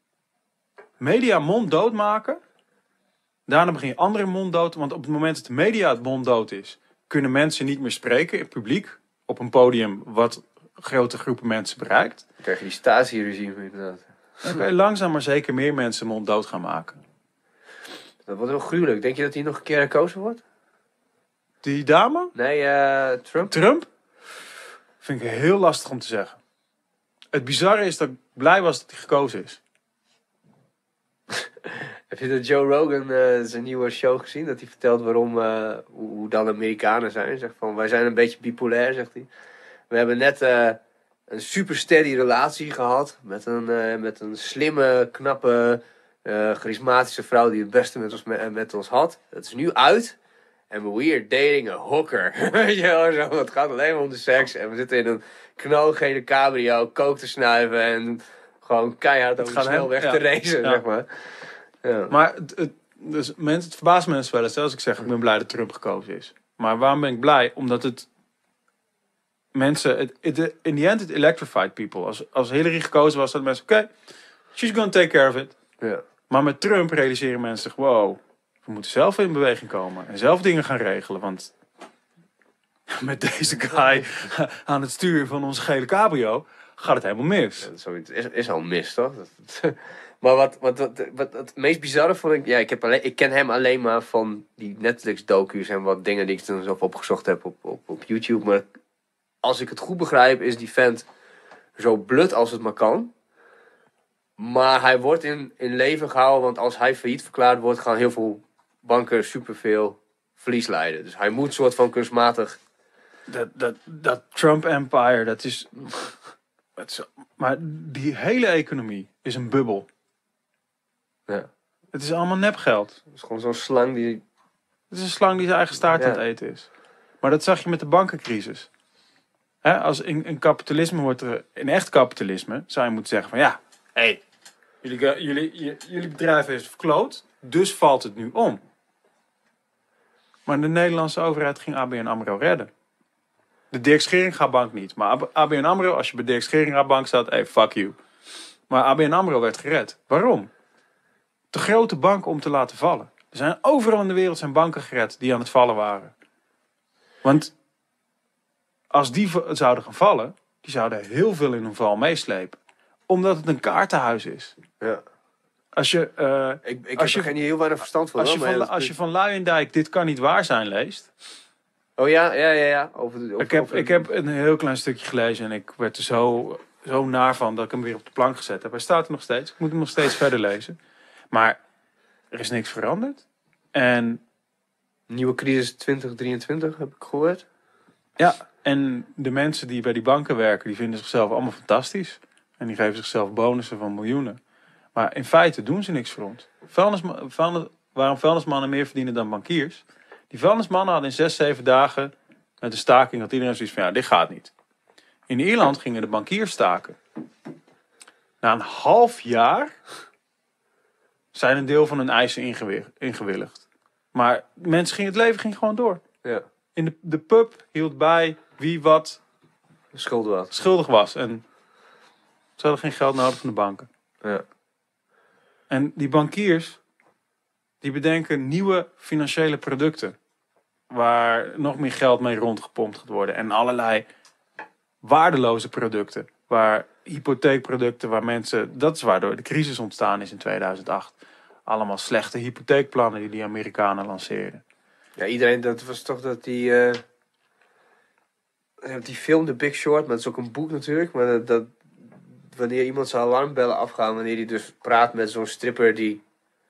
Media monddood maken. Daarna begin je andere monddood. Want op het moment dat de media het monddood is, kunnen mensen niet meer spreken in het publiek. Op een podium wat grote groepen mensen bereikt. Dan krijg je die Stasi-regime inderdaad. Dan kan je langzaam maar zeker meer mensen monddood gaan maken. Dat wordt wel gruwelijk. Denk je dat hij nog een keer herkozen wordt? Die dame? Nee, Trump. Trump? Vind ik heel lastig om te zeggen. Het bizarre is dat ik blij was dat hij gekozen is. Heb je de Joe Rogan zijn nieuwe show gezien? Dat hij vertelt waarom, hoe dan Amerikanen zijn. Zegt van, wij zijn een beetje bipolair, zegt hij. We hebben net een super steady relatie gehad. Met een slimme, knappe, charismatische vrouw die het beste met ons had. Dat is nu uit. En we are dating a hooker. Weet je wel, zo. Het gaat alleen maar om de seks. En we zitten in een knalgele cabrio, kook te snuiven en gewoon keihard over de snelweg te racen, zeg maar. Ja. Maar het verbaast mensen wel eens als ik zeg ik ben blij dat Trump gekozen is. Maar waarom ben ik blij? Omdat het mensen, in the end it electrified people. Als Hillary gekozen was, dan mensen, oké, she's gonna take care of it. Ja. Maar met Trump realiseren mensen zich, wow, we moeten zelf in beweging komen en zelf dingen gaan regelen. Want met deze guy aan het stuur van onze gele cabrio gaat het helemaal mis. Ja, zoiets is al mis, toch? Maar wat het meest bizarre vond ik... Ja, ik ken hem alleen maar van die Netflix-docu's en wat dingen die ik toen zelf opgezocht heb op YouTube. Maar als ik het goed begrijp, is die vent zo blut als het maar kan. Maar hij wordt in leven gehouden, want als hij failliet verklaard wordt, gaan heel veel banken superveel verlies lijden. Dus hij moet soort van kunstmatig... Dat Trump-empire, dat is... Maar die hele economie is een bubbel. Ja. Het is allemaal nepgeld. Het is gewoon zo'n slang die... Het is een slang die zijn eigen staart aan het eten is. Maar dat zag je met de bankencrisis. Als in kapitalisme wordt er... In echt kapitalisme zou je moeten zeggen van... Ja, hey, jullie bedrijf heeft verkloot. Dus valt het nu om. Maar de Nederlandse overheid ging ABN AMRO redden. De Dirk Scheringa bank niet. Maar ABN AMRO, als je bij Dirk Scheringa bank staat... Hey, fuck you. Maar ABN AMRO werd gered. Waarom? Te grote banken om te laten vallen. Er zijn overal in de wereld zijn banken gered die aan het vallen waren. Want als die zouden gaan vallen, die zouden heel veel in hun val meeslepen. Omdat het een kaartenhuis is. Ja. Als je, Ik heb er geen heel weinig verstand van. Als je van Luijendijk Dit kan niet waar zijn leest. Oh ja. Ik heb een heel klein stukje gelezen en ik werd er zo naar van dat ik hem weer op de plank gezet heb. Hij staat er nog steeds. Ik moet hem nog steeds verder lezen. Maar er is niks veranderd. En nieuwe crisis 2023 heb ik gehoord. ja, en de mensen die bij die banken werken, die vinden zichzelf allemaal fantastisch. En die geven zichzelf bonussen van miljoenen. Maar in feite doen ze niks voor ons. Waarom vuilnismannen meer verdienen dan bankiers? Die vuilnismannen hadden in 6, 7 dagen met de staking had iedereen zoiets van ja, dit gaat niet. In Ierland gingen de bankiers staken. Na een half jaar zijn een deel van hun eisen ingewilligd. Maar het leven ging gewoon door. Ja. In de pub hield bij wie wat schuldig was. En ze hadden geen geld nodig van de banken. Ja. En die bankiers, die bedenken nieuwe financiële producten. Waar nog meer geld mee rondgepompt gaat worden. En allerlei waardeloze producten. Waar hypotheekproducten, waar mensen... Dat is waardoor de crisis ontstaan is in 2008. Allemaal slechte hypotheekplannen die Amerikanen lanceerden. Ja, iedereen, dat was toch dat die film The Big Short, maar dat is ook een boek natuurlijk. Maar dat wanneer iemand zijn alarmbellen afgaan, wanneer hij dus praat met zo'n stripper die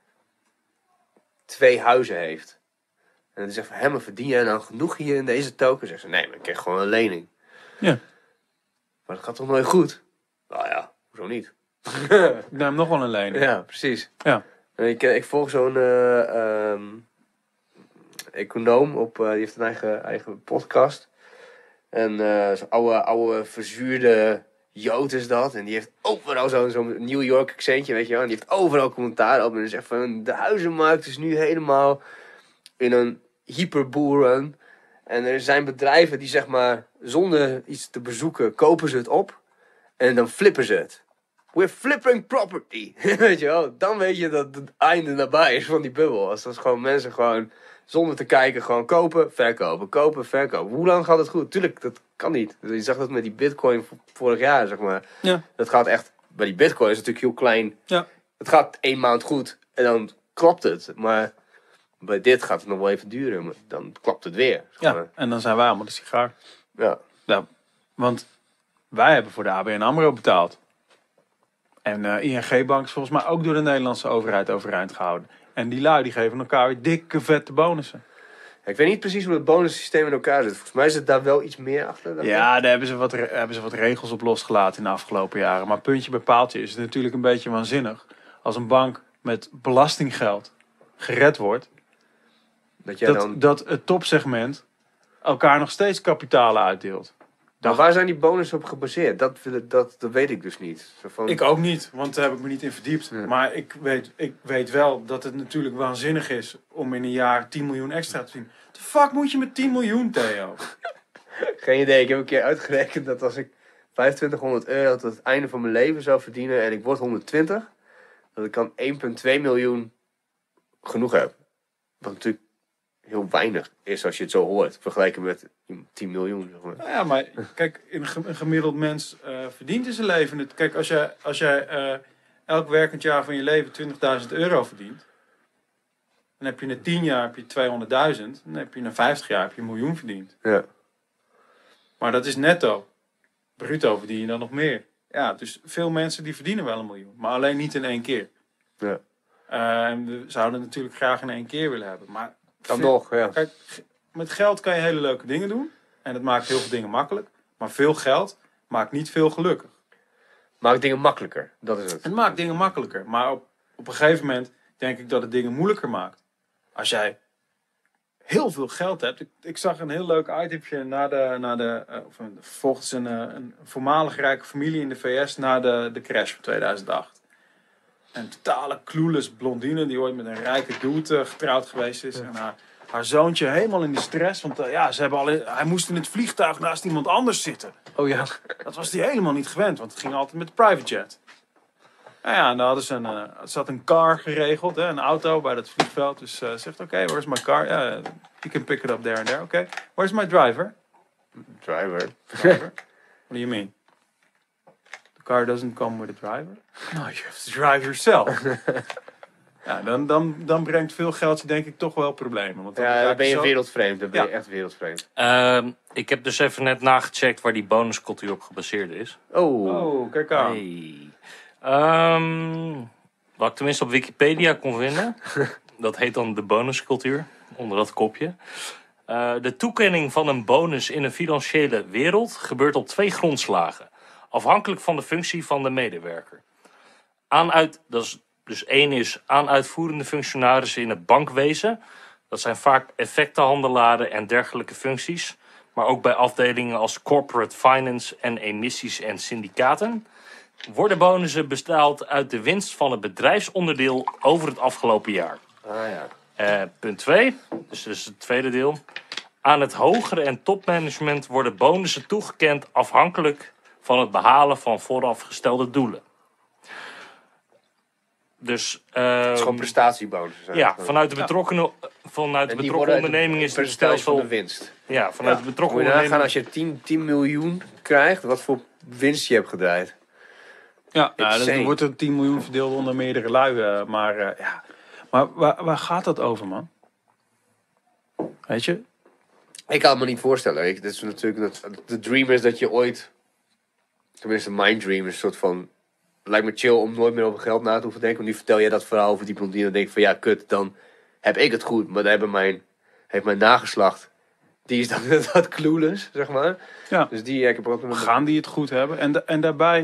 2 huizen heeft. En dan zegt van, hé, maar verdien jij nou genoeg hier in deze token? Zegt ze, nee, maar ik krijg gewoon een lening. Ja. Maar dat gaat toch nooit goed? Nou ja, hoezo niet? Ik neem nog wel een lening. Ja, precies. Ja. En ik volg zo'n econoom die heeft een eigen podcast. En zo'n oude verzuurde Jood is dat. En die heeft overal zo'n New York accentje, weet je wel. En die heeft overal commentaar op. En die zegt van, de huizenmarkt is nu helemaal in een hyperboelrun. En er zijn bedrijven die zeg maar, zonder iets te bezoeken, kopen ze het op. En dan flippen ze het. We're flipping property. Weet je wel, dan weet je dat het einde nabij is van die bubbel. Als dat gewoon mensen gewoon zonder te kijken gewoon kopen, verkopen, kopen, verkopen. Hoe lang gaat het goed? Tuurlijk, dat kan niet. Dus je zag dat met die bitcoin vorig jaar, zeg maar. Ja. Dat gaat echt, bij die bitcoin is het natuurlijk heel klein. Ja. Het gaat 1 maand goed en dan klapt het. Maar bij dit gaat het nog wel even duren. Maar dan klapt het weer. Zeg maar. Ja, en dan zijn wij allemaal de sigaar. Ja. Ja, want wij hebben voor de ABN AMRO betaald. En ING-bank is volgens mij ook door de Nederlandse overheid overeind gehouden. En die lui die geven elkaar weer dikke vette bonussen. Ik weet niet precies hoe het bonussysteem in elkaar zit. Volgens mij zit daar wel iets meer achter. Ja, daar hebben ze wat regels op losgelaten in de afgelopen jaren. Maar puntje bij paaltje is het natuurlijk een beetje waanzinnig. Als een bank met belastinggeld gered wordt. Dat het topsegment elkaar nog steeds kapitalen uitdeelt. Maar waar zijn die bonussen op gebaseerd? Dat weet ik dus niet. Zo van... Ik ook niet, want daar heb ik me niet in verdiept. Ja. Maar ik weet wel dat het natuurlijk waanzinnig is om in een jaar 10 miljoen extra te zien. De fuck moet je met 10 miljoen, Theo? Geen idee, ik heb een keer uitgerekend dat als ik €2500 tot het einde van mijn leven zou verdienen en ik word 120, dat ik dan 1,2 miljoen genoeg heb. Wat natuurlijk heel weinig is als je het zo hoort, vergeleken met 10 miljoen. Zeg maar. Nou ja, maar kijk, een gemiddeld mens verdient in zijn leven. Kijk, als jij elk werkend jaar van je leven €20.000 verdient, dan heb je na 10 jaar heb je 200.000, dan heb je na 50 jaar heb je 1 miljoen verdiend. Ja. Maar dat is netto. Bruto verdien je dan nog meer. Ja, dus veel mensen die verdienen wel 1 miljoen, maar alleen niet in 1 keer. Ja. En we zouden het natuurlijk graag in 1 keer willen hebben. Maar Dan nog, ja. Kijk, met geld kan je hele leuke dingen doen. En dat maakt heel veel dingen makkelijk. Maar veel geld maakt niet veel gelukkig. Maakt dingen makkelijker, dat is het. Het maakt dingen makkelijker. Maar op een gegeven moment denk ik dat het dingen moeilijker maakt. Als jij heel veel geld hebt. Ik zag een heel leuk itempje volgens een voormalig rijke familie in de VS na de crash van 2008. Een totale clueless blondine die ooit met een rijke dude getrouwd geweest is. En haar zoontje helemaal in de stress. Want hij moest in het vliegtuig naast iemand anders zitten. Oh ja. Dat was hij helemaal niet gewend, want het ging altijd met de private jet. Nou ja, en dan hadden ze er zat een car geregeld, hè, een auto bij dat vliegveld. Dus zegt, oké, where's my car? Yeah, you can pick it up there and there. Okay, where's my driver? Driver. What do you mean? The car doesn't come with a driver? No, you have to drive yourself. Ja, dan brengt veel geld je denk ik toch wel problemen. Want Dan ben je wereldvreemd. Dan ben je echt wereldvreemd. Ik heb dus even net nagecheckt waar die bonuscultuur op gebaseerd is. Oh, kijk aan. Hey. Wat ik tenminste op Wikipedia kon vinden. Dat heet dan de bonuscultuur. Onder dat kopje. De toekenning van een bonus in een financiële wereld gebeurt op 2 grondslagen. Afhankelijk van de functie van de medewerker. Dus 1 is aan uitvoerende functionarissen in het bankwezen. Dat zijn vaak effectenhandelaren en dergelijke functies. Maar ook bij afdelingen als corporate finance en emissies en syndicaten. Worden bonussen betaald uit de winst van het bedrijfsonderdeel over het afgelopen jaar. Punt 2, dus het tweede deel. Aan het hogere en topmanagement worden bonussen toegekend afhankelijk van het behalen van voorafgestelde doelen. Dus, het is gewoon prestatiebonussen. Ja, vanuit de betrokken onderneming is het stelsel van de winst. Ja, vanuit de betrokken Moet je onderneming. nagaan als je 10 miljoen krijgt, wat voor winst je hebt gedraaid. Ja, dan wordt er 10 miljoen verdeeld onder meerdere lui. Maar waar gaat dat over, man? Weet je? Ik kan het me niet voorstellen. Dit is natuurlijk de dream is dat je ooit, tenminste mijn dream is een soort van, lijkt me chill om nooit meer over geld na te hoeven denken. Want nu vertel jij dat verhaal over die blondine en denk ik van ja, kut, dan heb ik het goed. Maar dan heeft mijn nageslacht, die is dan dat clueless, zeg maar. Ja. Dus ik heb ook Gaan die het goed hebben? En daarbij,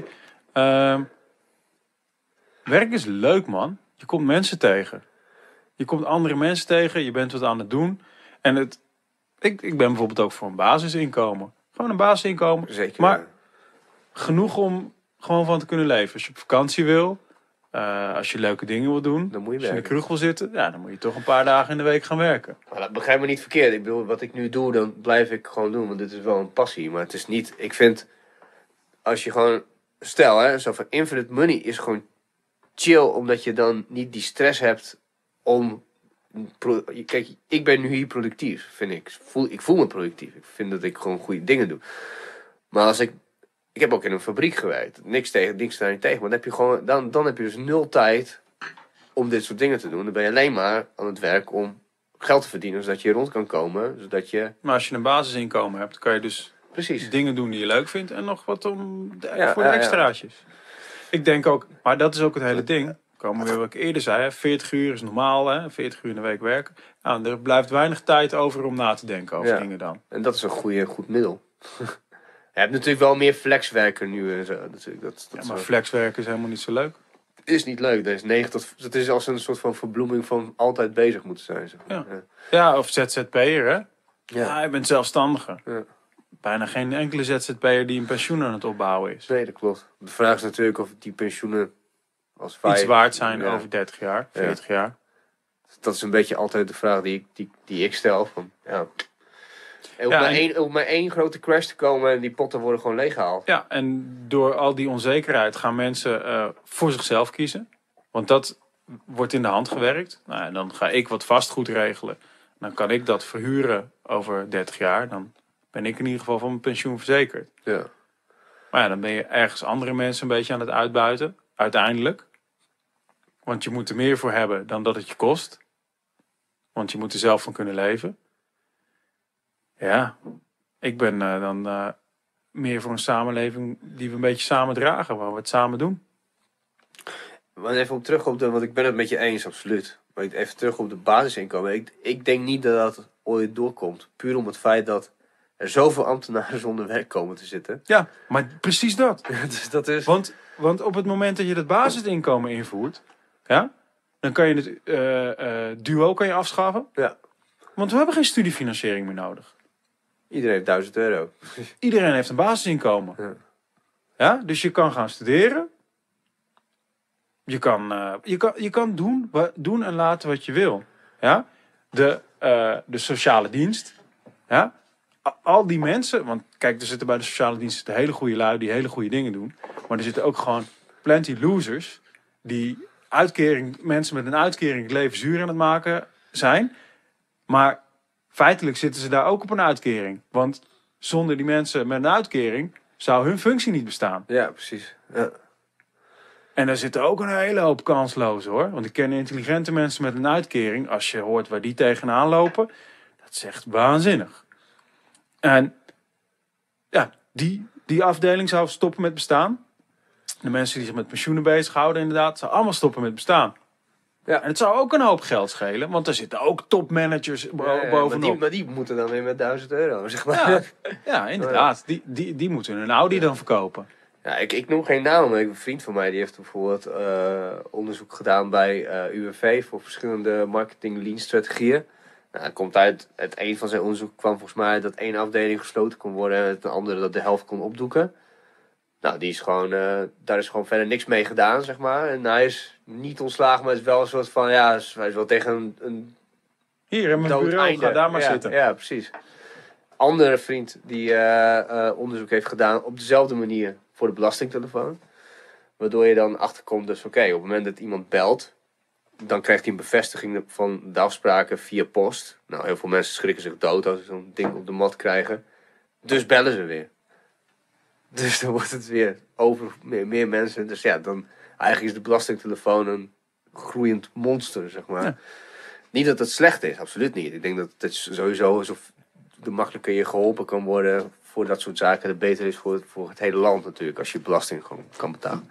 werk is leuk, man. Je komt mensen tegen. Je komt andere mensen tegen. Je bent wat aan het doen. En ik ben bijvoorbeeld ook voor een basisinkomen. Gewoon een basisinkomen. Zeker. Maar genoeg om gewoon van te kunnen leven. Als je op vakantie wil. Als je leuke dingen wil doen. Dan moet je als je in de werken. kroeg wil zitten. Ja, dan moet je toch een paar dagen in de week gaan werken. Maar dat begrijp me niet verkeerd. Ik bedoel, wat ik nu doe, dan blijf ik gewoon doen. Want dit is wel een passie. Maar het is niet, ik vind, als je gewoon, stel hè, zo van infinite money is gewoon chill. Omdat je dan niet die stress hebt om, kijk, ik ben nu hier productief, vind ik. Ik voel me productief. Ik vind dat ik gewoon goede dingen doe. Maar als ik heb ook in een fabriek gewerkt. Niks daar niet tegen. Maar dan heb je gewoon, dan heb je dus 0 tijd om dit soort dingen te doen. Dan ben je alleen maar aan het werk om geld te verdienen, zodat je rond kan komen. Zodat je... Maar als je een basisinkomen hebt, dan kan je dus Precies. dingen doen die je leuk vindt. En nog wat voor de Ja. extraatjes. Ik denk ook, maar dat is ook het hele ding. Komen we weer wat ik eerder zei. Hè? 40 uur is normaal. Hè? 40 uur in de week werken. Nou, er blijft weinig tijd over om na te denken over dingen dan. En dat is een goed middel. Je hebt natuurlijk wel meer flexwerken nu en zo. Natuurlijk. Maar flexwerken is helemaal niet zo leuk. Is niet leuk. Dat is 9 tot... Het is als een soort van verbloeming van altijd bezig moeten zijn. Zeg maar. Ja, of ZZP'er, hè? Ja. Je bent zelfstandige. Ja. Bijna geen enkele ZZP'er die een pensioen aan het opbouwen is. Nee, dat klopt. De vraag is natuurlijk of die pensioenen als Iets waard zijn over 30 jaar, 40 jaar. Dat is een beetje altijd de vraag die ik stel. Van, op maar één grote crash te komen en die potten worden gewoon leeggehaald. Ja, en door al die onzekerheid gaan mensen voor zichzelf kiezen. Want dat wordt in de hand gewerkt. Nou, en dan ga ik wat vastgoed regelen. Dan kan ik dat verhuren over 30 jaar. Dan ben ik in ieder geval van mijn pensioen verzekerd. Ja. Maar ja, dan ben je ergens andere mensen een beetje aan het uitbuiten. Uiteindelijk. Want je moet er meer voor hebben dan dat het je kost. Want je moet er zelf van kunnen leven. Ja, ik ben dan meer voor een samenleving die we een beetje samen dragen. Waar we het samen doen. Maar even op terug want ik ben het met je eens, absoluut. Maar even terug op de basisinkomen. Ik denk niet dat dat ooit doorkomt. Puur om het feit dat er zoveel ambtenaren zonder werk komen te zitten. Ja, maar precies dat. Dus dat is... Want op het moment dat je dat basisinkomen invoert, ja, Dan kan je het duo kan je afschaffen. Ja. Want we hebben geen studiefinanciering meer nodig. Iedereen heeft €1000. Iedereen heeft een basisinkomen. Ja. Ja? Dus je kan gaan studeren. Je kan doen en laten wat je wil. Ja? De sociale dienst. Ja? Al die mensen. Want kijk, er zitten bij de sociale dienst de hele goede lui die hele goede dingen doen. Maar er zitten ook gewoon plenty losers. Die mensen met een uitkering het leven zuur aan het maken zijn. Maar feitelijk zitten ze daar ook op een uitkering. Want zonder die mensen met een uitkering zou hun functie niet bestaan. Ja, precies. Ja. En daar zitten ook een hele hoop kanslozen hoor. Want ik ken intelligente mensen met een uitkering. Als je hoort waar die tegenaan lopen. Dat is echt waanzinnig. En ja, die afdeling zou stoppen met bestaan. De mensen die zich met pensioenen bezighouden inderdaad. Zou allemaal stoppen met bestaan. Ja. En het zou ook een hoop geld schelen. Want er zitten ook topmanagers bovenop. Maar die moeten dan weer met €1000, zeg maar. Ja, inderdaad. Die moeten hun Audi dan verkopen. Ja, ik noem geen naam, maar een vriend van mij die heeft bijvoorbeeld onderzoek gedaan bij UWV voor verschillende marketing lean strategieën. Nou, komt uit een van zijn onderzoeken kwam volgens mij dat 1 afdeling gesloten kon worden en het andere dat de helft kon opdoeken. Nou, die is gewoon, daar is gewoon verder niks mee gedaan, zeg maar. En hij is niet ontslagen, maar is wel een soort van, ja, hij is wel tegen een Hier in mijn dood bureau, einde. ga daar maar zitten. Ja, precies. Andere vriend die onderzoek heeft gedaan op dezelfde manier voor de belastingtelefoon. Waardoor je dan achterkomt, dus oké, op het moment dat iemand belt, dan krijgt hij een bevestiging van de afspraken via post. Nou, heel veel mensen schrikken zich dood als ze zo'n ding op de mat krijgen. Dus bellen ze weer. Dus dan wordt het weer over meer mensen. Dus ja, dan eigenlijk is de belastingtelefoon een groeiend monster, zeg maar. Ja. Niet dat het slecht is, absoluut niet. Ik denk dat het sowieso, de makkelijker je geholpen kan worden voor dat soort zaken, dat beter is voor het hele land natuurlijk, als je belasting gewoon kan betalen.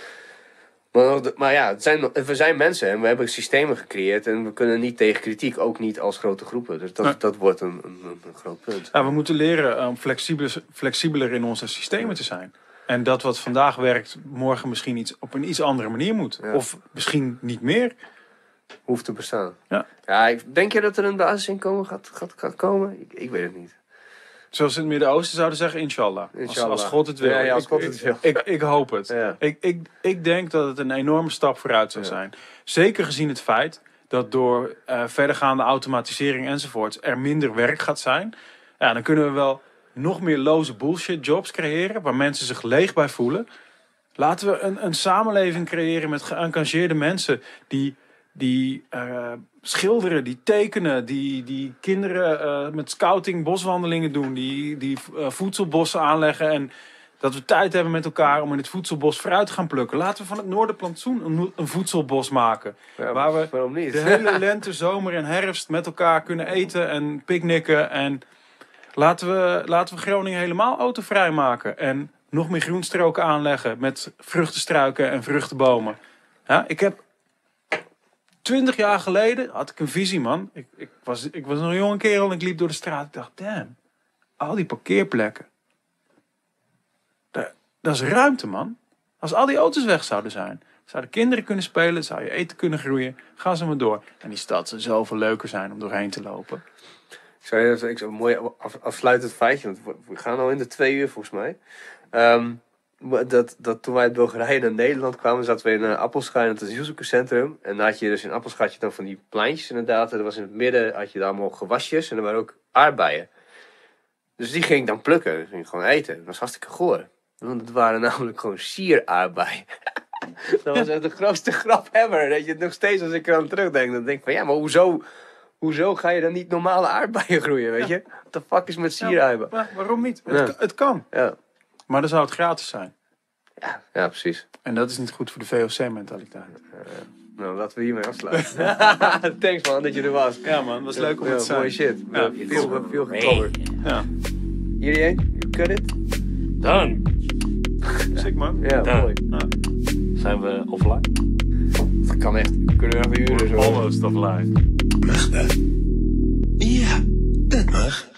Maar ja, we zijn mensen en we hebben systemen gecreëerd en we kunnen niet tegen kritiek, ook niet als grote groepen. Dus dat wordt een groot punt. Ja, we moeten leren om flexibeler in onze systemen te zijn. En dat wat vandaag werkt, morgen misschien op een iets andere manier moet. Ja. Of misschien niet meer. Hoeft te bestaan. Ja. Denk je dat er een basisinkomen gaat komen? Ik weet het niet. Zoals in het Midden-Oosten zouden zeggen, inshallah. Als God het wil. Ja, als God het wil. Ik hoop het. Ja. Ik denk dat het een enorme stap vooruit zou zijn. Zeker gezien het feit dat door verdergaande automatisering enzovoort er minder werk gaat zijn. Ja, dan kunnen we wel nog meer loze bullshit jobs creëren waar mensen zich leeg bij voelen. Laten we een samenleving creëren met geëngageerde mensen die schilderen, die tekenen, die kinderen met scouting boswandelingen doen, die voedselbossen aanleggen en dat we tijd hebben met elkaar om in het voedselbos fruit te gaan plukken. Laten we van het Noorderplantsoen een voedselbos maken. Ja, waar we waarom niet? de hele lente, zomer en herfst met elkaar kunnen eten en picknicken. En laten we Groningen helemaal autovrij maken. En nog meer groenstroken aanleggen met vruchtenstruiken en vruchtenbomen. Ja, ik heb 20 jaar geleden had ik een visie, man. Ik was nog een jonge kerel en ik liep door de straat. Ik dacht, damn, al die parkeerplekken. Dat is ruimte, man. Als al die auto's weg zouden zijn, zouden kinderen kunnen spelen, zou je eten kunnen groeien. Ga ze maar door. En die stad zou zoveel leuker zijn om doorheen te lopen. Ik zou een mooi afsluitend feitje, want we gaan al in de 2 uur volgens mij. Dat toen wij uit Bulgarije naar Nederland kwamen, zaten we in Appelscha in het asielzoekerscentrum. En dan had je dus in Appelscha had je dan van die pleintjes inderdaad. En er was in het midden had je daar allemaal gewasjes en er waren ook aardbeien. Dus die ging ik dan plukken. Dat ging ik gewoon eten. Dat was hartstikke goor. Want het waren namelijk gewoon sieraardbeien. Dat was echt de grootste grap ever. Dat je het nog steeds, als ik er aan terugdenk, dan denk ik van ja, maar hoezo ga je dan niet normale aardbeien groeien, weet je? What the fuck is met sieraardbeien? Ja, waarom niet? Het kan. Ja. Maar dan zou het gratis zijn. Ja, precies. En dat is niet goed voor de VOC-mentaliteit. Nou, laten we hiermee afsluiten. Thanks man, dat je er was. Ja man, het was leuk om het te zijn. Mooie shit. Ja, veel gecoverd. Ja. Jullie, you cut it? Done. Sick man. Ja, mooi. Ja. Zijn we offline? Dat kan echt. We kunnen even uren zo. Almost offline. Mag dat? Ja, dat mag.